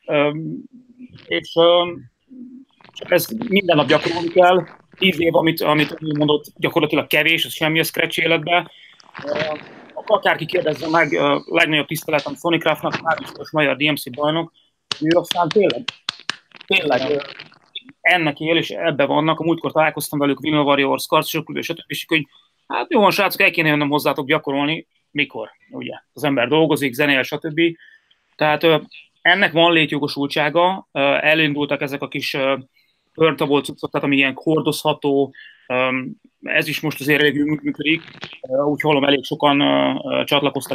és ez minden nap gyakorolni kell. Tíz év, amit, amit mondott, gyakorlatilag kevés, ez semmi a scratch életben. Akárki kérdezze meg, a legnagyobb tiszteletem Sonicraftnak, március magyar dé em cé bajnok, ő aztán tényleg, tényleg ennek él, és ebbe vannak. A múltkor találkoztam velük, Vinyl Warriors, Karcosok, és stb. És hogy hát jó van, srácok, el kéne jönnöm hozzátok gyakorolni. Mikor? Ugye? Az ember dolgozik, zenél, stb. Tehát ennek van létjogosultsága, elindultak ezek a kis portable cuccok, tehát ami ilyen hordozható, ez is most azért elég működik, úgy hallom, elég sokan csatlakoztak.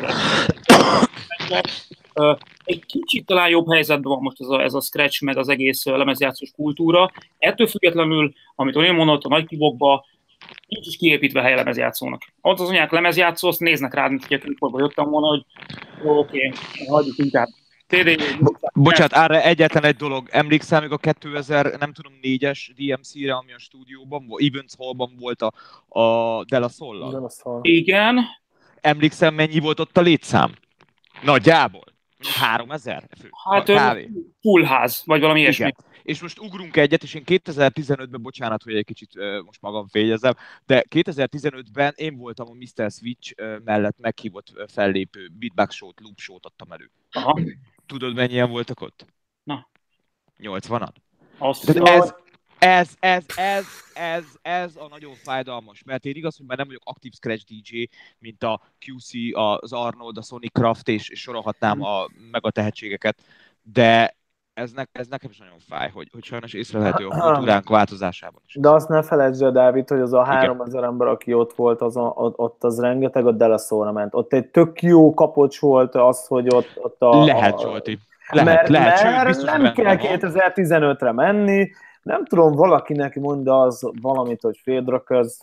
Egy kicsit talán jobb helyzetben van most ez a, ez a scratch, meg az egész lemezjátszós kultúra. Ettől függetlenül, amit én mondott, a nagy klubokban nincs is kiépítve helye lemezjátszónak. Ott az anyák lemezjátszó, azt néznek rád, mint hogy a klubokban jöttem volna, hogy oké, okay, hagyjuk inkább. Bo- bocsánat, arra egyetlen egy dolog. Emlékszel még a kétezer, nem tudom, négyes dé em cé-re, ami a stúdióban, Events Hallban volt a, a De La Soul-lal? Igen. Emlékszel, mennyi volt ott a létszám? Nagyjából. háromezer fő. Hát full ház, vagy valami ilyesmi. És most ugrunk egyet, és én kétezer-tizenötben, bocsánat, hogy egy kicsit uh, most magam fényezem, de kétezer-tizenötben én voltam a miszter Switch uh, mellett meghívott uh, fellépő beatbox show-t, loop show-t adtam elő. Aha. Tudod, mennyien voltak ott? Na. nyolcvanan. Azt ez, ez, ez, ez, ez, ez a nagyon fájdalmas, mert én igaz, hogy már nem vagyok aktív scratch dé jé, mint a kú cé, az Arnold, a Sonicraft, és, és sorolhatnám a megatehetségeket, de Ez, ne, ez nekem is nagyon fáj, hogy, hogy sajnos észrevehető a kultúránk változásában is. De azt ne felejtsd el, Dávid, hogy az a háromezer ember, aki ott volt, az a, ott az rengeteg a De La Soul-ra ment. Ott egy tök jó kapocs volt az, hogy ott, ott a... Lehet, Zsolti. Lehet, mert, lehet. Mert Sőt, biztos nem kell kétezer-tizenötre menni, nem tudom, valakinek mond az valamit, hogy Fédraköz.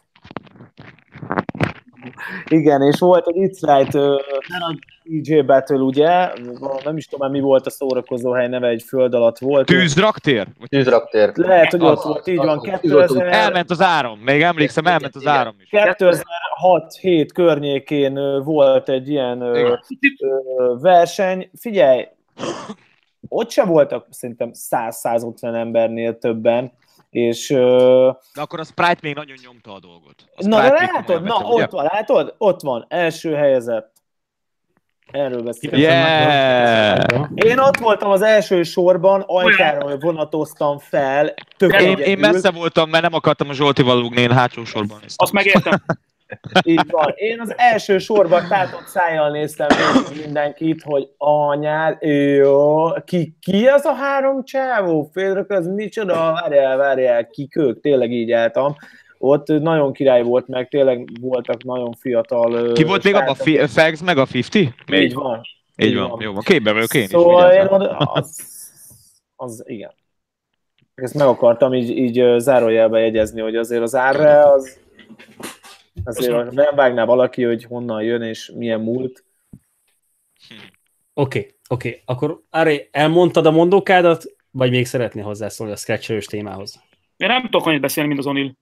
Igen, és volt egy It's Right uh, dé jé Battle, ugye? Nem is tudom, mi volt a szórakozóhely neve, egy föld alatt volt. Tűzraktér? Tűzraktér. Lehet, hogy ott volt, így van. kétezer... Elment az áram, még emlékszem, elment az áram is. kétezer-hat-hét környékén volt egy ilyen ö, ö, verseny. Figyelj, ott se voltak szerintem száz-százötven embernél többen, és... De akkor a Sprite még nagyon nyomta a dolgot. A na, de látod, na, ott ugye? Van, látod? Ott van, első helyezett. Erről beszéltem. Yeah. Én ott voltam az első sorban, ajkáról vonatoztam fel. Én, én messze voltam, mert nem akartam a Zsoltival lúgni, én hátsó sorban néztem. Azt megértem. Így van. Én az első sorban tátott szájjal néztem mindenkit, hogy anyád, jó, ki, ki az a három csávó? Félrök, az micsoda? Várjál, várjál, kik ők? Tényleg így álltam. Ott nagyon király volt, meg tényleg voltak nagyon fiatal... Ki volt még abban? A Fags meg a ötven? Így van. Így, így van. van. Jó van. Képben vagyok én szóval is. Én mondom, az, az igen. Ezt meg akartam így, így zárójelbe jegyezni, hogy azért az árra az... Azért nem vágná valaki, hogy honnan jön és milyen múlt. Oké, okay, oké. Okay. Akkor Ári, elmondtad a mondókádat, vagy még szeretnél hozzászólni a scratch-erős témához? Én nem tudok annyit beszélni, mint az Onil.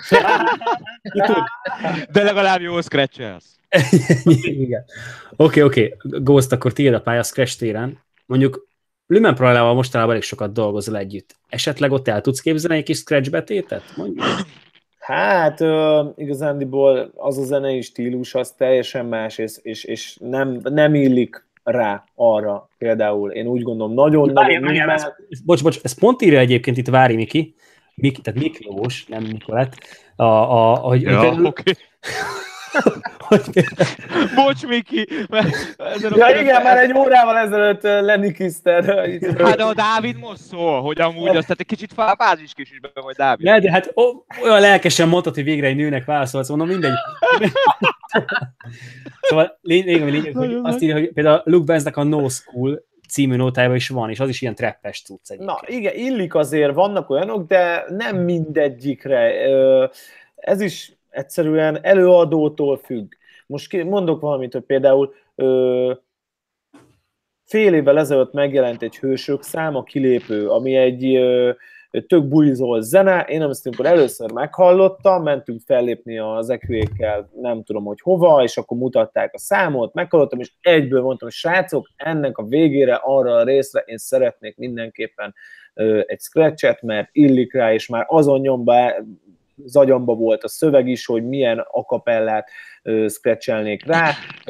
De legalább jó scratch-elsz. Igen. Oké, okay, oké. Okay. Ghost, akkor tiéd a pálya scratch téren. Mondjuk Lumen Pro-val mostanában elég sokat dolgozol együtt. Esetleg ott el tudsz képzelni egy kis scratch betétet? Mondjuk. Hát uh, igazándiból az a zenei stílus az teljesen más, és, és, és nem, nem illik rá arra például. Én úgy gondolom, nagyon-nagyon... Nagyon, nagyon ez, bocs, bocs, ez pont írja egyébként itt Vári Miki, Miki tehát Miklós, nem Nikolett, a, a, a, ja, például, okay. Bocs, Miki! Ja igen, már egy órával ezelőtt Lenny Kister. Hát de a Dávid most szól, hogy amúgy azt, tehát egy kicsit fázis-késésben vagy Dávid. Ne, de hát ó, olyan lelkesen mondtad, hogy végre egy nőnek válaszolsz, mondom, mindegy. Szóval lényeg, lényeg hogy azt írja, hogy például Luke Benz-nek a No School című nótájában is van, és az is ilyen trappes cucc egyébként. Na igen, illik azért, vannak olyanok, de nem mindegyikre. Ez is egyszerűen előadótól függ. Most mondok valamit, hogy például fél évvel ezelőtt megjelent egy Hősök szám, a Kilépő, ami egy tök bulizol zene. Én azt, amikor először meghallottam, mentünk fellépni az eküékkel, nem tudom, hogy hova, és akkor mutatták a számot, meghallottam, és egyből mondtam, hogy srácok, ennek a végére, arra a részre én szeretnék mindenképpen egy scratchet, mert illik rá, és már azon nyomba, az agyamba volt a szöveg is, hogy milyen akapellát scratchelnék rá,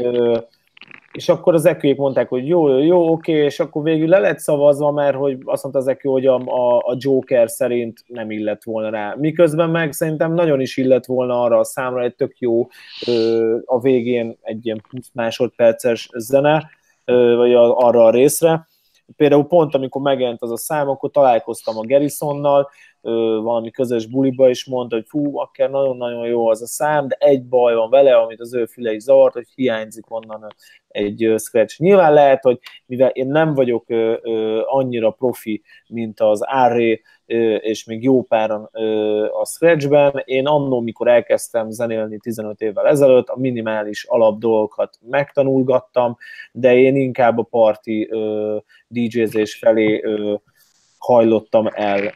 és akkor az eküjék mondták, hogy jó, jó, jó, oké, és akkor végül le lett szavazva, mert hogy azt mondta az ekü, hogy a, a, a Joker szerint nem illett volna rá. Miközben meg szerintem nagyon is illett volna arra a számra, egy tök jó a végén egy ilyen húsz másodperces zene, vagy arra a részre. Például pont, amikor megjelent az a szám, akkor találkoztam a Garrisonnal, valami közös buliba, és mondta, hogy fú, akár nagyon-nagyon jó az a szám, de egy baj van vele, amit az ő füle is zavart, hogy hiányzik onnan egy scratch. Nyilván lehet, hogy mivel én nem vagyok annyira profi, mint az Array, és még jó páran a scratchben, én annól, mikor elkezdtem zenélni tizenöt évvel ezelőtt, a minimális alap dolgokat megtanulgattam, de én inkább a parti dé jézés felé hajlottam el.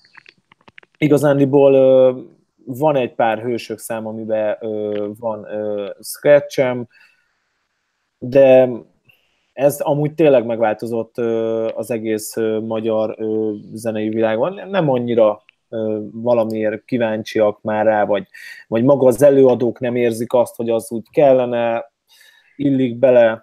Igazándiból van egy pár Hősök szám, amiben van scratchem, de ez amúgy tényleg megváltozott az egész magyar zenei világban. Nem annyira valamiért kíváncsiak már rá, vagy, vagy maga az előadók nem érzik azt, hogy az úgy kellene, illik bele.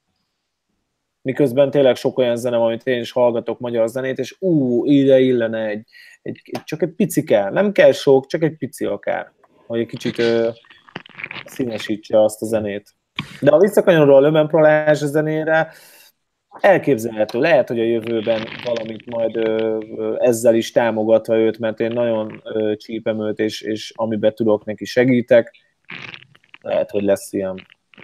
Miközben tényleg sok olyan zene, amit én is hallgatok magyar zenét, és ú, ide illene egy, egy, csak egy pici kell. Nem kell sok, csak egy pici akár. Hogy egy kicsit ö, színesítse azt a zenét. De a visszakanyarodó a Lömen Prolázs zenére elképzelhető. Lehet, hogy a jövőben valamit majd ö, ö, ezzel is támogatva őt, mert én nagyon ö, csípem őt, és, és amiben tudok, neki segítek. Lehet, hogy lesz ilyen.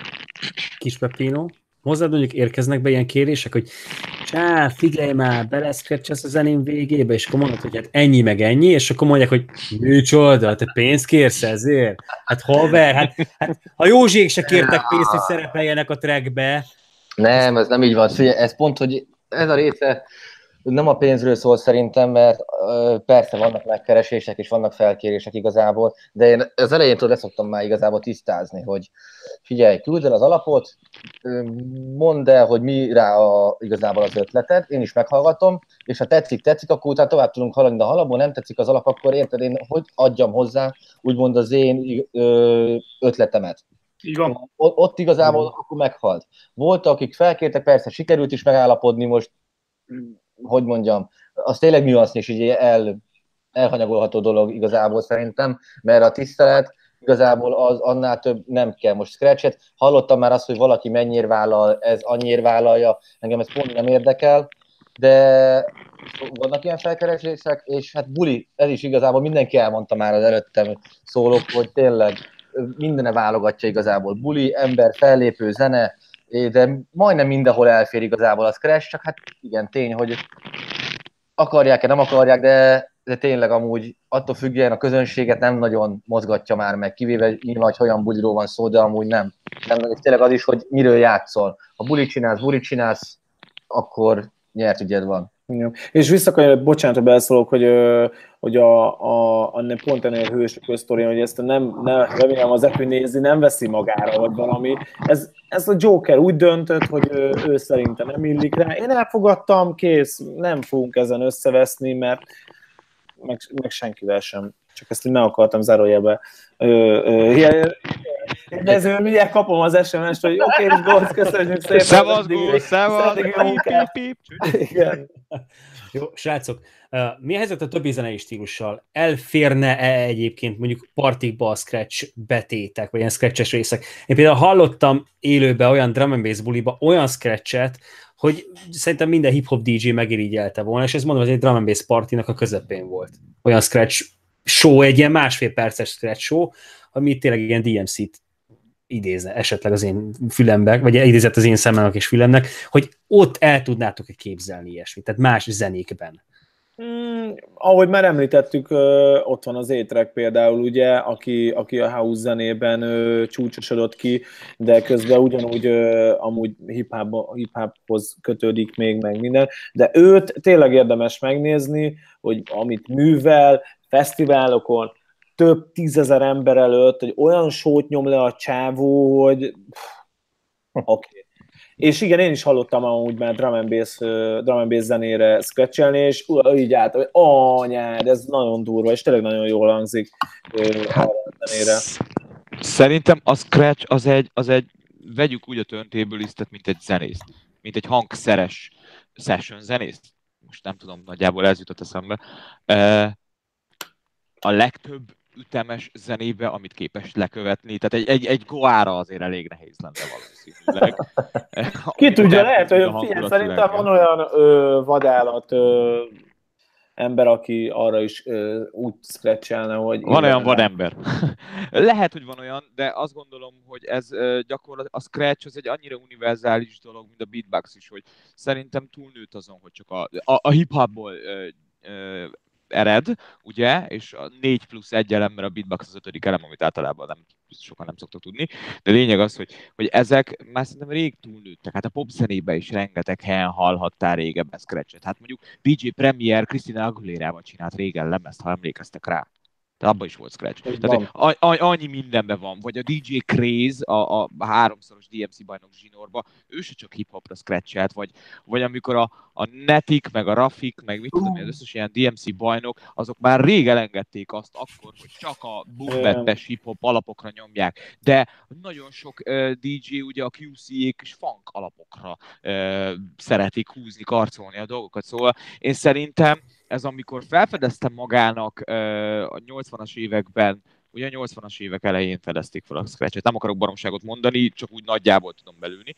Kis Peppino, hozzád mondjuk érkeznek be ilyen kérések, hogy csá, figyelj már, beleszkretcsesz a zeném végébe, és akkor mondod, hogy hát ennyi meg ennyi, és akkor mondják, hogy műcsoda, te pénzt kérsz ezért? Hát haver, hát, hát a Józsiék se kértek pénzt, hogy szerepeljenek a trackbe. Nem, ez nem így van. Figyelj, ez pont, hogy ez a része nem a pénzről szól szerintem, mert persze vannak megkeresések és vannak felkérések igazából, de én az elejéntől leszoktam már igazából tisztázni, hogy figyelj, küld el az alapot, mondd el, hogy mi rá a, igazából az ötleted, én is meghallgatom, és ha tetszik, tetszik, akkor utána tovább tudunk haladni, de ha alapból nem tetszik az alap, akkor érted, én hogy adjam hozzá, úgymond az én ötletemet. Igen. Ott igazából Igen. akkor meghalt. Voltak, akik felkértek, persze sikerült is megállapodni, most hogy mondjam, az tényleg nüansznyi, és így el, elhanyagolható dolog igazából szerintem, mert a tisztelet igazából az annál több nem kell. Most scratchet, hallottam már azt, hogy valaki mennyire vállal, ez annyira vállalja, engem ez pont nem érdekel, de vannak ilyen felkeresések, és hát buli, ez is igazából mindenki elmondta már az előttem szólók, hogy tényleg mindene válogatja igazából. Buli, ember, fellépő, zene, de majdnem mindenhol elfér igazából a scratch, csak hát igen, tény, hogy akarják-e, nem akarják, de, de tényleg amúgy attól függően a közönséget nem nagyon mozgatja már meg, kivéve nyilván, hogy olyan buliról van szó, de amúgy nem. nem. És tényleg az is, hogy miről játszol. Ha bulit csinálsz, bulit csinálsz, akkor nyert ügyed van. Igen. És visszakanyarodva, bocsánat, hogy beleszólok, hogy, hogy a, a, a pont ennél hősök közsztorén, hogy ezt nem, nem remélem az Epi nézi, nem veszi magára, vagy valami. Ez, ez a Joker úgy döntött, hogy ő, ő szerintem nem illik rá. Én elfogadtam, kész, nem fogunk ezen összeveszni, mert meg, meg senkivel sem. Csak ezt így meg akartam zárójelbe. Ezért mindjárt kapom az es em es-t, hogy oké, és Golc, köszönjük szépen. Szevasz, Golc, szevasz. Igen. Jó, srácok, mi a helyzet a többi zenei stílussal? Elférne-e egyébként mondjuk partikba a scratch betétek, vagy ilyen scratches részek? Én például hallottam élőben olyan drum and bass buliba olyan scratchet, hogy szerintem minden hip-hop dé dzsé megirigyelte volna, és ez mondom, hogy egy drum and bass partinak a közepén volt. Olyan scratch show, egy ilyen másfél perces scratch show, ami tényleg ilyen dé em cé-t idézne esetleg az én fülembe, vagy idézett az én szememnek és fülemnek, hogy ott el tudnátok-e képzelni ilyesmit, tehát más zenékben. Mm, ahogy már említettük, ott van az A-Track például, ugye, aki, aki a house zenében ö, csúcsosodott ki, de közben ugyanúgy ö, amúgy hip-hop, hip-hophoz kötődik még meg minden, de őt tényleg érdemes megnézni, hogy amit művel, fesztiválokon, több tízezer ember előtt, hogy olyan sót nyom le a csávó, hogy oké. Okay. És igen, én is hallottam amúgy már drum and bass, drum and bass zenére scratchelni, és így állt, hogy anyád, ez nagyon durva, és tényleg nagyon jól hangzik hát, a zenére. Szerintem a scratch az egy, az egy, vegyük úgy a turntablistet, mint egy zenészt, mint egy hangszeres session zenészt. Most nem tudom, nagyjából ez jutott eszembe. A legtöbb ütemes zenébe, amit képes lekövetni. Tehát egy, egy, egy goára azért elég nehéz lenne valószínűleg. Ki tudja, lehet, hogy figyelj, szerintem van olyan ö, vadállat ö, ember, aki arra is ö, úgy scratchelne, hogy... Van olyan vadember. Lehet, hogy van olyan, de azt gondolom, hogy ez gyakorlatilag a scratch az egy annyira univerzális dolog, mint a beatbox is, hogy szerintem túlnőtt azon, hogy csak a, a, a hip-hopból ö, ö, ered, ugye, és a négy plusz egy elem, mert a beatbox az ötödik elem, amit általában nem, sokan nem szoktak tudni, de lényeg az, hogy, hogy ezek már szerintem rég túlnőttek. Hát a popzenében is rengeteg helyen hallhattál régebben scratchet. Hát mondjuk dé dzsé Premier Christina Aguilera-val csinált régen lemezt, ha emlékeztek rá. Tehát abban is volt scratch. Tehát, a, a, annyi mindenben van. Vagy a dé dzsé Craze, a, a háromszoros dé em cé bajnok zsinórba, ő se csak hip-hopra scratchelt, vagy, vagy amikor a, a Netik, meg a Rafik, meg mit tudom, az összes ilyen dé em cé bajnok, azok már rég elengedték azt akkor, hogy csak a boom-bappes hip-hop alapokra nyomják. De nagyon sok uh, dé dzsé ugye a kú cé-ék és funk alapokra uh, szeretik húzni, karcolni a dolgokat. Szóval én szerintem ez amikor felfedeztem magának a nyolcvanas években, ugye a nyolcvanas évek elején fedezték fel a scratchet. Nem akarok baromságot mondani, csak úgy nagyjából tudom belülni.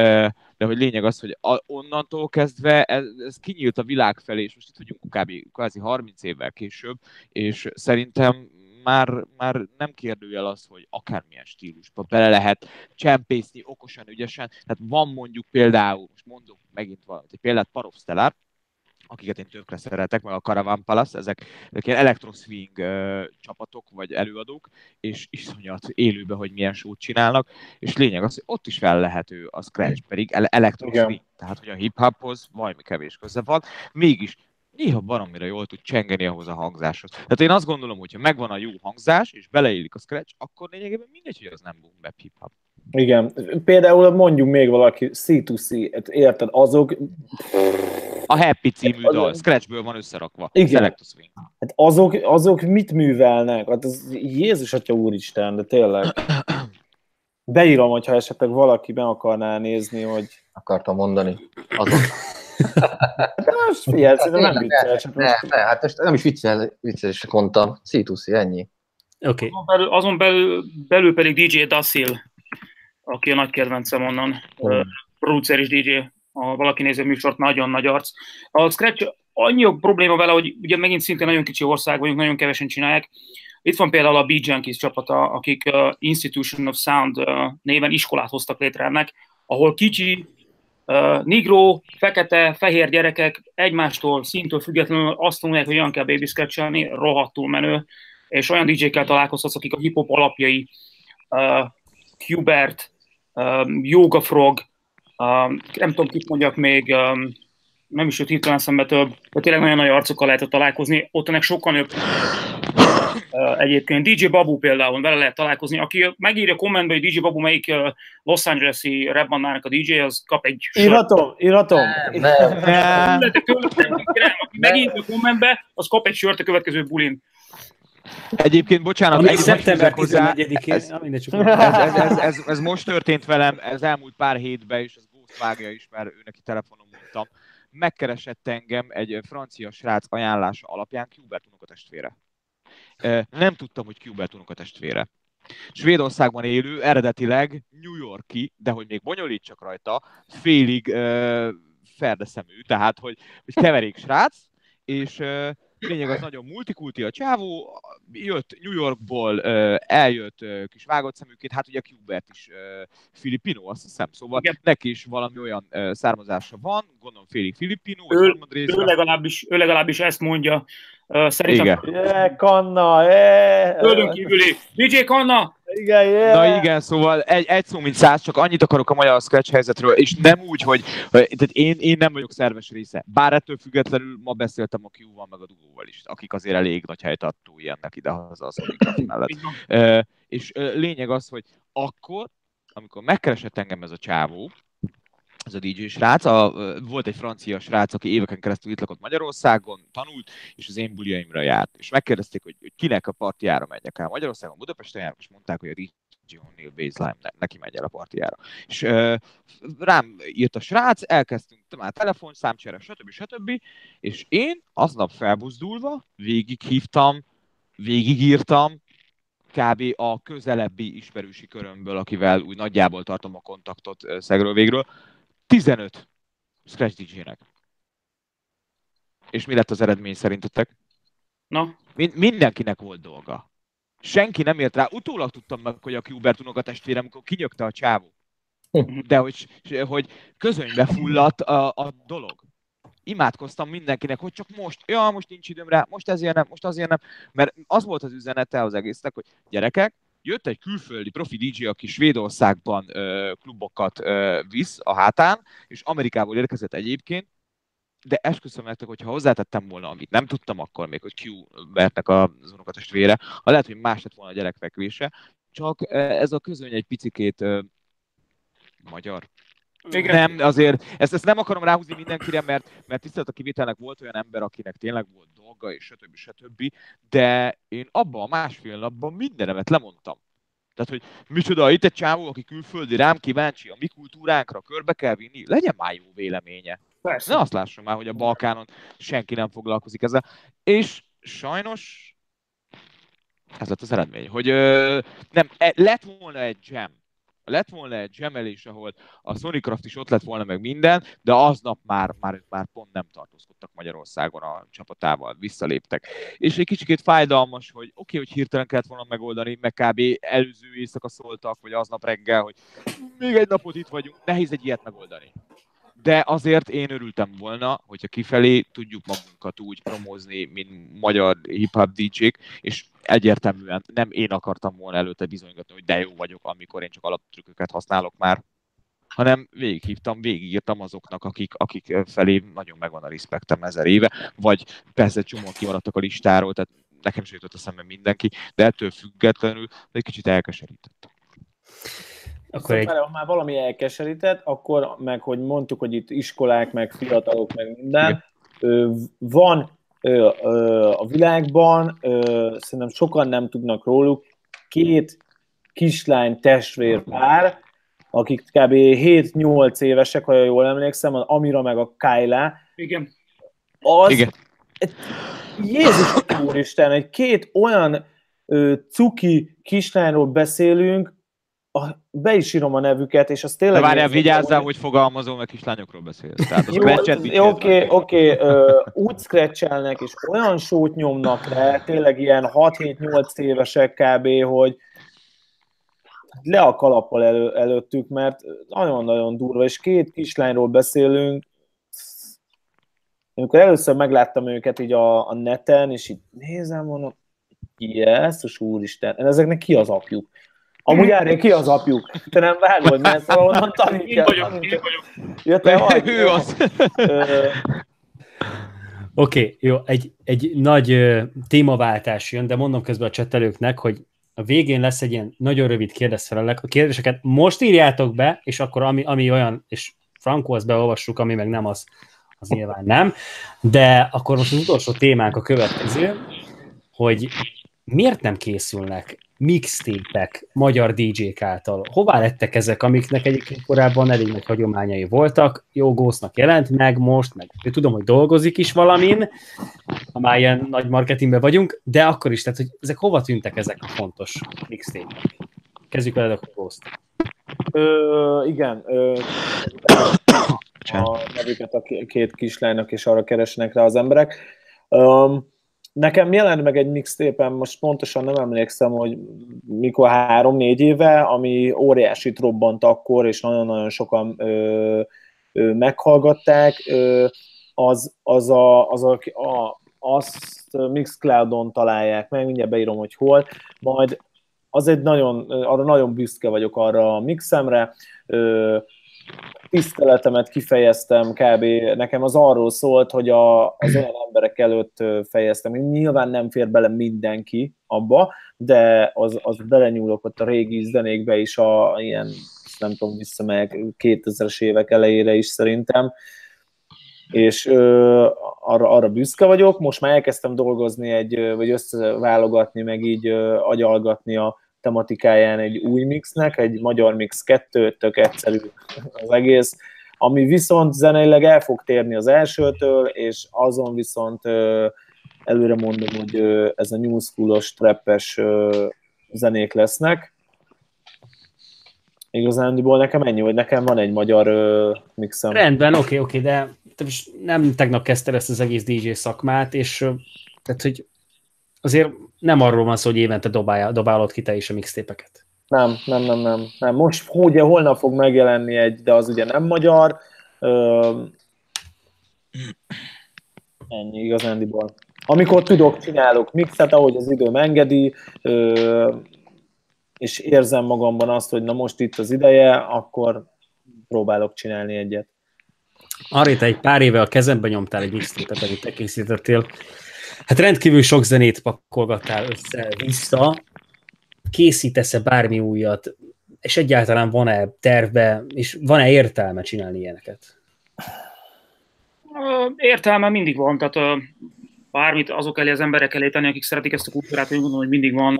De hogy lényeg az, hogy onnantól kezdve ez, ez kinyílt a világ felé, és most itt vagyunk kb. Kvázi harminc évvel később, és szerintem már, már nem kérdőjel az, hogy akármilyen stílusba bele lehet csempészni okosan, ügyesen. Tehát van mondjuk például, most mondok megint valamit, egy példát Parov Stellar, akiket én tökre szeretek, meg a Caravan Palace, ezek, ezek ilyen electro-swing uh, csapatok, vagy előadók, és iszonyat élőben, hogy milyen show-t csinálnak, és lényeg az, hogy ott is fellehető a scratch, pedig electro-swing, tehát hogy a hip-hophoz valami kevés köze van, mégis néha baromira jól tud csengeni ahhoz a hangzáshoz. Tehát én azt gondolom, hogy ha megvan a jó hangzás, és beleillik a scratch, akkor lényegében mindegy, hogy az nem boom bap hip-hop. Igen. Például mondjuk még valaki cé kettő cé, érted, azok... A Happy című dal, scratchből van összerakva. Igen. Hát azok, azok mit művelnek? Hát az Jézus Atya Úristen, de tényleg. Beírom, hogyha esetleg valaki be akarná nézni, hogy... Akartam mondani. Azok. De most figyelj, szerintem nem viccel. Ne, ne, ne, hát most nem is viccel, viccel is mondtam. cé kettő cé, ennyi. Oké. Okay. Azon, belül, azon belül, belül pedig dé dzsé Dasil, aki a nagy kedvencem onnan. Hmm. Producer és dé dzsé. Ha valaki nézi a műsort, nagyon nagy arc. A scratch annyi a probléma vele, hogy ugye megint szintén nagyon kicsi ország vagyunk, nagyon kevesen csinálják. Itt van például a Beat Junkies csapata, akik uh, Institution of Sound uh, néven iskolát hoztak létre ennek, ahol kicsi, uh, nigró, fekete, fehér gyerekek egymástól szintől függetlenül azt mondják, hogy olyan kell baby scratchelni, rohadtul menő, és olyan dé dzsékkel találkozhatsz, akik a hip-hop alapjai, uh, Hubert, um, Yoga Frog, Um, nem tudom, kit mondjak még, um, nem is jött hirtelen szembe több, de tényleg nagyon nagy arcokkal lehetett találkozni. Ott ennek sokkal jobb uh, egyébként. dé dzsé Babu például vele lehet találkozni. Aki megírja kommentbe, hogy dé dzsé Babu melyik uh, Los Angeles-i rapbandának a dé dzsé, az kap egy... Írhatom, írhatom. Aki megírja a kommentbe, az kap egy sört a következő bulin. Egyébként, bocsánat, egy szeptember tizenegyedikén, ez, ez, ez, ez, ez, ez most történt velem, ez elmúlt pár hétben, és az Ghost vágja is, mert ő neki telefonon mondtam. megkeresett engem egy francia srác ajánlása alapján Qbert unokatestvére. Nem tudtam, hogy Qbert unokatestvére. Svédországban élő, eredetileg New Yorki, de hogy még bonyolítsak rajta, félig uh, ferdeszemű, tehát hogy, hogy keverék srác, és uh, lényeg az nagyon multikulti a csávó, jött New Yorkból, uh, eljött uh, kis vágott szeműként, hát ugye Qbert is uh, filipino, azt hiszem, szóval igen. Neki is valami olyan uh, származása van, gondolom félig filipino, ő, ő, legalábbis, ő legalábbis ezt mondja. Uh, szerintem... Yeah, Kanna, yeah. Földön kívüli. dé dzsé Kanna! Igen, yeah. Na igen, szóval egy, egy szó mint száz, csak annyit akarok a magyar sketch helyzetről, és nem úgy, hogy tehát én, én nem vagyok szerves része. Bár ettől függetlenül ma beszéltem a Q-val meg a Dugóval is, akik azért elég nagy helytartó ilyennek idehaza a Sonic mellett. uh, és uh, lényeg az, hogy akkor, amikor megkeresett engem ez a csávó, ez a dé dzsé srác, a, volt egy francia srác, aki éveken keresztül itt lakott Magyarországon, tanult, és az én buliaimra járt. És megkérdezték, hogy, hogy kinek a partijára menjek el. Magyarországon, Budapesten járok, és mondták, hogy a dé dzsé O'Neill Baseline, ne, neki megy el a partijára. És uh, rám írt a srác, elkezdtünk már telefon, számcsere, stb. stb. És én aznap felbuzdulva végighívtam, végigírtam, kb. A közelebbi ismerősi körömből, akivel úgy nagyjából tartom a kontaktot szegről végről, tizenöt Scratch dé dzsének. És mi lett az eredmény szerintetek? Na? Min- mindenkinek volt dolga. Senki nem ért rá. Utólag tudtam meg, hogy a Qbert unokatestvérem, amikor kinyögte a csávó. De hogy, hogy közönybe fulladt a, a dolog. Imádkoztam mindenkinek, hogy csak most, ja, most nincs időm rá, most ezért nem, most azért nem. Mert az volt az üzenete az egésznek, hogy gyerekek, jött egy külföldi profi dé dzsé, aki Svédországban ö, klubokat ö, visz a hátán, és Amerikából érkezett egyébként, de esküszöm nektek, hogyha hozzátettem volna, amit nem tudtam akkor még, hogy Qbertnek az unokatestvére, ha lehet, hogy más lett volna a gyerekfekvése, csak ez a közöny egy picikét ö, magyar. Igen. Nem, azért ezt, ezt nem akarom ráhúzni mindenkire, mert, mert tisztelt a kivételnek volt olyan ember, akinek tényleg volt dolga, és stb. stb. De én abban a másfél napban mindenemet lemondtam. Tehát, hogy micsoda, itt egy csávó, aki külföldi, rám kíváncsi, a mi kultúránkra körbe kell vinni, legyen már jó véleménye. Persze. Ne azt lássam már, hogy a Balkánon senki nem foglalkozik ezzel. És sajnos ez lett az eredmény, hogy ö, nem, e, lett volna egy jam. Lett volna egy gemelés, ahol a Sonicraft is ott lett volna meg minden, de aznap már, már, már pont nem tartózkodtak Magyarországon a csapatával, visszaléptek. És egy kicsikét fájdalmas, hogy oké, okay, hogy hirtelen kellett volna megoldani, meg kb. Előző éjszaka szóltak, vagy aznap reggel, hogy még egy napot itt vagyunk, nehéz egy ilyet megoldani. De azért én örültem volna, hogyha kifelé tudjuk magunkat úgy promózni, mint magyar hip-hop dé dzsék, és egyértelműen nem én akartam volna előtte bizonygatni, hogy de jó vagyok, amikor én csak alaptrükköket használok már, hanem végighívtam, végigírtam azoknak, akik, akik felé nagyon megvan a respektem ezer éve, vagy persze csomóan kimaradtak a listáról, tehát nekem sem jutott eszembe mindenki, de ettől függetlenül egy kicsit elkeserített. Akkor egy... ha már valami elkeserített, akkor meg, hogy mondtuk, hogy itt iskolák, meg fiatalok, meg minden, ö, van ö, ö, a világban, ö, szerintem sokan nem tudnak róluk, két kislány testvérpár, akik kb. hét-nyolc évesek, ha jól emlékszem, az Amira meg a Kyla. Igen. Az, Igen. Egy, Jézus úristen, egy két olyan ö, cuki kislányról beszélünk, a, be is írom a nevüket, és az tényleg... De várjál, vigyázzál, hogy fogalmazol, meg kislányokról beszélsz. Tehát a Jó, oké, oké, úgy scratchelnek, és olyan sót nyomnak le, tényleg ilyen hat-hét-nyolc évesek kb., hogy le a kalappal elő, előttük, mert nagyon-nagyon durva, és két kislányról beszélünk. Amikor először megláttam őket így a, a neten, és így nézem, mondom, jesszus úristen, ezeknek ki az apjuk? Amúgy Árja, ki az apjuk? Te nem vágod, mert szóval onnan tanítja. Én vagyok, én vagyok. Jöttem, vagy? Ő az. Oké, okay, jó, egy, egy nagy uh, témaváltás jön, de mondom közben a csettelőknek, hogy a végén lesz egy ilyen nagyon rövid kérdezfelelek. A kérdéseket most írjátok be, és akkor ami, ami olyan, és Frankó, azt beolvassuk, ami meg nem, az, az nyilván nem. De akkor most az utolsó témánk a következő, hogy miért nem készülnek mixtépek magyar dé jék által. Hová lettek ezek, amiknek egyébként korábban elég nagy hagyományai voltak? Jó, Ghostnak jelent meg most, meg tudom, hogy dolgozik is valamin, ha már ilyen nagy marketingben vagyunk, de akkor is, tehát, hogy ezek hova tűntek ezek a fontos mixtépek? Kezdjük veled akkor, Ghost. Ö, igen. Ö, a nevüket a két kislánynak, és arra keresnek rá az emberek. Ö, Nekem jelent meg egy mixtape-em, most pontosan nem emlékszem, hogy mikor három-négy éve, ami óriásit robbant akkor, és nagyon-nagyon sokan ö, ö, meghallgatták. Ö, az, az, a, az a, a, azt Mixcloudon találják meg, mindjárt beírom, hogy hol, majd az egy nagyon, arra nagyon büszke vagyok arra a mixemre, ö, tiszteletemet kifejeztem kb. Nekem az arról szólt, hogy a, az olyan emberek előtt fejeztem. Nyilván nem fér bele mindenki abba, de az, az belenyúlok ott a régi zenékbe is, a ilyen, nem tudom, visszamegyek kétezres évek elejére is szerintem. És ö, arra, arra büszke vagyok. Most már elkezdtem dolgozni, egy, vagy összeválogatni, meg így ö, agyalgatni a tematikáján egy új mixnek, egy magyar mix kettő, tök egyszerű az egész, ami viszont zeneileg el fog térni az elsőtől, és azon viszont ö, előre mondom, hogy ö, ez a new school-os, trappes ö, zenék lesznek. Igazándiból nekem ennyi, hogy nekem van egy magyar ö, mixem. Rendben, oké, okay, oké, okay, de te most nem tegnap kezdted ezt az egész dé jé szakmát, és ö, tehát, hogy azért nem arról van szó, hogy évente dobálja, dobálod ki te is a mixtépeket. Nem, nem, nem, nem, nem. Most ugye holnap fog megjelenni egy, de az ugye nem magyar. Ö, ennyi igazándiból. Amikor tudok, csinálok mixet, ahogy az időm engedi, ö, és érzem magamban azt, hogy na most itt az ideje, akkor próbálok csinálni egyet. Arra te egy pár éve a kezembe nyomtál egy mixtépet, amit te készítettél. Hát rendkívül sok zenét pakolgattál össze-vissza. Készítesz-e bármi újat? És egyáltalán van-e tervbe, és van-e értelme csinálni ilyeneket? Értelme mindig van, tehát bármit azok elé az emberek elé tenni, akik szeretik ezt a kultúrát, én gondolom, hogy mindig van.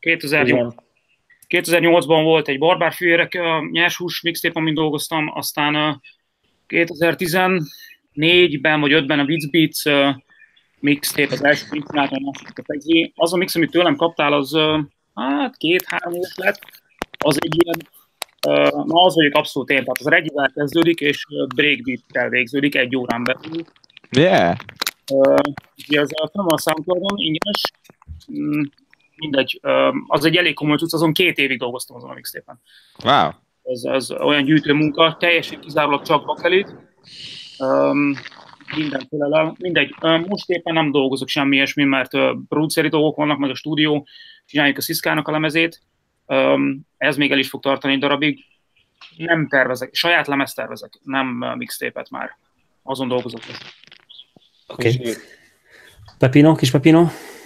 kétezer-nyolcban volt egy barbárfűérek nyershús mixtape, amin dolgoztam, aztán kétezer-tizennégyben vagy ötben a Beats Beats mixtape, az első mixtape, a második a Peggy. Az a mix, amit tőlem kaptál, az hát két-három éves lett. Az egy ilyen, na az vagyok abszolút én, tehát az reggivel kezdődik, és breakbeat-tel végződik egy órán belül. Yeah. Ugye az a SoundCloudon ingyenes, mindegy, az egy elég komoly tudsz, azon két évig dolgoztam azon a mixtapen. Wow. Ez, ez olyan gyűjtő munka, teljesen kizárólag csak bakelit. Um, mindenféle, mindegy. Most éppen nem dolgozok semmi ilyesmi, mert uh, produceri dolgok vannak, meg a stúdió, csináljuk a Sziszkának a lemezét. Um, ez még el is fog tartani egy darabig. Nem tervezek, saját lemez tervezek, nem uh, mixtépet már. Azon dolgozok. Oké. Okay. Pepino, kis Pepino?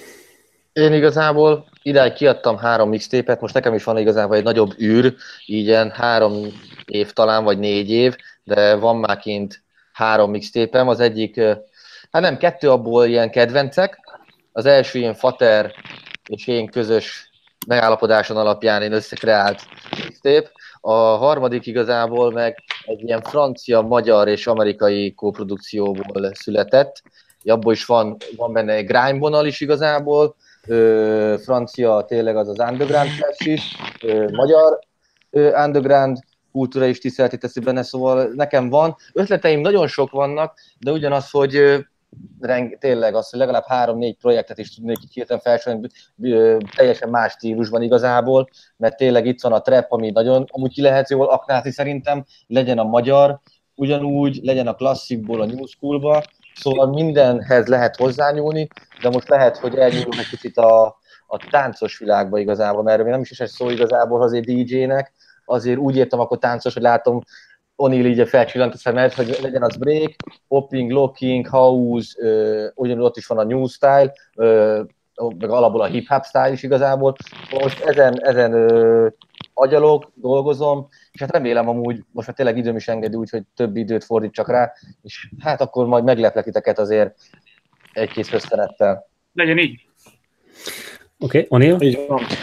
Én igazából idáig kiadtam három mixtépet, most nekem is van igazából egy nagyobb űr, így ilyen három év talán, vagy négy év, de van már kint három mixtépem, az egyik, hát nem, kettő abból ilyen kedvencek, az első ilyen Fater és én közös megállapodáson alapján én összekreált mixtép, a harmadik igazából meg egy ilyen francia, magyar és amerikai kóprodukcióból született, abból is van, van benne egy grime vonal is igazából, Ö, francia tényleg az az underground flash is, ö, magyar ö, underground kultúra is tiszteleti teszi benne, szóval nekem van. Ötleteim nagyon sok vannak, de ugyanaz, hogy ö, reng, tényleg az, hogy legalább három-négy projektet is tudnék így hirtelen felsorolni, teljesen más stílusban igazából, mert tényleg itt van a trap, ami nagyon amúgy ki lehet jól aknázni szerintem, legyen a magyar, ugyanúgy legyen a klasszikból a new schoolba, szóval mindenhez lehet hozzányúlni, de most lehet, hogy elnyúlunk egy kicsit a, a táncos világba igazából, mert még nem is is egy szó igazából azért dé jének, azért úgy értem akkor táncos, hogy látom O'Neill így felcsillant a szemed, hogy legyen az break, popping, locking, house, ö, ugyanúgy ott is van a new style, ö, meg alapból a hip-hop style is igazából. Most ezen, ezen ö, agyalok, dolgozom, és hát remélem amúgy, most már tényleg időm is engedi úgy, hogy több időt fordítsak rá, és hát akkor majd megleplek titeket azért egy-két köszönettel. Legyen így. Oké, okay, O'Neill? Így van.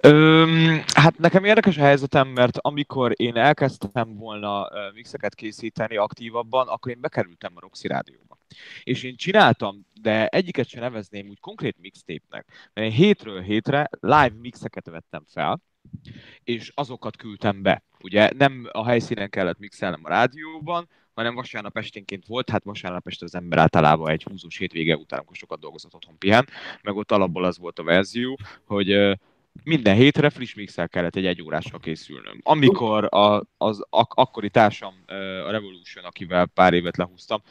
Öm, hát nekem érdekes a helyzetem, mert amikor én elkezdtem volna mixeket készíteni aktívabban, akkor én bekerültem a Roxy Rádióba. És én csináltam, de egyiket sem nevezném úgy konkrét mixtape-nek, mert én hétről hétre live mixeket vettem fel, és azokat küldtem be. Ugye nem a helyszínen kellett mixelnem a rádióban, hanem vasárnap esténként volt, hát vasárnap este az ember általában egy húzós hétvége után, amikor sokat dolgozott, otthon pihen, meg ott alapból az volt a verzió, hogy minden hétre friss mixel kellett egy egy órással készülnöm. Amikor a, az ak- akkori társam, a Revolution, akivel pár évet lehúztam,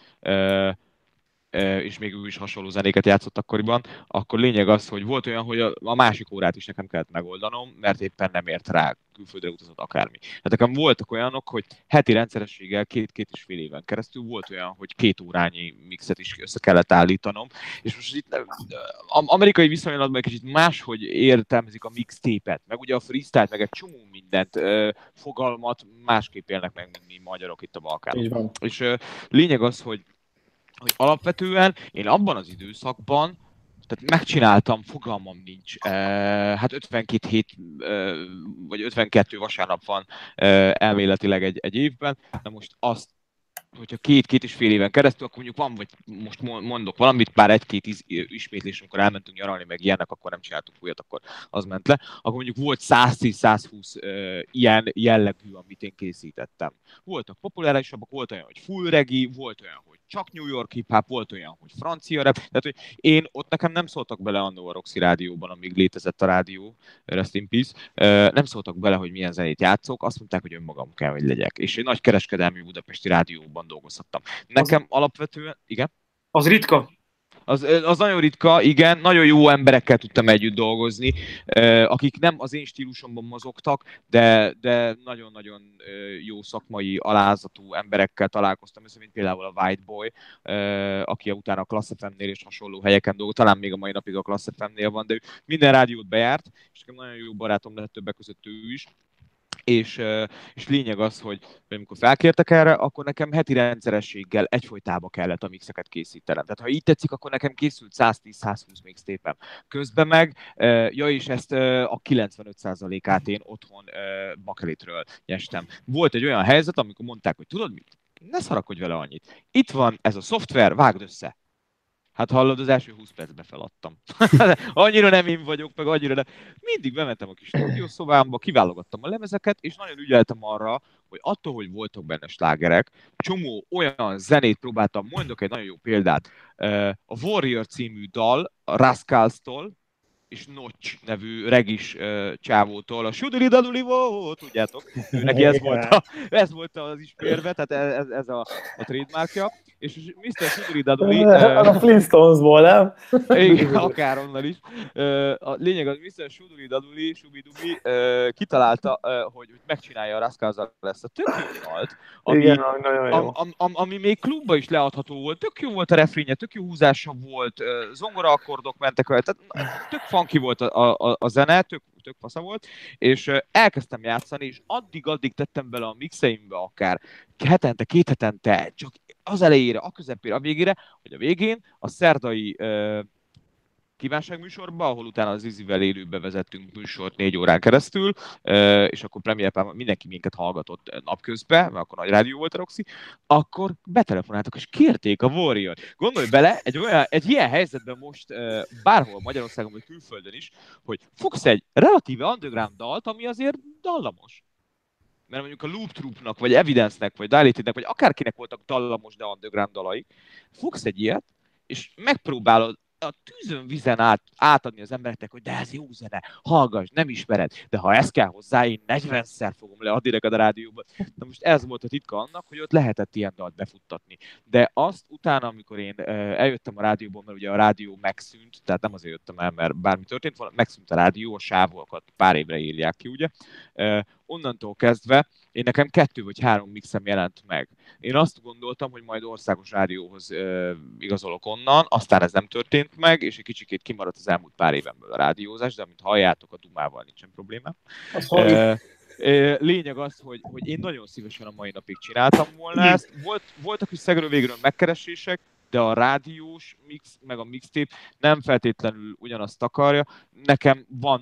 és még ő is hasonló zenéket játszott akkoriban, akkor lényeg az, hogy volt olyan, hogy a, a másik órát is nekem kellett megoldanom, mert éppen nem ért rá, külföldre utazott akármi. Tehát nekem voltak olyanok, hogy heti rendszerességgel két-két és fél éven keresztül volt olyan, hogy két órányi mixet is össze kellett állítanom, és most itt amerikai viszonylatban egy kicsit máshogy értelmezik a mixtape-et, meg ugye a freestyle, meg egy csomó mindent, fogalmat másképp élnek meg, mint mi magyarok itt a Balkánon. És lényeg az, hogy hogy alapvetően én abban az időszakban, tehát megcsináltam, fogalmam nincs, hát ötvenkét hét, vagy ötvenkettő vasárnap van elméletileg egy, egy évben, de most azt, hogyha két-két és fél éven keresztül, akkor mondjuk van, vagy most mondok valamit, bár egy-két ismétlés, amikor elmentünk nyaralni, meg ilyenek, akkor nem csináltunk újat, akkor az ment le. Akkor mondjuk volt száztíz-százhúsz uh, ilyen jellegű, amit én készítettem. Voltak populárisabbak, volt olyan, hogy full reggae, volt olyan, hogy csak New York hip-hop, volt olyan, hogy francia rap. Tehát, hogy én ott nekem nem szóltak bele annó a Roxy Rádióban, amíg létezett a rádió, rest in peace, uh, nem szóltak bele, hogy milyen zenét játszok, azt mondták, hogy önmagam kell, hogy legyek. És egy nagy kereskedelmi budapesti rádióban dolgozhattam. Nekem az, alapvetően, igen? Az ritka. Az, az nagyon ritka, igen, nagyon jó emberekkel tudtam együtt dolgozni, akik nem az én stílusomban mozogtak, de, de nagyon-nagyon jó szakmai, alázatú emberekkel találkoztam, mint például a White Boy, aki utána a Class ef em-nél és hasonló helyeken dolgozott, talán még a mai napig a Class ef em-nél van, de ő minden rádiót bejárt, és nekem nagyon jó barátom lett, többek között ő is. És, és lényeg az, hogy amikor felkértek erre, akkor nekem heti rendszerességgel egyfolytában kellett a mixeket készítenem. Tehát ha így tetszik, akkor nekem készült száztíz-százhúsz mixtépem. Közben meg, ja és ezt a kilencvenöt százalékát én otthon bakelitről nyestem. Volt egy olyan helyzet, amikor mondták, hogy tudod mit? Ne szarakodj vele annyit. Itt van ez a szoftver, vágd össze. Hát hallod, az első húsz percben feladtam. Annyira nem én vagyok, meg annyira nem. Mindig bementem a kis stúdiószobámba, kiválogattam a lemezeket, és nagyon ügyeltem arra, hogy attól, hogy voltak benne slágerek, csomó olyan zenét próbáltam, mondok egy nagyon jó példát. A Warrior című dal, a Rascals-tól, és Notch nevű regis uh, csávótól, a Suduli Daduli volt, tudjátok, neki ez volt, a, ez volt az ismérve, tehát ez, ez a, a trademarkja, és miszter Suduli Daduli... Uh, a Flintstonesból, nem? Igen, akár onnan is. Uh, a lényeg az, miszter Suduli Daduli, Subidubi uh, kitalálta, uh, hogy, hogy megcsinálja a Rascalsal ezt a tök jó dalt, ami, igen, nagyon jó. Am, am, am, ami még klubba is leadható volt, tök jó volt a refrénye, tök jó húzása volt, uh, zongora akkordok mentek el, tehát tök funky volt a, a, a zene, tök, tök fasza volt, és uh, elkezdtem játszani, és addig-addig tettem bele a mixeimbe akár hetente, két hetente, csak az elejére, a közepére, a végére, hogy a végén a szerdai uh, kívánságműsorba, ahol utána az Izivel élőbe vezettünk műsort négy órán keresztül, és akkor premierpában mindenki minket hallgatott napközben, mert akkor nagy rádió volt a Roxy, akkor betelefonáltak, és kérték a Warrior. Gondolj bele, egy, olyan, egy ilyen helyzetben most bárhol Magyarországon, vagy külföldön is, hogy fogsz egy relatíve underground dalt, ami azért dallamos. Mert mondjuk a Loop Troopnak, vagy Evidence-nek, vagy Dilatednek, vagy akárkinek voltak dallamos, de underground dalaik, fogsz egy ilyet, és megpróbálod a tűzön vizen át, átadni az embereknek, hogy de ez jó zene, hallgass, nem ismered, de ha ez kell hozzá, én negyvenszer fogom leadni neked a rádióban. Na most ez volt a titka annak, hogy ott lehetett ilyen dalt befuttatni. De azt utána, amikor én eljöttem a rádióból, mert ugye a rádió megszűnt, tehát nem azért jöttem el, mert bármi történt volna, megszűnt a rádió, a sávokat pár évre írják ki, ugye. Onnantól kezdve én nekem kettő vagy három mixem jelent meg. Én azt gondoltam, hogy majd országos rádióhoz uh, igazolok onnan, aztán ez nem történt meg, és egy kicsikét kimaradt az elmúlt pár évemből a rádiózás, de amint halljátok, a Dumával nincsen problémám. Uh, uh, lényeg az, hogy, hogy én nagyon szívesen a mai napig csináltam volna ezt. Volt, voltak is szegről végről megkeresések, de a rádiós mix, meg a mixtape nem feltétlenül ugyanazt akarja. Nekem van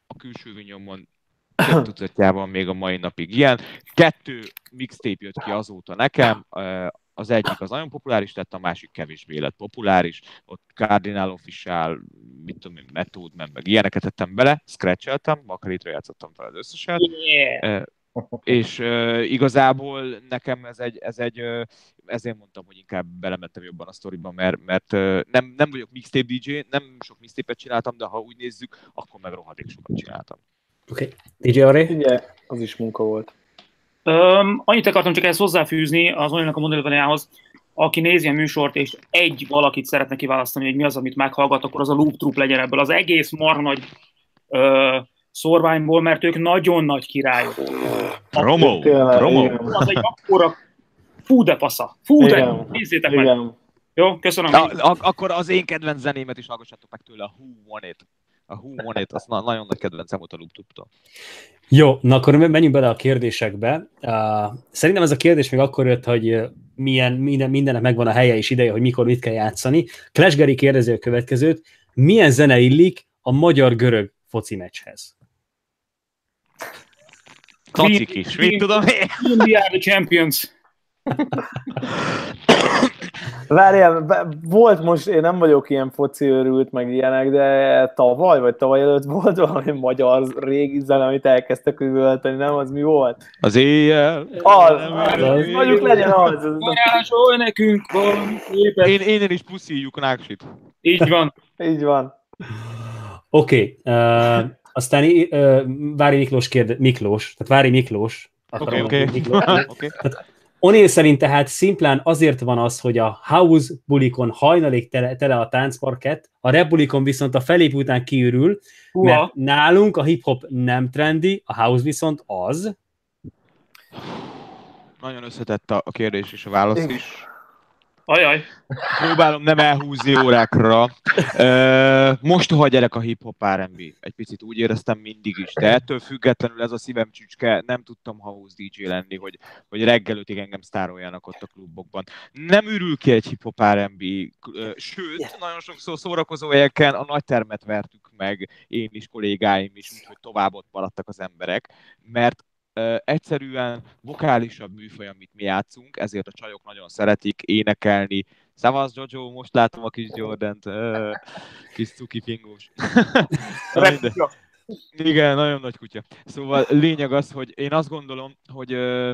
a külső vinyomon több tucatjában még a mai napig ilyen. Kettő mixtape jött ki azóta nekem, az egyik az nagyon populáris lett, a másik kevésbé lett populáris, ott Cardinal Official, mit tudom én, Method Man, meg ilyeneket tettem bele, scratcheltem, Makaritre játszottam fel az összeset, yeah. És uh, igazából nekem ez egy, ez egy uh, ezért mondtam, hogy inkább belementem jobban a sztoriba, mert, mert uh, nem, nem vagyok mixtape dé dzsé, nem sok mixtape-et csináltam, de ha úgy nézzük, akkor meg rohadék sokat csináltam. Oké, okay. dé dzsé Ari? Igen, az is munka volt. Um, annyit akartam csak ezt hozzáfűzni az olyannak a mondani aki nézi a műsort, és egy valakit szeretne kiválasztani, hogy mi az, amit meghallgat, akkor az a Loop Troop legyen ebből az egész marha nagy uh, szorványból, mert ők nagyon nagy királyok. Promo! Promo! Az egy akkora... Fú de pasza! Fú de! Nézzétek meg! Jó, köszönöm. Na, ak- akkor az én kedvenc zenémet is hallgassatok meg tőle, a Who Won It. A Who Won It, az na- nagyon nagy kedvencem volt a Loop Troop-tól. Jó, na akkor menjünk bele a kérdésekbe. Uh, szerintem ez a kérdés még akkor jött, hogy milyen, minden, mindennek megvan a helye és ideje, hogy mikor mit kell játszani. Clash Gary kérdezi a következőt. Milyen zene illik a magyar-görög foci meccshez? Kacik is, mit tudom én? We are the champions. Várjál, volt most, én nem vagyok ilyen foci őrült, meg ilyenek, de tavaly, vagy tavaly előtt volt valami magyar régi zene, amit elkezdtek üvölteni, nem? Az mi volt? Az éjjel. Az, az, mondjuk legyen az. Varázsolj nekünk valami szépet. Én, én is puszíjuk Náksit. Így van. Így van. Oké, okay, uh, aztán uh, Vári Miklós kérde, Miklós, tehát Vári Miklós. Oké, oké. Onél szerint tehát szimplán azért van az, hogy a house bulikon hajnalig tele, tele a táncparkett, a rap bulikon viszont a felép után kiürül, uh-huh. mert nálunk a hip-hop nem trendi, a house viszont az. Nagyon összetett a kérdés és a válasz is. Ajaj. Próbálom nem elhúzni órákra. Mostoha gyerek a hip-hop er and bé. Egy picit úgy éreztem mindig is, de ettől függetlenül ez a szívem csücske, nem tudtam house dé dzsé lenni, hogy, hogy reggel ötig engem sztároljanak ott a klubokban. Nem ürül ki egy hip-hop er and bé, sőt, nagyon sokszor szórakozó helyeken a nagy termet vertük meg, én is, kollégáim is, úgyhogy tovább ott maradtak az emberek, mert Uh, egyszerűen vokálisabb műfaj, amit mi játszunk, ezért a csajok nagyon szeretik énekelni. Szavasz, Jojo, most látom a kis Jordant, uh, kis cuki pingós. Igen, nagyon nagy kutya. Szóval lényeg az, hogy én azt gondolom, hogy uh,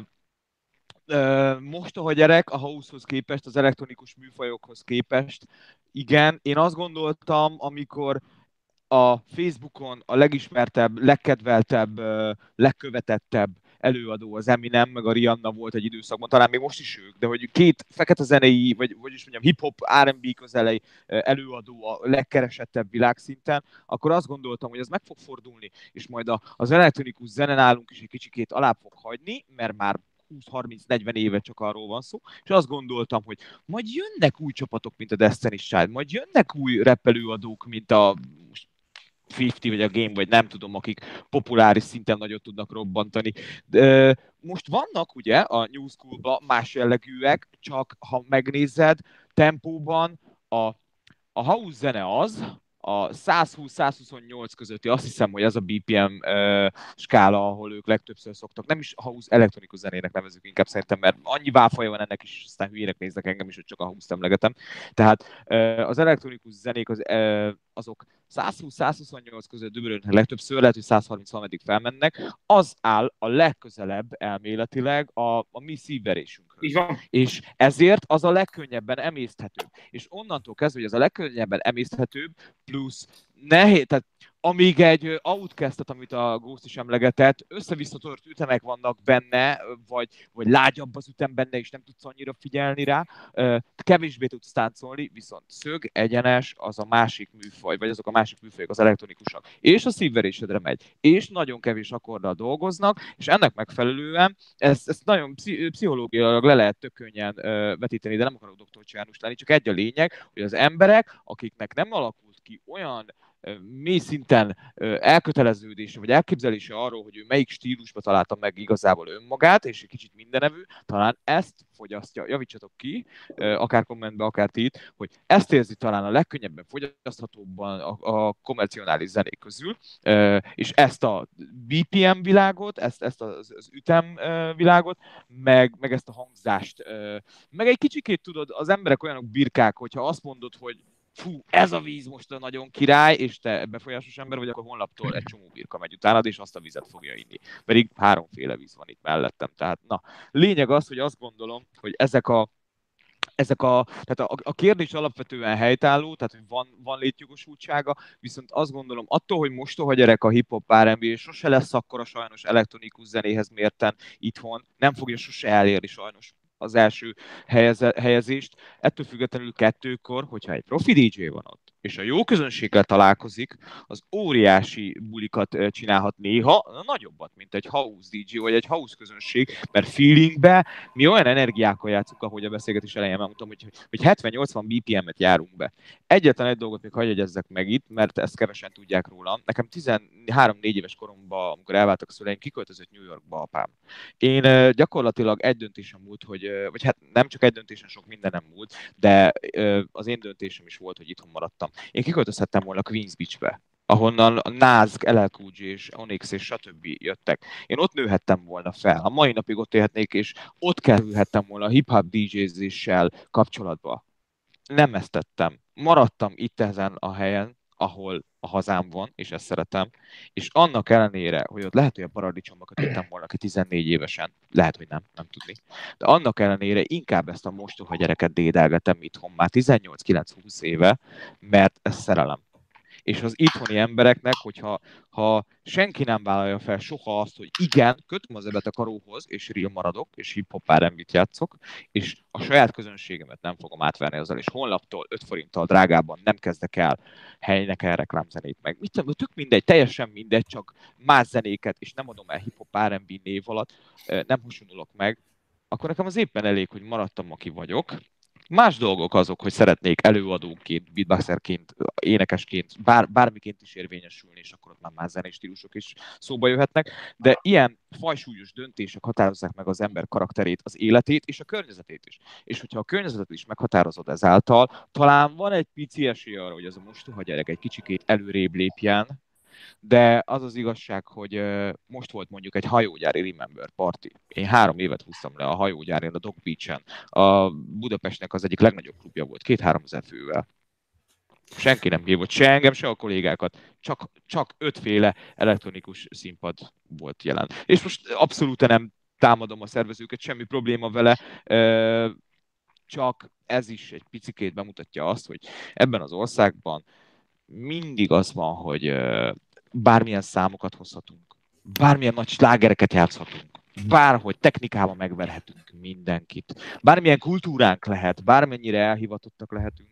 uh, mostoha gyerek a house-hoz képest, az elektronikus műfajokhoz képest, igen, én azt gondoltam, amikor a Facebookon a legismertebb, legkedveltebb, legkövetettebb előadó az Eminem, meg a Rihanna volt egy időszakban, talán még most is ők, de hogy két fekete zenei, vagy hogy is mondjam, hip-hop, er and bé közelei előadó a legkeresettebb világszinten, akkor azt gondoltam, hogy ez meg fog fordulni, és majd az elektronikus zene nálunk is egy kicsikét alá fog hagyni, mert már húsz-harminc-negyven éve csak arról van szó, és azt gondoltam, hogy majd jönnek új csapatok, mint a Destiny's Child, majd jönnek új rappelőadók, mint a ötven vagy a Game, vagy nem tudom, akik populáris szinten nagyot tudnak robbantani. De most vannak ugye a New School-ban más jellegűek, csak ha megnézed, tempóban a, a house zene az, a százhúsz-százhuszonnyolc közötti, azt hiszem, hogy ez a bé pé em uh, skála, ahol ők legtöbbször szoktak. Nem is house, elektronikus zenének nevezzük inkább szerintem, mert annyi válfaja van ennek is, aztán hülyének néznek engem is, hogy csak a house-t emlegetem. Tehát uh, az elektronikus zenék az, uh, azok százhúsz-százhuszonnyolc között dübörölnek legtöbbször, lehet, hogy százharminc valameddig felmennek, az áll a legközelebb elméletileg a, a mi szívverésünkhöz. És ezért az a legkönnyebben emészthetőbb. És onnantól kezdve, hogy az a legkönnyebben emészthetőbb, plusz nehéz, tehát amíg egy Outcastet, amit a Ghost is emlegetett, össze-visszatört ütemek vannak benne, vagy, vagy lágyabb az ütem benne, és nem tudsz annyira figyelni rá, kevésbé tudsz táncolni, viszont szög, egyenes, az a másik műfaj, vagy azok a másik műfajok, az elektronikusak. És a szívverésedre megy, és nagyon kevés akkorddal dolgoznak, és ennek megfelelően ezt, ezt nagyon pszichológiailag le lehet tök könnyen vetíteni, de nem akarok doktor Csánus lenni, csak egy a lényeg, hogy az emberek, akiknek nem alakult ki olyan mély szinten elköteleződése, vagy elképzelése arról, hogy ő melyik stílusba találta meg igazából önmagát, és egy kicsit minden mindenevű, talán ezt fogyasztja, javítsatok ki, akár kommentbe, akár ti itt, hogy ezt érzi talán a legkönnyebben fogyaszthatóbban a, a kommercionális zenék közül, és ezt a bé pé em világot, ezt, ezt az, az ütem világot, meg, meg ezt a hangzást, meg egy kicsikét tudod, az emberek olyanok birkák, hogyha azt mondod, hogy fú, ez a víz most a nagyon király, és te befolyásos ember vagy, akkor honlaptól egy csomó birka megy utánad, és azt a vizet fogja inni. Pedig háromféle víz van itt mellettem. Tehát, na, lényeg az, hogy azt gondolom, hogy ezek a Ezek a, tehát a, a kérdés alapvetően helytálló, tehát hogy van, van létjogosultsága, viszont azt gondolom, attól, hogy mostoha gyerek a hip-hop er and bé, és sose lesz akkora sajnos elektronikus zenéhez mérten itthon, nem fogja sose elérni sajnos az első helyeze, helyezést. Ettől függetlenül kettőkor, hogyha egy profi dé dzsé van ott, és a jó közönséggel találkozik, az óriási bulikat csinálhat néha, nagyobbat, mint egy house dé dzsé vagy egy house közönség, mert feelingbe mi olyan energiákkal játszunk, ahogy a beszélgetés elején mondtam, hogy, hogy hetven-nyolcvan bé pé em-et járunk be. Egyetlen egy dolgot még hagyj jegyezzek meg itt, mert ezt kevesen tudják rólam. Nekem tizenhárom-négy éves koromban, amikor elváltak a szüleim, kiköltözött New Yorkba apám. Én gyakorlatilag egy döntésem múlt, hogy, vagy hát nem csak egy döntésen, sok mindenem múlt, de az én döntésem is volt, hogy itthon maradtam. Én kiköltözhettem volna Queens Beachbe, ahonnan a Nazg, el el Cool J és Onyx és stb. Jöttek. Én ott nőhettem volna fel. A mai napig ott élhetnék, és ott kerülhettem volna a hip-hop dé dzsézéssel kapcsolatba. Nem ezt tettem. Maradtam itt ezen a helyen, ahol a hazám van, és ezt szeretem, és annak ellenére, hogy ott lehet, hogy a paradicsomba kötöttem volna ki tizennégy évesen, lehet, hogy nem, nem tudni, de annak ellenére inkább ezt a mostoha gyereket dédelgetem itthon már tizennyolc-kilenc-húsz éve, mert ez szerelem. És az itthoni embereknek, hogyha ha senki nem vállalja fel soha azt, hogy igen, kötöm az ebet a karóhoz, és real maradok, és hip-hop er and bét játszok, és a saját közönségemet nem fogom átverni azzal, és honlaptól öt forinttal drágában nem kezdek el helynek el reklámzenét meg. Mit tudom, tök mindegy, teljesen mindegy, csak más zenéket, és nem adom el hip-hop er and bé név alatt, nem hasonlulok meg, akkor nekem az éppen elég, hogy maradtam, aki vagyok. Más dolgok azok, hogy szeretnék előadóként, beatboxerként, énekesként, bár, bármiként is érvényesülni, és akkor ott már más zenei stílusok is szóba jöhetnek, de ilyen fajsúlyos döntések határozzák meg az ember karakterét, az életét és a környezetét is. És hogyha a környezetet is meghatározod ezáltal, talán van egy pici esély arra, hogy az a mostoha gyerek egy kicsikét előrébb lépjen, de az az igazság, hogy uh, most volt mondjuk egy hajógyári Remember Party. Én három évet húztam le a hajógyárin, a Dog Beach-en. A Budapestnek az egyik legnagyobb klubja volt, két-három ezer fővel. Senki nem hívott, se engem, se a kollégákat. Csak, csak ötféle elektronikus színpad volt jelen. És most abszolút nem támadom a szervezőket, semmi probléma vele, uh, csak ez is egy picikét bemutatja azt, hogy ebben az országban mindig az van, hogy uh, bármilyen számokat hozhatunk, bármilyen nagy slágereket játszhatunk, bárhogy technikában megverhetünk mindenkit, bármilyen kultúránk lehet, bármennyire elhivatottak lehetünk.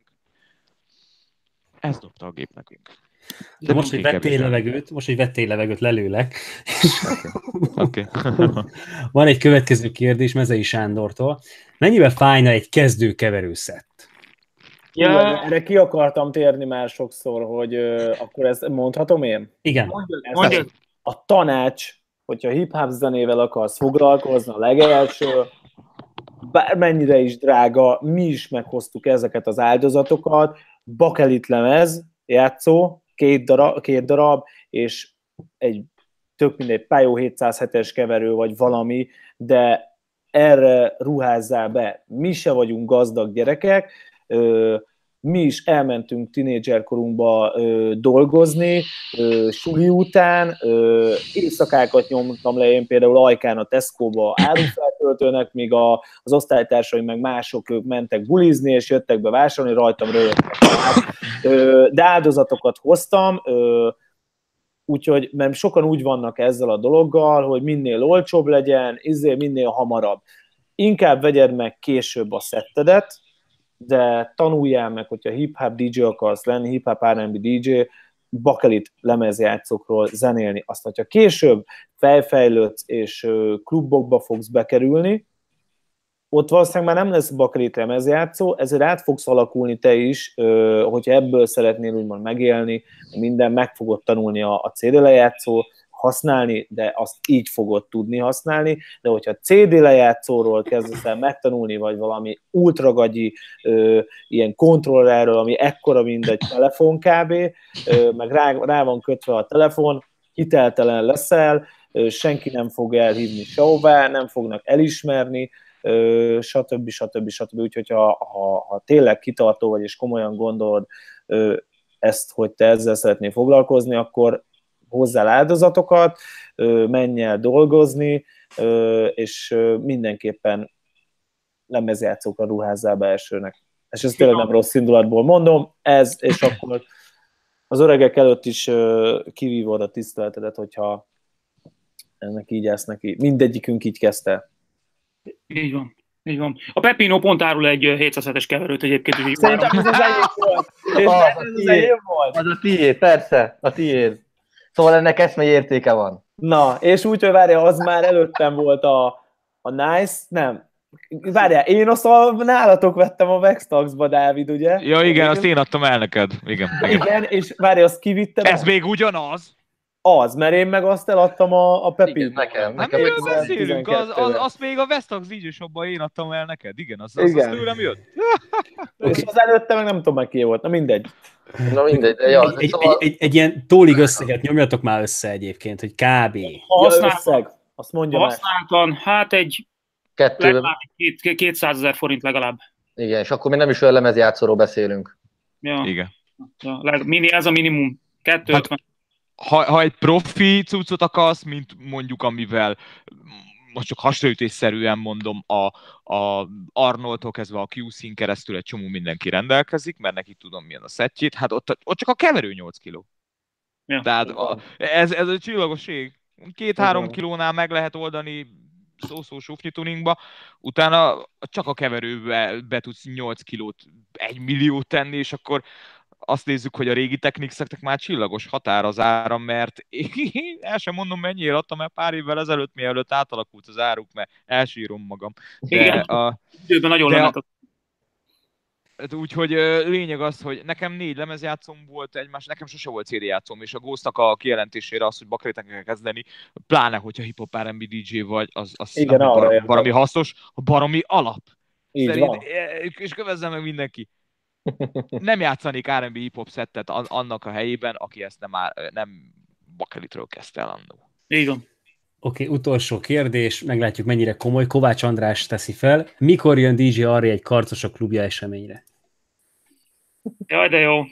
Ez dobta a gép nekünk. De most, hogy vettél levegőt, most, hogy vettél levegőt, lelőlek. Okay. Okay. Van egy következő kérdés Mezei Sándortól. Mennyivel fájna egy kezdő keverőszett? Ja. Erre ki akartam térni már sokszor, hogy uh, akkor ezt mondhatom én? Igen. Mondjad. A tanács, hogyha hip-hop zenével akarsz foglalkozni, a legelső, bármennyire is drága, mi is meghoztuk ezeket az áldozatokat, bakelit lemez, játszó, két darab, két darab és egy tök mindegy Pajó hétszázhetes keverő, vagy valami, de erre ruházzál be. Mi se vagyunk gazdag gyerekek, mi is elmentünk tinédzserkorunkba dolgozni, suli után, éjszakákat nyomtam le én például Ajkán a Tesco-ba árufeltöltőnek, míg a, az osztálytársaim meg mások, ők mentek bulizni, és jöttek be vásárolni, rajtam rögtek. De áldozatokat hoztam, úgyhogy, mert sokan úgy vannak ezzel a dologgal, hogy minél olcsóbb legyen, izé minél hamarabb. Inkább vegyed meg később a szettedet, de tanuljál meg, hogyha hip-hop dé dzsé akarsz lenni, hip-hop er and bé dé dzsé, bakelit lemezjátszókról zenélni. Azt, hogyha később fejfejlődsz és klubokba fogsz bekerülni, ott valószínűleg már nem lesz bakelit lemezjátszó, ezért át fogsz alakulni te is, hogyha ebből szeretnél úgymond megélni, minden meg fogod tanulni a, a cé dé lejátszó használni, de azt így fogod tudni használni, de hogyha cé dé lejátszóról kezdesz el megtanulni, vagy valami ultragagyi ö, ilyen kontrollerről, ami ekkora, mint egy telefon kb, ö, meg rá, rá van kötve a telefon, hiteltelen leszel, ö, senki nem fog elhívni sehová, nem fognak elismerni, ö, stb. stb. stb. Úgyhogy ha, ha, ha tényleg kitartó vagy, és komolyan gondolod ö, ezt, hogy te ezzel szeretnél foglalkozni, akkor hozzá áldozatokat, menj el dolgozni, és mindenképpen lemezjátszókra ruházzál be elsőnek. És ezt tényleg nem rossz indulatból mondom, ez, és akkor az öregek előtt is kivívod a tiszteletedet, hogyha ennek így állsz neki. Mindegyikünk így kezdte. Így van. Így van. A Pepino pont árul egy hétszázhetes keverőt egyébként. Szerintem ez az enyém volt. És Az, ez az enyém volt. Az a tiéd, persze, a tiéd. Szóval ennek eszmei értéke van. Na, és úgy, hogy várjál, az már előttem volt a, a Nice, nem. Várjál, én azt a, nálatok vettem a Vextaxba, Dávid, ugye? Ja, igen, azt én adtam el neked. Igen, igen. Igen, és várjál, azt kivittem. Ez még ugyanaz? Az, mert én meg azt eladtam a, a Pepin. Igen, nekem. Nem, miről beszélünk? Az, az, azt még a Vestax dé jé Shopban én adtam el neked. Igen, az, az, az tőlem jött. Okay. És az előtte meg nem tudom meg ki volt. Na mindegy. Na mindegy. Ja, egy, szóval... egy, egy, egy ilyen tólig összeget nyomjatok már össze egyébként, hogy kb. Ha összeg, azt mondja ha használtan, hát egy Kettő... legalább két, kétszázezer forint legalább. Igen, és akkor még nem is olyan lemezjátszóról beszélünk. Ja. Igen. Ja, mini, ez a minimum. kettő ötven. Hát, ha, ha egy profi cuccot akarsz, mint mondjuk amivel, most csak hasonlítésszerűen mondom, a, a Arnoldtól kezdve a kú cén keresztül egy csomó mindenki rendelkezik, mert neki tudom milyen a szettjét, hát ott, ott csak a keverő nyolc kiló. Ja. Tehát a, ez, ez a csillagoség. Két-három kilónál meg lehet oldani szó-szó sufnyi tuningba, utána csak a keverőbe be tudsz nyolc kilót, egy milliót tenni, és akkor azt nézzük, hogy a régi Technics-eknek már csillagos határ az ára, mert én el sem mondom, mennyire adtam, mert pár évvel ezelőtt, mielőtt átalakult az áruk, mert elsírom magam. De igen, a, időben nagyon lehetett. Úgyhogy lényeg az, hogy nekem négy lemezjátszóm volt egymás, nekem sose volt cé dé játszóm, és a Ghostnak a kijelentésére az, hogy bakréten kell kezdeni, pláne, hogyha hip-hop er and bé dé dzsé vagy, az, az igen, nem baromi, baromi hasznos, baromi alap. Így Szerint, van. És kövezzen meg mindenki. Nem játszanék er and bé hip-hop szettet annak a helyében, aki ezt nem, nem bakelitről kezdte el annó. Így van. Oké, okay, utolsó kérdés, meglátjuk mennyire komoly. Kovács András teszi fel. Mikor jön dé jé Arri egy Karcosok klubja eseményre? Jaj, de jó.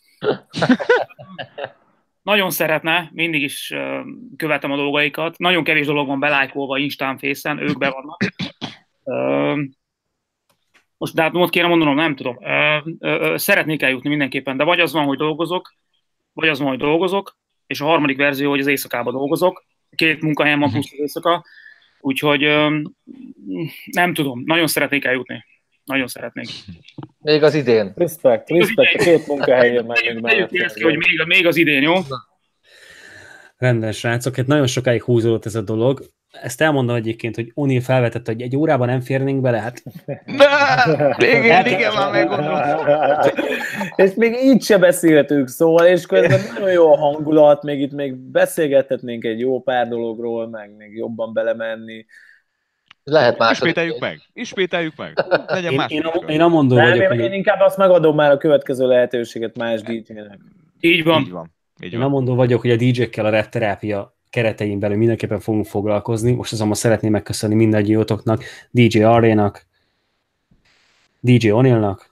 Nagyon szeretne, mindig is uh, követem a dolgaikat. Nagyon kevés dolog van belájkolva Instán, Face-en, ők be vannak. Uh, most dátumot kéne mondanom, nem tudom. Uh, uh, uh, szeretnék eljutni mindenképpen, de vagy az van, hogy dolgozok, vagy az van, hogy dolgozok, és a harmadik verzió, hogy az éjszakában dolgozok. Két munkahelyem van plusz az éjszaka, úgyhogy um, nem tudom, nagyon szeretnék eljutni. Nagyon szeretnék. Még az idén. Respekt, respekt, a két munkahelyén meg még ki, hogy még, még az idén, jó? Rendben, srácok, hát nagyon sokáig húzódott ez a dolog. Ezt elmondom egyébként, hogy O'Neill felvetette, hogy egy órában nem férnénk bele, hát... Igen, igen, már meggondolom. És még így se beszéltünk, szóval, és közben nagyon jó a hangulat, még itt még beszélgethetnénk egy jó pár dologról, meg még jobban belemenni. Lehet második. Ismételjük meg, ismételjük meg. Legyen én, én, én, én amondó nem, vagyok. Én, hogy... én inkább azt megadom már a következő lehetőséget más dé jének. Így van. Így van. Így én amondó vagyok, hogy a dé jékkel a rap terápia keretein belül mindenképpen fogunk foglalkozni. Most azonban szeretném megköszönni mindannyiótoknak, dé jé Arrénak, dé jé O'Neillnak,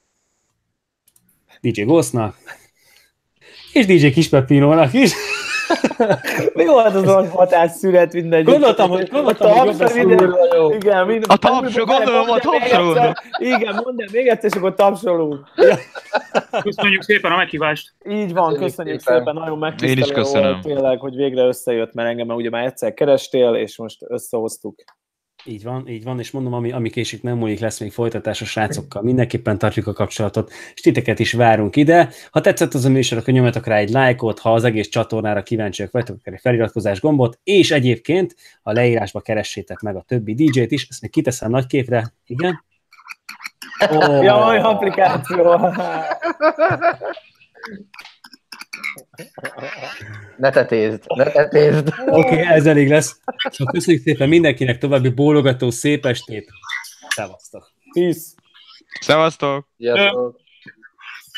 dé jé Ghostnak, és dé jé Kispepinónak is. Mi volt az a hatásszület mindegy? Gondoltam, hogy gondoltam, hogy jobb lesz minden... Igen, minden... A tapsol, gondolom, a tapsolunk. Igen, mondd el még egyszer, és akkor tapsolunk. Köszönjük szépen a meghívást. Így van, köszönjük szépen, szépen. Nagyon megtisztelő Én is köszönöm. volt tényleg, hogy végre összejött, mert engem ugye már egyszer kerestél, és most összehoztuk. Így van, így van, és mondom, ami, ami késik nem múlik, lesz még folytatás a srácokkal. Mindenképpen tartjuk a kapcsolatot, és titeket is várunk ide. Ha tetszett az a műsor, akkor nyomjatok rá egy lájkot, ha az egész csatornára kíváncsiak vagytok, akkor egy feliratkozás gombot, és egyébként a leírásba keressétek meg a többi dé jét is, ezt még kiteszem nagy képre, igen? Oh. Jaj, applikáció! Ne tetézd, ne tetézd. Oké, okay, ez elég lesz. Szóval köszönjük szépen mindenkinek, további bólogató szép estét. Szevasztok. Peace. Szevasztok. Sziasztok.